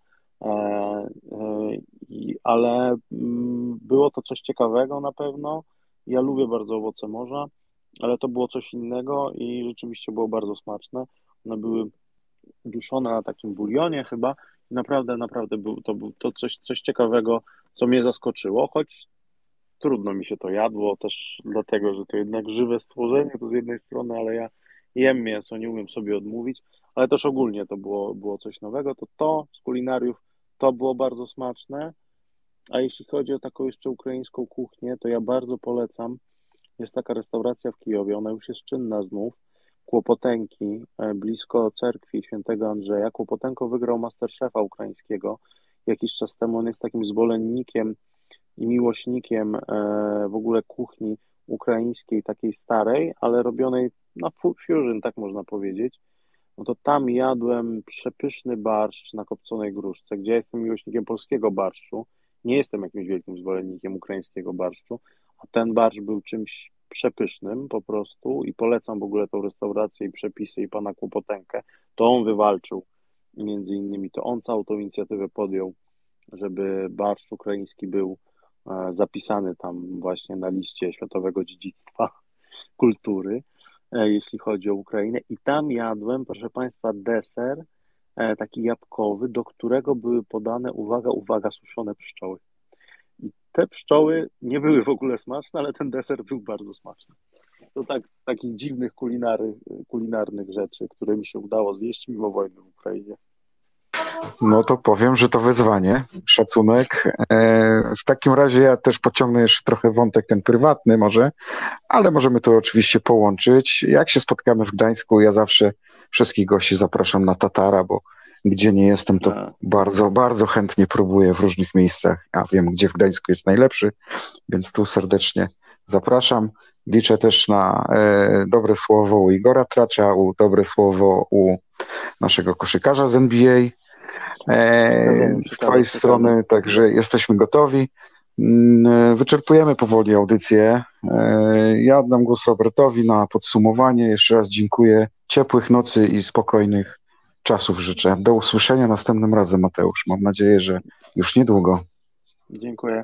ale było to coś ciekawego na pewno. Ja lubię bardzo owoce morza, ale to było coś innego i rzeczywiście było bardzo smaczne. One były duszone na takim bulionie chyba i naprawdę było to coś ciekawego, co mnie zaskoczyło, choć trudno mi się to jadło, też dlatego, że to jednak żywe stworzenie, to z jednej strony, ale ja jem mięso, nie umiem sobie odmówić, ale też ogólnie to było coś nowego, to z kulinariów to było bardzo smaczne, a jeśli chodzi o taką jeszcze ukraińską kuchnię, to ja bardzo polecam, jest taka restauracja w Kijowie, ona już jest czynna znów, Kłopotenki, blisko cerkwi świętego Andrzeja. Kłopotenko wygrał Masterchefa ukraińskiego jakiś czas temu, on jest takim zwolennikiem i miłośnikiem w ogóle kuchni ukraińskiej, takiej starej, ale robionej na fusion, tak można powiedzieć. No to tam jadłem przepyszny barszcz na kopconej gruszce, gdzie ja jestem miłośnikiem polskiego barszczu. Nie jestem jakimś wielkim zwolennikiem ukraińskiego barszczu, a ten barszcz był czymś przepysznym po prostu i polecam w ogóle tą restaurację i przepisy i pana Kłopotenkę. To on wywalczył między innymi, to on całą tą inicjatywę podjął, żeby barszcz ukraiński był zapisany tam właśnie na liście Światowego Dziedzictwa Kultury, jeśli chodzi o Ukrainę. I tam jadłem, proszę Państwa, deser taki jabłkowy, do którego były podane, uwaga, suszone pszczoły. I te pszczoły nie były w ogóle smaczne, ale ten deser był bardzo smaczny. To tak z takich dziwnych kulinarnych rzeczy, które mi się udało zjeść mimo wojny w Ukrainie. No to powiem, że to wyzwanie, szacunek. W takim razie ja też pociągnę jeszcze trochę wątek ten prywatny może, ale możemy to oczywiście połączyć. Jak się spotkamy w Gdańsku, ja zawsze wszystkich gości zapraszam na tatara, bo Gdzie nie jestem, to A, bardzo, bardzo chętnie próbuję w różnych miejscach. A wiem, gdzie w Gdańsku jest najlepszy, więc tu serdecznie zapraszam. Liczę też na dobre słowo u Igora Tracza, dobre słowo u naszego koszykarza z NBA. przekażemy, Z Twojej przekażę. strony, także jesteśmy gotowi. Wyczerpujemy powoli audycję. Ja oddam głos Robertowi na podsumowanie. Jeszcze raz dziękuję. Ciepłych nocy i spokojnych czasów życzę. Do usłyszenia następnym razem, Mateusz. Mam nadzieję, że już niedługo. Dziękuję.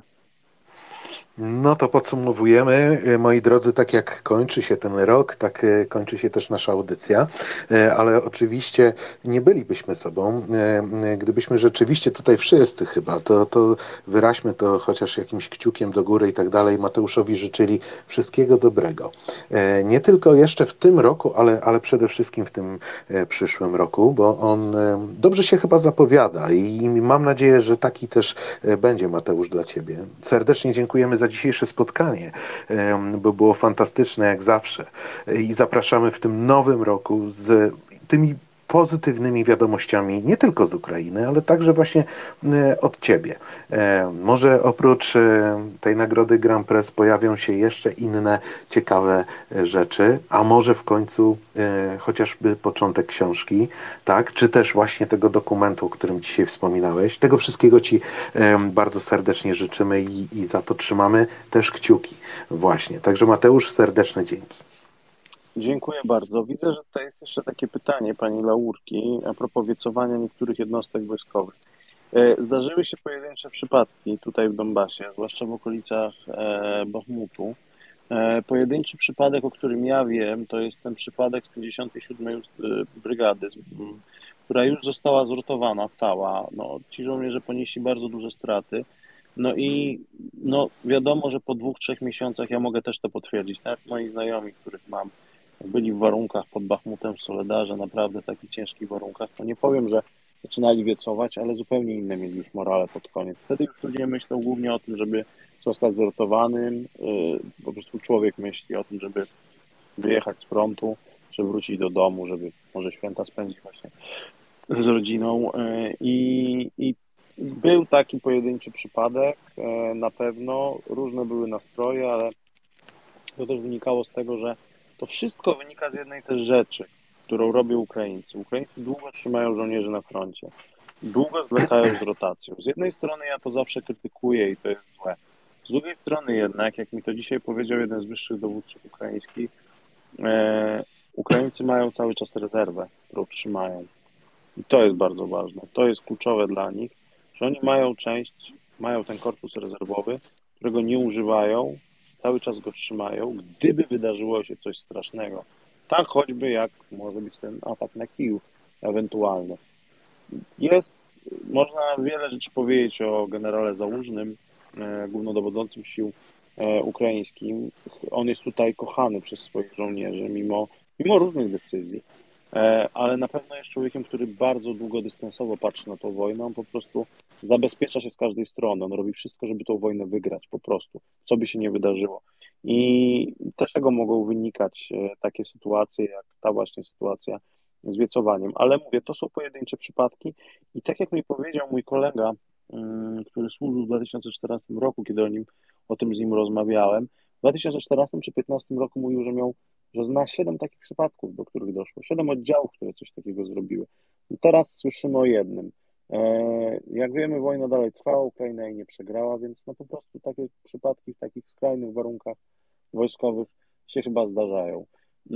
No to podsumowujemy. Moi drodzy, tak jak kończy się ten rok, tak kończy się też nasza audycja, ale oczywiście nie bylibyśmy sobą, gdybyśmy rzeczywiście tutaj wszyscy chyba, to wyraźmy to chociaż jakimś kciukiem do góry i tak dalej, Mateuszowi życzyli wszystkiego dobrego. Nie tylko jeszcze w tym roku, ale przede wszystkim w tym przyszłym roku, bo on dobrze się chyba zapowiada i mam nadzieję, że taki też będzie, Mateusz, dla Ciebie. Serdecznie dziękujemy za dzisiejsze spotkanie, bo było fantastyczne jak zawsze. I zapraszamy w tym nowym roku z tymi pozytywnymi wiadomościami, nie tylko z Ukrainy, ale także właśnie od Ciebie. Może oprócz tej nagrody Grand Prix pojawią się jeszcze inne ciekawe rzeczy, a może w końcu chociażby początek książki, tak? Czy też właśnie tego dokumentu, o którym dzisiaj wspominałeś. Tego wszystkiego Ci bardzo serdecznie życzymy i za to trzymamy też kciuki. Właśnie. Także Mateusz, serdeczne dzięki. Dziękuję bardzo. Widzę, że tutaj jest jeszcze takie pytanie pani Laurki a propos wiecowania niektórych jednostek wojskowych. Zdarzyły się pojedyncze przypadki tutaj w Donbasie, zwłaszcza w okolicach Bachmutu. Pojedynczy przypadek, o którym ja wiem, to jest ten przypadek z 57. Brygady, która już została zrotowana cała. No, ci żołnierze ponieśli bardzo duże straty. No i wiadomo, że po 2-3 miesiącach, ja mogę też to potwierdzić, nawet moi znajomi, których mam, byli w warunkach pod Bachmutem w Soledarze, naprawdę takich ciężkich warunkach, to nie powiem, że zaczynali wiecować, ale zupełnie inne mieli już morale pod koniec. Wtedy już ludzie myślą głównie o tym, żeby zostać zrotowanym, po prostu człowiek myśli o tym, żeby wyjechać z frontu, żeby wrócić do domu, żeby może święta spędzić właśnie z rodziną i był taki pojedynczy przypadek, na pewno różne były nastroje, ale to też wynikało z tego, że to wszystko wynika z jednej też rzeczy, którą robią Ukraińcy. Ukraińcy długo trzymają żołnierzy na froncie, długo zwlekają z rotacją. Z jednej strony ja to zawsze krytykuję i to jest złe. Z drugiej strony jednak, jak mi to dzisiaj powiedział jeden z wyższych dowódców ukraińskich, Ukraińcy mają cały czas rezerwę, którą trzymają. I to jest bardzo ważne. To jest kluczowe dla nich, że oni mają ten korpus rezerwowy, którego nie używają, cały czas go trzymają, gdyby wydarzyło się coś strasznego. Tak choćby jak może być ten atak na Kijów ewentualny. Można wiele rzeczy powiedzieć o generale Załużnym, głównodowodzącym sił ukraińskich. On jest tutaj kochany przez swoich żołnierzy, mimo różnych decyzji. Ale na pewno jest człowiekiem, który bardzo długodystansowo patrzy na tą wojnę. On po prostu zabezpiecza się z każdej strony. On robi wszystko, żeby tą wojnę wygrać po prostu, co by się nie wydarzyło. I też z tego mogą wynikać takie sytuacje, jak ta właśnie sytuacja z wiecowaniem. Ale mówię, to są pojedyncze przypadki i tak jak mi powiedział mój kolega, który służył w 2014 roku, kiedy o tym z nim rozmawiałem, w 2014 czy 2015 roku mówił, że zna 7 takich przypadków, do których doszło. 7 oddziałów, które coś takiego zrobiły. I teraz słyszymy o jednym. Jak wiemy, wojna dalej trwała, Ukraina jej nie przegrała, więc po prostu takie przypadki w takich skrajnych warunkach wojskowych się chyba zdarzają.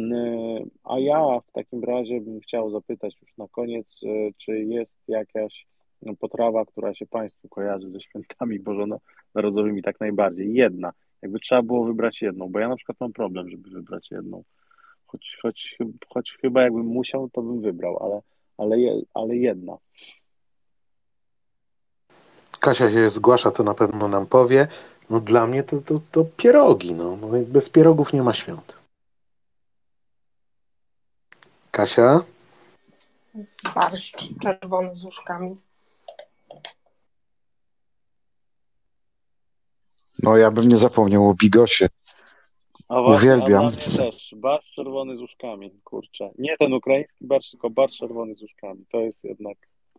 A ja w takim razie bym chciał zapytać już na koniec, czy jest jakaś potrawa, która się Państwu kojarzy ze świętami bożonarodzowymi tak najbardziej. Jedna. Jakby trzeba było wybrać jedną, bo ja na przykład mam problem, żeby wybrać jedną. Choć chyba jakbym musiał, to bym wybrał, ale jedna. Kasia się zgłasza, to na pewno nam powie. No dla mnie to pierogi. No. Bez pierogów nie ma świąt. Kasia? Barszcz czerwony z uszkami. No ja bym nie zapomniał o bigosie. A właśnie, Uwielbiam. a dla mnie też. Barszcz czerwony z uszkami, kurczę. Nie ten ukraiński barszcz, tylko barszcz czerwony z uszkami. To jest jednak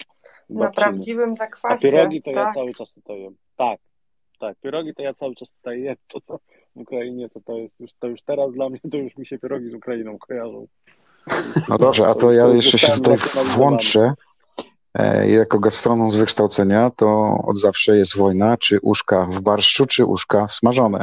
Na babciny. prawdziwym A zakwasie, pierogi to ja tak. cały czas tutaj jem. Tak, tak, pierogi to ja cały czas tutaj jem. To w Ukrainie to jest już teraz dla mnie, to już mi się pierogi z Ukrainą kojarzą. No dobrze, a to ja jeszcze się zostałem tutaj znacjonalizowany. włączę. Jako gastronom z wykształcenia to od zawsze jest wojna, czy uszka w barszczu, czy uszka smażone.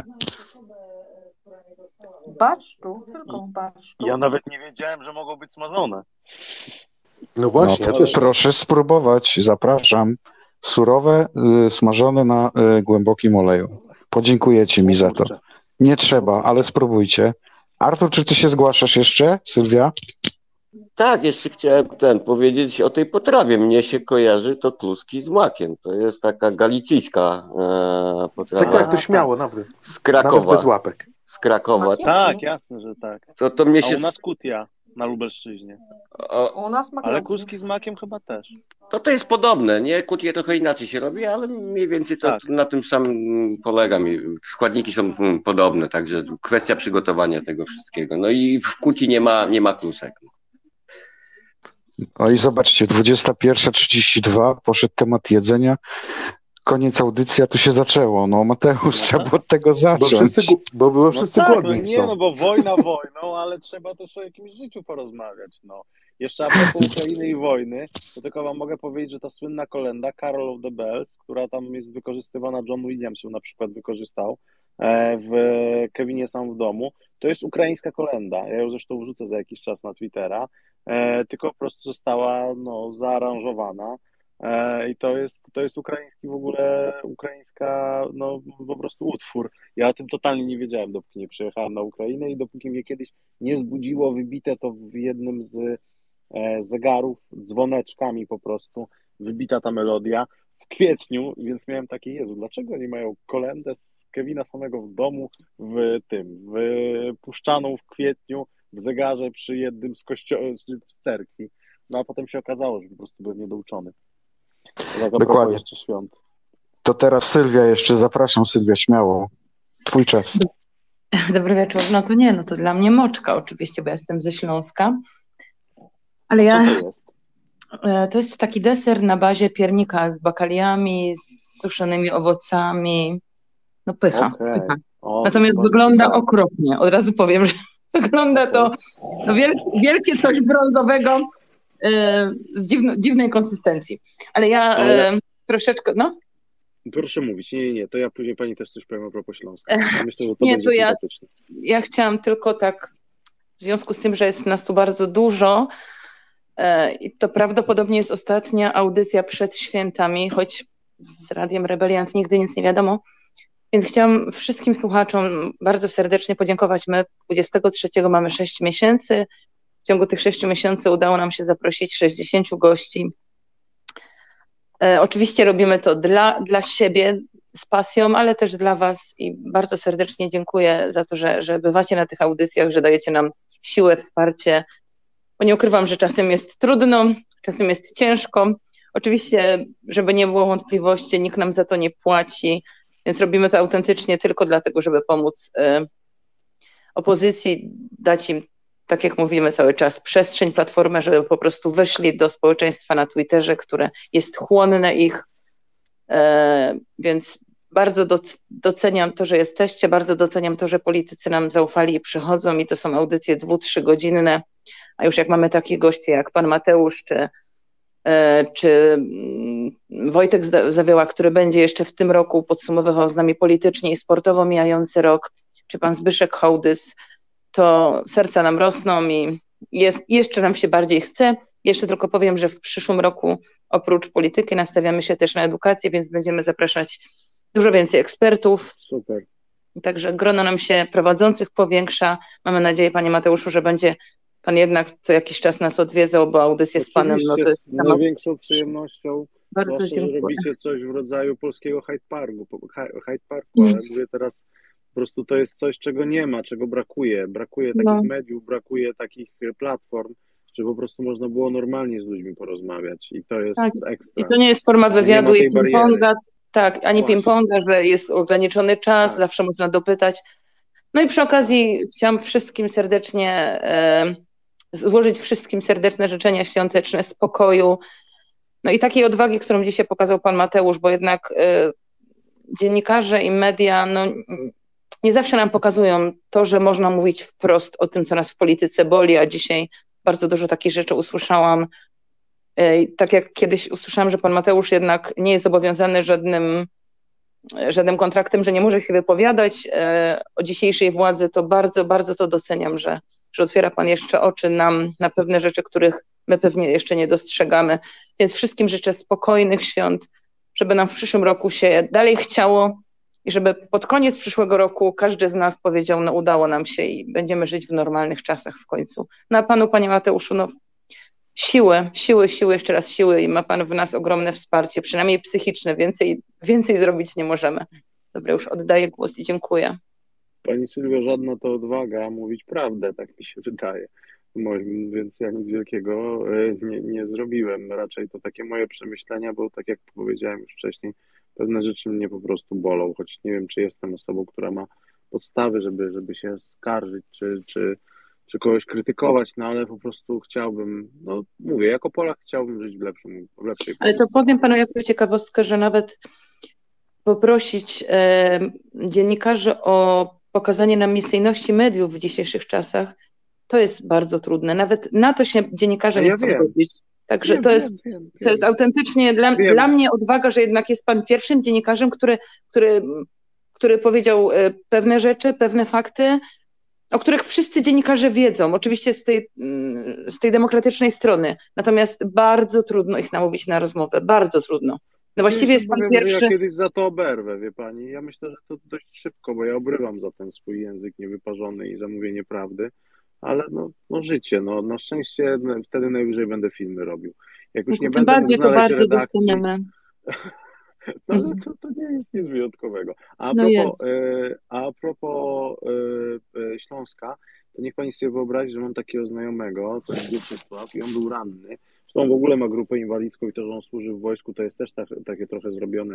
W barszczu, tylko w barszczu. Ja nawet nie wiedziałem, że mogą być smażone. No właśnie, No ja to też. proszę spróbować, zapraszam. Surowe, smażone na głębokim oleju. Podziękujecie mi za to. Kurczę. Nie trzeba, ale spróbujcie. Artur, czy ty się zgłaszasz jeszcze? Sylwia? Tak, jeszcze chciałem powiedzieć o tej potrawie. Mnie się kojarzy to kluski z makiem. To jest taka galicyjska potrawa. Tak, to śmiało, nawet. Z Nawet Krakowa. bez łapek. Z Krakowa. Makiem? Tak, jasne, że tak. To mnie A się... u nas kutia na Lubelszczyźnie. U nas Ale makienki. kluski z makiem chyba też. To jest podobne, nie? Kutie trochę inaczej się robi, ale mniej więcej to Tak. na tym samym polega. Składniki są podobne, także kwestia przygotowania tego wszystkiego. No i w kutii nie ma klusek. No i zobaczcie, 21:32, poszedł temat jedzenia. Koniec audycji, a tu się zaczęło. No Mateusz, trzeba było od tego zacząć. Bo wszyscy tak, głodni nie, są. no bo wojna wojną, ale trzeba też o jakimś życiu porozmawiać, no. Jeszcze a propos Ukrainy i wojny, to tylko wam mogę powiedzieć, że ta słynna kolenda Carol of the Bells, która tam jest wykorzystywana, John Williams ją na przykład wykorzystał w Kevinie Sam w domu, to jest ukraińska kolenda. Ja ją zresztą wrzucę za jakiś czas na Twittera, tylko po prostu została zaaranżowana. I to jest ukraiński w ogóle, ukraińska, no po prostu utwór. Ja o tym totalnie nie wiedziałem, dopóki nie przyjechałem na Ukrainę i dopóki mnie kiedyś nie zbudziło wybite to w jednym z zegarów dzwoneczkami po prostu, wybita ta melodia w kwietniu, więc miałem takie, Jezu, dlaczego nie mają kolędę z Kevina Samego w domu puszczaną w kwietniu w zegarze przy jednym z cerkwi. No a potem się okazało, że po prostu byłem niedouczony. Dokładnie. Jeszcze świąt. To teraz Sylwia jeszcze, zapraszam Sylwia, śmiało. Twój czas. Dobry wieczór. No to dla mnie moczka oczywiście, bo ja jestem ze Śląska. Ale Co to jest? To jest taki deser na bazie piernika z bakaliami, z suszonymi owocami. No pycha, Okej. pycha. O, Natomiast to wygląda bardzo okropnie. Od razu powiem, że wygląda to wielkie coś brązowego z dziwnej konsystencji. Ale ja troszeczkę, no. Proszę mówić, nie, to ja później pani też coś powiem a propos Śląska. Myślę, że to Nie, będzie to sympatyczne. ja chciałam tylko tak, w związku z tym, że jest nas tu bardzo dużo, i to prawdopodobnie jest ostatnia audycja przed świętami, choć z Radiem Rebeliant nigdy nic nie wiadomo, więc chciałam wszystkim słuchaczom bardzo serdecznie podziękować. My 23 mamy 6 miesięcy. W ciągu tych 6 miesięcy udało nam się zaprosić 60 gości. Oczywiście robimy to dla siebie z pasją, ale też dla was i bardzo serdecznie dziękuję za to, że bywacie na tych audycjach, że dajecie nam siłę, wsparcie, bo nie ukrywam, że czasem jest trudno, czasem jest ciężko. Oczywiście, żeby nie było wątpliwości, nikt nam za to nie płaci, więc robimy to autentycznie tylko dlatego, żeby pomóc opozycji, dać im, tak jak mówimy cały czas, przestrzeń, platformę, żeby po prostu weszli do społeczeństwa na Twitterze, które jest chłonne ich, więc bardzo doceniam to, że jesteście, bardzo doceniam to, że politycy nam zaufali i przychodzą i to są audycje 2-3 godzinne, a już jak mamy takich gości jak pan Mateusz czy Wojtek Zawioła, który będzie jeszcze w tym roku podsumowywał z nami politycznie i sportowo mijający rok, czy pan Zbyszek Hołdys, to serca nam rosną i jeszcze nam się bardziej chce. Jeszcze tylko powiem, że w przyszłym roku oprócz polityki nastawiamy się też na edukację, więc będziemy zapraszać dużo więcej ekspertów. Super. Także grono nam się prowadzących powiększa. Mamy nadzieję, panie Mateuszu, że będzie pan jednak co jakiś czas nas odwiedzał, bo audycję z panem, no to jest z największą przyjemnością. Bardzo zwłaszcza, dziękuję. że robicie coś w rodzaju polskiego Hyde Parku, ale mówię teraz, po prostu to jest coś, czego nie ma, czego brakuje. Brakuje takich mediów, brakuje takich platform, żeby po prostu można było normalnie z ludźmi porozmawiać i to jest ekstra. I to nie jest forma wywiadu i ping-ponga, ani Właśnie. ping-ponga, że jest ograniczony czas, Tak. zawsze można dopytać. No i przy okazji chciałam wszystkim serdecznie złożyć wszystkim serdeczne życzenia świąteczne, spokoju, No i takiej odwagi, którą dzisiaj pokazał pan Mateusz, bo jednak dziennikarze i media nie zawsze nam pokazują to, że można mówić wprost o tym, co nas w polityce boli, a dzisiaj bardzo dużo takich rzeczy usłyszałam. Tak jak kiedyś usłyszałam, że pan Mateusz jednak nie jest zobowiązany żadnym kontraktem, że nie może się wypowiadać o dzisiejszej władzy, to bardzo, bardzo to doceniam, że otwiera pan jeszcze oczy nam na pewne rzeczy, których my pewnie jeszcze nie dostrzegamy. Więc wszystkim życzę spokojnych świąt, żeby nam w przyszłym roku się dalej chciało i żeby pod koniec przyszłego roku każdy z nas powiedział, no udało nam się i będziemy żyć w normalnych czasach w końcu. No a panu, panie Mateuszu, no siły, jeszcze raz siły i ma pan w nas ogromne wsparcie, przynajmniej psychiczne, więcej zrobić nie możemy. Dobra, już oddaję głos i dziękuję. Pani Sylwio, żadna to odwaga mówić prawdę, tak mi się wydaje. Więc ja nic wielkiego nie zrobiłem. Raczej to takie moje przemyślenia, bo tak jak powiedziałem już wcześniej, pewne rzeczy mnie po prostu bolą, choć nie wiem, czy jestem osobą, która ma podstawy, żeby się skarżyć, czy kogoś krytykować, no ale po prostu chciałbym, no mówię, jako Polak chciałbym żyć w lepszej Polsce. Ale to powiem panu jako ciekawostkę, że nawet poprosić dziennikarzy o pokazanie nam misyjności mediów w dzisiejszych czasach, to jest bardzo trudne. Nawet na to się dziennikarze nie chcą godzić. Także to jest autentycznie dla mnie odwaga, że jednak jest pan pierwszym dziennikarzem, który powiedział pewne rzeczy, pewne fakty, o których wszyscy dziennikarze wiedzą, oczywiście z tej demokratycznej strony. Natomiast bardzo trudno ich namówić na rozmowę, bardzo trudno. No właściwie jest pan pierwszy. Ja kiedyś za to oberwę, wie pani. Ja myślę, że to dość szybko, bo ja obrywam za ten swój język niewyparzony i za mówienie prawdy, ale no życie, no na szczęście wtedy najwyżej będę filmy robił. Jak już nie tym będę bardziej to bardzo redakcji, doceniamy. no to nie jest nic wyjątkowego. A propos Śląska, to niech pani sobie wyobrazi, że mam takiego znajomego, to jest Wieczysław, i on był ranny. Zresztą w ogóle ma grupę inwalidzką i to, że on służy w wojsku, to jest też takie trochę zrobione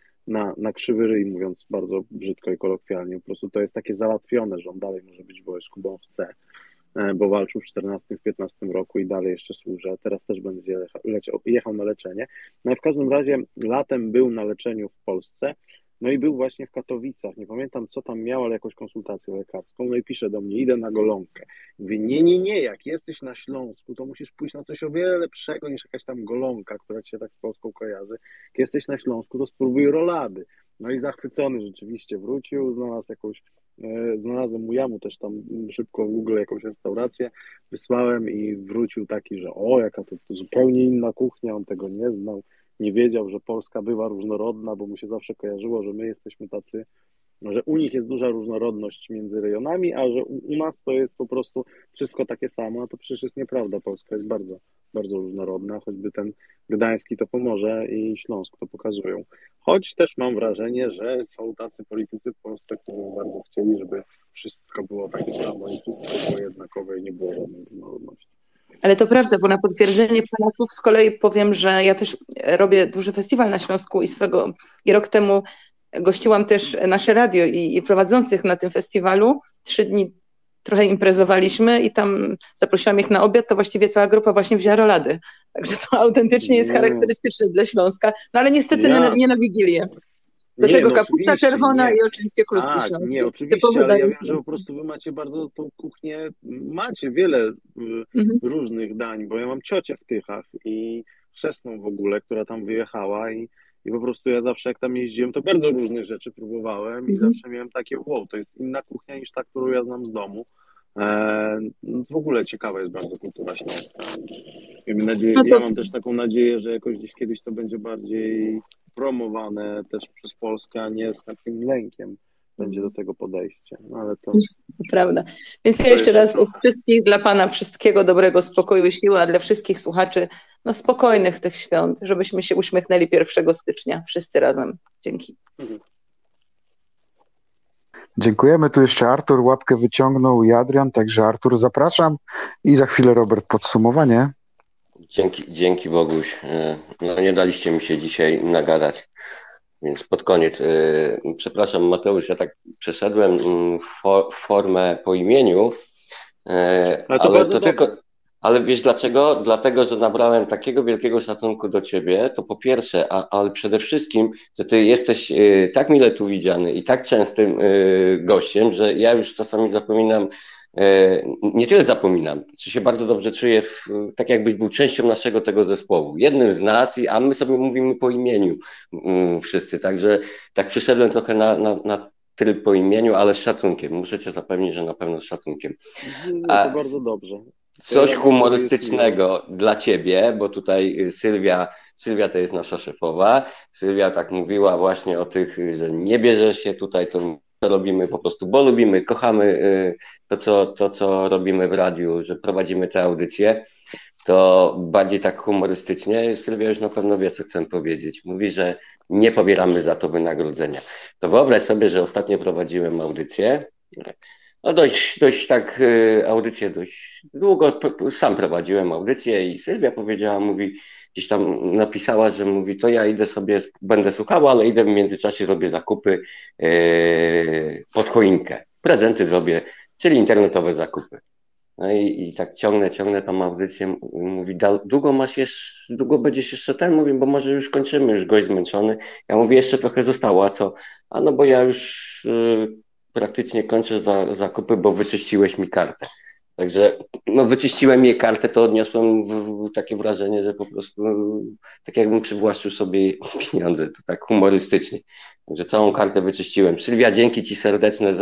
na krzywy ryj, mówiąc bardzo brzydko i kolokwialnie. Po prostu to jest takie załatwione, że on dalej może być w wojsku, bo on chce, bo walczył w 14-15 roku i dalej jeszcze służy, a teraz też będzie jechał na leczenie. No i w każdym razie latem był na leczeniu w Polsce, no i był właśnie w Katowicach, nie pamiętam co tam miał, ale jakąś konsultację lekarską, no i pisze do mnie, idę na golonkę. Mówię, nie, jak jesteś na Śląsku, to musisz pójść na coś o wiele lepszego niż jakaś tam golonka, która ci się tak z Polską kojarzy. Jak jesteś na Śląsku, to spróbuj rolady. No i zachwycony rzeczywiście wrócił, znalazłem mu też tam szybko w Google jakąś restaurację, wysłałem i wrócił taki, że jaka to zupełnie inna kuchnia, on tego nie znał. Nie wiedział, że Polska bywa różnorodna, bo mu się zawsze kojarzyło, że my jesteśmy tacy, że u nich jest duża różnorodność między rejonami, a że u nas to jest po prostu wszystko takie samo, a to przecież jest nieprawda. Polska jest bardzo, bardzo różnorodna, choćby ten Gdański to Pomorze i Śląsk to pokazują. Choć też mam wrażenie, że są tacy politycy w Polsce, którzy bardzo chcieli, żeby wszystko było takie samo i wszystko było jednakowe i nie było żadnej różnorodności. Ale to prawda, bo na potwierdzenie pana słów z kolei powiem, że ja też robię duży festiwal na Śląsku i rok temu gościłam też nasze radio i prowadzących na tym festiwalu. 3 dni trochę imprezowaliśmy i tam zaprosiłam ich na obiad, to właściwie cała grupa właśnie wzięła rolady. Także to autentycznie jest charakterystyczne dla Śląska, no ale niestety nie na Wigilię. Do tego kapusta czerwona i oczywiście kluski śląskie. Nie, oczywiście, ale ja wiem, że po prostu wy macie bardzo tą kuchnię, macie wiele różnych dań, bo ja mam ciocię w Tychach i chrzestną w ogóle, która tam wyjechała i po prostu ja zawsze jak tam jeździłem, to bardzo różnych rzeczy próbowałem i zawsze miałem takie, to jest inna kuchnia niż ta, którą ja znam z domu. W ogóle ciekawa jest bardzo kultura śląska. Ja mam też taką nadzieję, że jakoś gdzieś kiedyś to będzie bardziej promowane też przez Polskę, a nie z takim lękiem będzie do tego podejście. No, ale to prawda. Więc ja jeszcze raz od wszystkich dla pana wszystkiego dobrego, spokoju i siły, a dla wszystkich słuchaczy spokojnych tych świąt, żebyśmy się uśmiechnęli 1 stycznia wszyscy razem. Dzięki. Dziękujemy. Tu jeszcze Artur łapkę wyciągnął i Adrian, także Artur zapraszam i za chwilę Robert podsumowanie. Dzięki Boguś. No nie daliście mi się dzisiaj nagadać, więc pod koniec. Przepraszam Mateusz, ja tak przeszedłem formę po imieniu, ale to tylko... Ale wiesz dlaczego? Dlatego, że nabrałem takiego wielkiego szacunku do ciebie, to po pierwsze, ale przede wszystkim, że ty jesteś tak mile tu widziany i tak częstym gościem, że ja już czasami zapominam, nie tyle zapominam, czy się bardzo dobrze czuję, tak jakbyś był częścią naszego tego zespołu, jednym z nas, a my sobie mówimy po imieniu wszyscy, także tak przyszedłem trochę na tryb po imieniu, ale z szacunkiem. Muszę cię zapewnić, że na pewno z szacunkiem. Nie, to bardzo dobrze. Coś Ja bardzo humorystycznego dla ciebie, bo tutaj Sylwia to jest nasza szefowa. Sylwia tak mówiła właśnie o tych, że nie bierze się tutaj, to robimy po prostu, bo lubimy, kochamy to, co robimy w radiu, że prowadzimy te audycje. To bardziej tak humorystycznie. Sylwia już na pewno wie, co chcę powiedzieć. Mówi, że nie pobieramy za to wynagrodzenia. To wyobraź sobie, że ostatnio prowadziłem audycję. No dość tak audycję dość długo. Sam prowadziłem audycję i Sylwia powiedziała, mówi, gdzieś tam napisała, że mówi, to ja idę sobie, będę słuchała, ale idę w międzyczasie, zrobię zakupy pod choinkę. Prezenty zrobię, czyli internetowe zakupy. No i tak ciągnę tą audycję, mówi, długo będziesz jeszcze ten? Mówi, bo może już kończymy, już gość zmęczony. Ja mówię, jeszcze trochę zostało, a co? A no bo ja już praktycznie kończę zakupy, bo wyczyściłeś mi kartę. Także no wyczyściłem jej kartę, to odniosłem takie wrażenie, że po prostu tak jakbym przywłaszczył sobie pieniądze, to tak humorystycznie. Także całą kartę wyczyściłem. Sylwia, dzięki ci serdeczne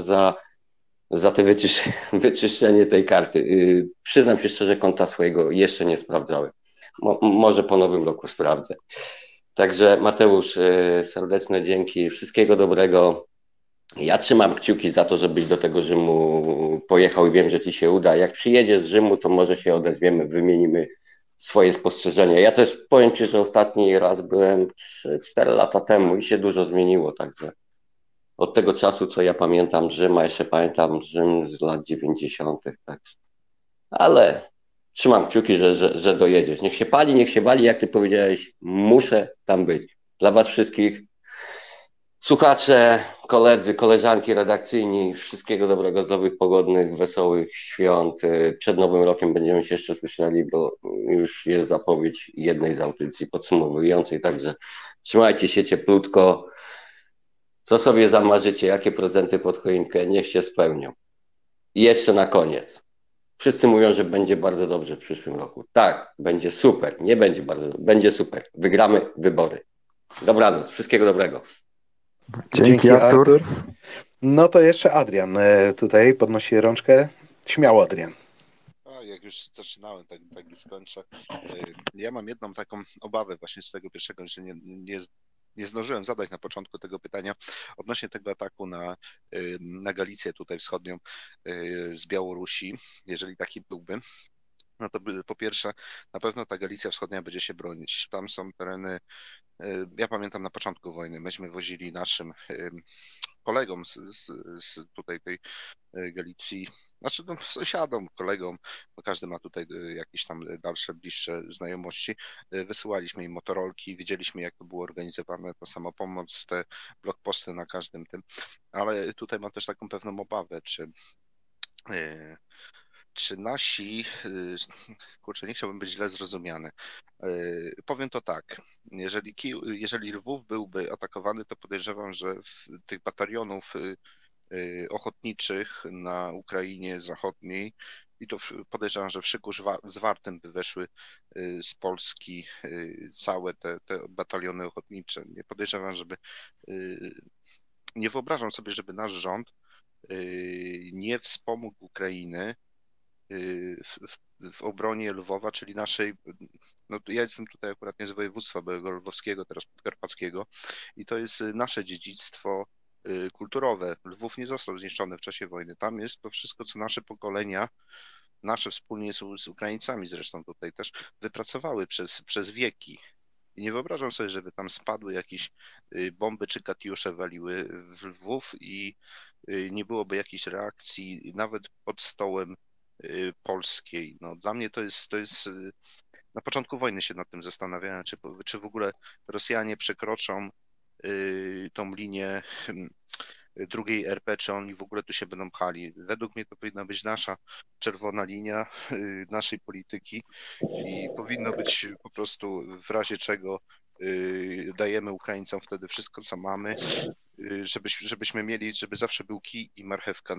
za te wyczyszczenie tej karty. Przyznam się szczerze, konta swojego jeszcze nie sprawdzałem. Może po nowym roku sprawdzę. Także Mateusz, serdeczne dzięki, wszystkiego dobrego. Ja trzymam kciuki za to, żebyś do tego Rzymu pojechał i wiem, że ci się uda. Jak przyjedziesz z Rzymu, to może się odezwiemy, wymienimy swoje spostrzeżenia. Ja też powiem ci, że ostatni raz byłem 4 lata temu i się dużo zmieniło, także od tego czasu, co ja pamiętam Rzym, a jeszcze pamiętam Rzym z lat 90. Tak. Ale trzymam kciuki, że dojedziesz. Niech się wali, jak ty powiedziałeś, muszę tam być. Dla was wszystkich, słuchacze, koledzy, koleżanki redakcyjni, wszystkiego dobrego, zdrowych, pogodnych, wesołych świąt. Przed Nowym Rokiem będziemy się jeszcze słyszeli, bo już jest zapowiedź jednej z audycji podsumowującej, także trzymajcie się cieplutko. Co sobie zamarzycie, jakie prezenty pod choinkę, niech się spełnią. I jeszcze na koniec. Wszyscy mówią, że będzie bardzo dobrze w przyszłym roku. Tak, będzie super. Nie będzie bardzo dobrze, będzie super. Wygramy wybory. Dobranoc, wszystkiego dobrego. Dzięki Artur. No to jeszcze Adrian tutaj podnosi rączkę. Śmiało, Adrian. Jak już zaczynałem, tak i skończę. Ja mam jedną taką obawę właśnie z tego pierwszego, że nie zdążyłem zadać na początku tego pytania odnośnie tego ataku na Galicję tutaj wschodnią z Białorusi, jeżeli taki byłby. No to po pierwsze, na pewno ta Galicja Wschodnia będzie się bronić. Tam są tereny, ja pamiętam na początku wojny, myśmy wozili naszym kolegom z tutaj tej Galicji, znaczy no, sąsiadom, kolegom, bo każdy ma tutaj jakieś tam dalsze, bliższe znajomości. Wysyłaliśmy im motorolki, widzieliśmy, jak to było organizowane, ta samopomoc, te blokposty na każdym tym, ale tutaj mam też taką pewną obawę, czy nasi, kurczę, nie chciałbym być źle zrozumiany. Powiem to tak, jeżeli Lwów byłby atakowany, to podejrzewam, że tych batalionów ochotniczych na Ukrainie Zachodniej i to podejrzewam, że w szyku zwartym by weszły z Polski całe te bataliony ochotnicze. Nie podejrzewam, nie wyobrażam sobie, żeby nasz rząd nie wspomógł Ukrainy w obronie Lwowa, czyli naszej, no ja jestem tutaj akurat nie z województwa byłego lwowskiego, teraz podkarpackiego i to jest nasze dziedzictwo kulturowe. Lwów nie został zniszczony w czasie wojny. Tam jest to wszystko, co nasze pokolenia, nasze wspólnie z Ukraińcami zresztą tutaj też wypracowały przez wieki. I nie wyobrażam sobie, żeby tam spadły jakieś bomby czy katiusze waliły w Lwów i nie byłoby jakiejś reakcji nawet pod stołem polskiej. No, dla mnie to jest na początku wojny się nad tym zastanawiałem, czy w ogóle Rosjanie przekroczą tą linię drugiej RP, czy oni w ogóle tu się będą pchali. Według mnie to powinna być nasza czerwona linia naszej polityki i powinno być po prostu w razie czego dajemy Ukraińcom wtedy wszystko, co mamy, żebyśmy mieli, żeby zawsze był kij i marchewka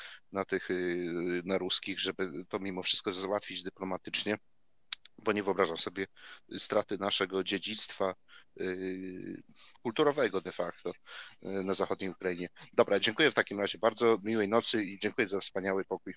na ruskich, żeby to mimo wszystko załatwić dyplomatycznie, bo nie wyobrażam sobie straty naszego dziedzictwa kulturowego de facto na zachodniej Ukrainie. Dobra, dziękuję w takim razie bardzo, miłej nocy i dziękuję za wspaniały pokój.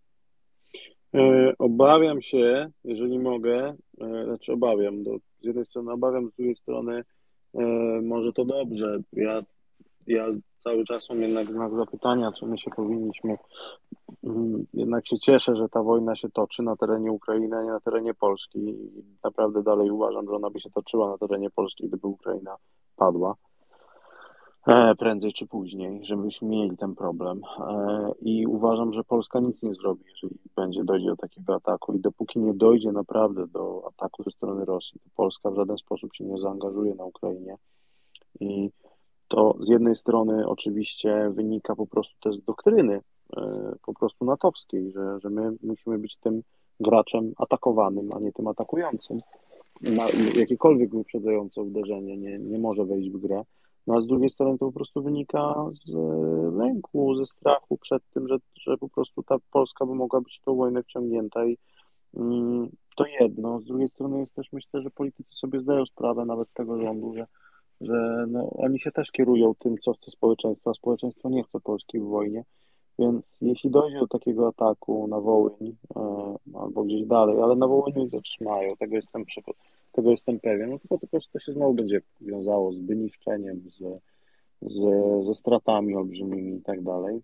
Obawiam się, jeżeli mogę, z jednej strony obawiam, z drugiej strony może to dobrze. Ja cały czas mam jednak znak zapytania, czy my się powinniśmy. Jednak się cieszę, że ta wojna się toczy na terenie Ukrainy, a nie na terenie Polski. I naprawdę dalej uważam, że ona by się toczyła na terenie Polski, gdyby Ukraina padła. Prędzej czy później, żebyśmy mieli ten problem. I uważam, że Polska nic nie zrobi, jeżeli dojdzie do takiego ataku. I dopóki nie dojdzie naprawdę do ataku ze strony Rosji, to Polska w żaden sposób się nie zaangażuje na Ukrainie. I to z jednej strony oczywiście wynika po prostu też z doktryny po prostu natowskiej, że my musimy być tym graczem atakowanym, a nie tym atakującym. Jakiekolwiek wyprzedzające uderzenie nie może wejść w grę. No a z drugiej strony to po prostu wynika z lęku, ze strachu przed tym, że po prostu ta Polska by mogła być w tą wojnę wciągnięta i to jedno. Z drugiej strony jest też, myślę, że politycy sobie zdają sprawę nawet tego rządu, że no, oni się też kierują tym, co chce społeczeństwo, a społeczeństwo nie chce Polski w wojnie, więc jeśli dojdzie do takiego ataku na Wołyń albo gdzieś dalej, ale na Wołyniu ich zatrzymają, tego jestem pewien, no tylko po prostu to się znowu będzie wiązało z wyniszczeniem, ze stratami olbrzymimi i tak dalej,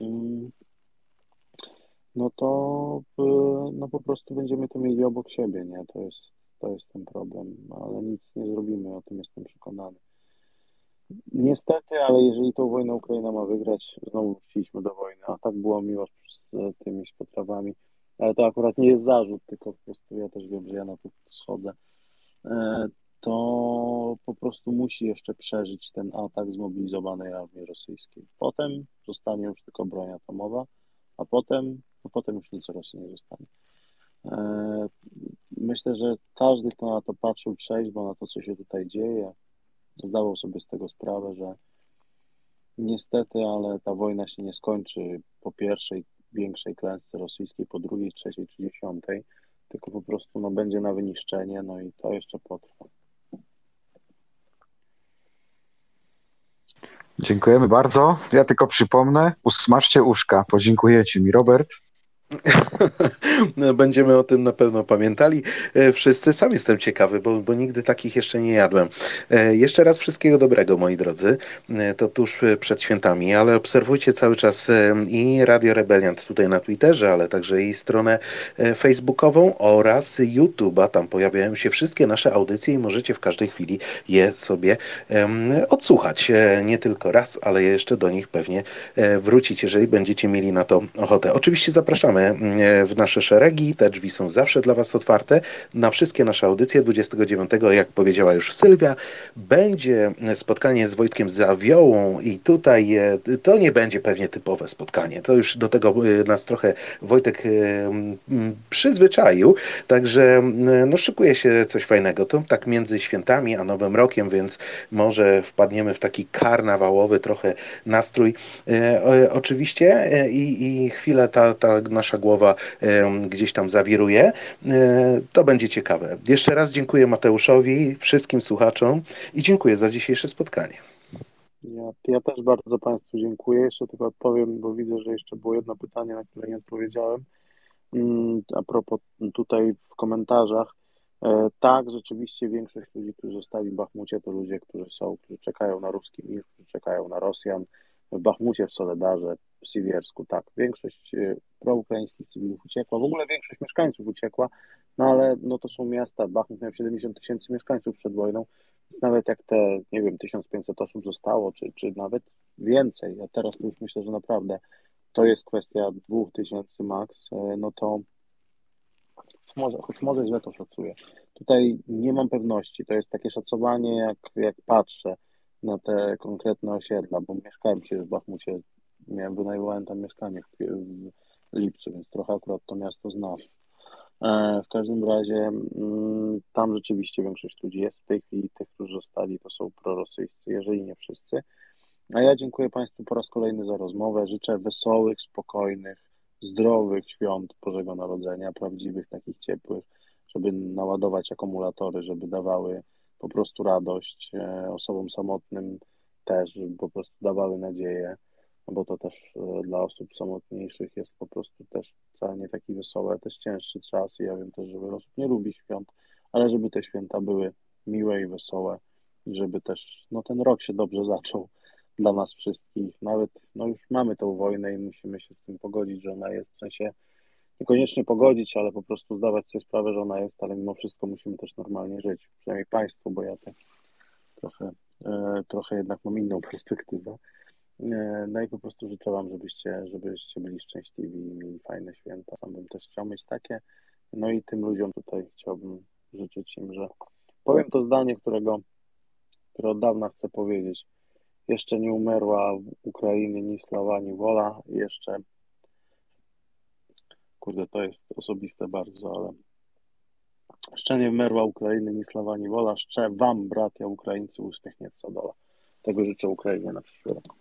no to no po prostu będziemy to mieli obok siebie, nie? To jest ten problem, ale nic nie zrobimy, o tym jestem przekonany. Niestety, ale jeżeli tą wojnę Ukraina ma wygrać, znowu wróciliśmy do wojny, a tak było miło z tymi potrawami, ale to akurat nie jest zarzut, tylko po prostu ja też wiem, że ja na to schodzę, to po prostu musi jeszcze przeżyć ten atak zmobilizowanej armii rosyjskiej. Potem zostanie już tylko broń atomowa, a potem już nic o Rosji nie zostanie. Myślę, że każdy, kto na to patrzył trzeźwo, na to, co się tutaj dzieje, zdawał sobie z tego sprawę, że niestety, ale ta wojna się nie skończy po pierwszej większej klęsce rosyjskiej, po drugiej, trzeciej czy dziesiątej, tylko po prostu no, będzie na wyniszczenie, no i to jeszcze potrwa. Dziękujemy bardzo. Ja tylko przypomnę, usmażcie uszka. Podziękujecie mi, Robert. Będziemy o tym na pewno pamiętali. Wszyscy, sam jestem ciekawy, bo nigdy takich jeszcze nie jadłem. Jeszcze raz wszystkiego dobrego, moi drodzy. To tuż przed świętami, ale obserwujcie cały czas i Radio Rebeliant tutaj na Twitterze, ale także i stronę facebookową oraz YouTube'a. Tam pojawiają się wszystkie nasze audycje i możecie w każdej chwili je sobie odsłuchać. Nie tylko raz, ale jeszcze do nich pewnie wrócić, jeżeli będziecie mieli na to ochotę. Oczywiście zapraszamy w nasze szeregi, te drzwi są zawsze dla Was otwarte. Na wszystkie nasze audycje 29, jak powiedziała już Sylwia, będzie spotkanie z Wojtkiem Zawiołą i tutaj to nie będzie pewnie typowe spotkanie. To już do tego nas trochę Wojtek przyzwyczaił, także no szykuje się coś fajnego. To tak między świętami a Nowym Rokiem, więc może wpadniemy w taki karnawałowy trochę nastrój. Oczywiście i chwilę ta nasza głowa gdzieś tam zawiruje. To będzie ciekawe. Jeszcze raz dziękuję Mateuszowi, wszystkim słuchaczom i dziękuję za dzisiejsze spotkanie. Ja też bardzo Państwu dziękuję. Jeszcze tylko odpowiem, bo widzę, że jeszcze było jedno pytanie, na które nie odpowiedziałem. A propos tutaj w komentarzach. Tak, rzeczywiście większość ludzi, którzy zostali w Bachmucie, to ludzie, którzy czekają na ruski mir, którzy czekają na Rosjan. W Bachmucie, w Soledarze, w Siwiersku, tak. Większość proukraińskich cywilów uciekła, w ogóle większość mieszkańców uciekła, no ale no to są miasta, Bachmut miał 70 000 mieszkańców przed wojną, więc nawet jak te, nie wiem, 1500 osób zostało, czy nawet więcej, a teraz to już myślę, że naprawdę to jest kwestia 2000 max, no to choć może źle to szacuję. Tutaj nie mam pewności, to jest takie szacowanie, jak patrzę, na te konkretne osiedla, bo mieszkałem się w Bachmucie, wynajmowałem tam mieszkanie w lipcu, więc trochę akurat to miasto znam. W każdym razie tam rzeczywiście większość ludzi jest w tej chwili, tych, którzy zostali, to są prorosyjscy, jeżeli nie wszyscy. A ja dziękuję Państwu po raz kolejny za rozmowę. Życzę wesołych, spokojnych, zdrowych świąt Bożego Narodzenia, prawdziwych, takich ciepłych, żeby naładować akumulatory, żeby dawały po prostu radość osobom samotnym też, żeby po prostu dawały nadzieję, no bo to też dla osób samotniejszych jest po prostu też wcale nie taki wesoły, też cięższy czas i ja wiem też, że wiele osób nie lubi świąt, ale żeby te święta były miłe i wesołe i żeby też ten rok się dobrze zaczął dla nas wszystkich. Nawet już mamy tą wojnę i musimy się z tym pogodzić, że ona jest, w sensie niekoniecznie pogodzić, ale po prostu zdawać sobie sprawę, że ona jest, ale mimo wszystko musimy też normalnie żyć, przynajmniej państwo, bo ja tak trochę jednak mam inną perspektywę. No i po prostu życzę Wam, żebyście byli szczęśliwi i mieli fajne święta. Sam bym też chciał mieć takie. No i tym ludziom tutaj chciałbym życzyć im, że powiem to zdanie, które od dawna chcę powiedzieć. Jeszcze nie umarła w Ukrainie ni sława, ani wola. Jeszcze, to jest osobiste bardzo, ale jeszcze nie umarła Ukrainy ni sława, ani wola. Jeszcze Wam, bracia Ukraińcy, uśmiechnięta dola. Tego życzę Ukrainie na przyszły rok.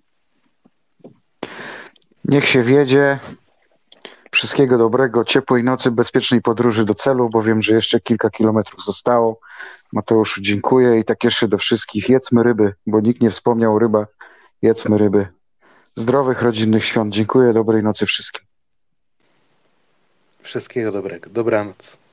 Niech się wiedzie. Wszystkiego dobrego, ciepłej nocy, bezpiecznej podróży do celu, bo wiem, że jeszcze kilka kilometrów zostało. Mateuszu, dziękuję i tak jeszcze do wszystkich. Jedzmy ryby, bo nikt nie wspomniał o rybach. Jedzmy ryby. Zdrowych, rodzinnych świąt. Dziękuję, dobrej nocy wszystkim. Wszystkiego dobrego. Dobranoc.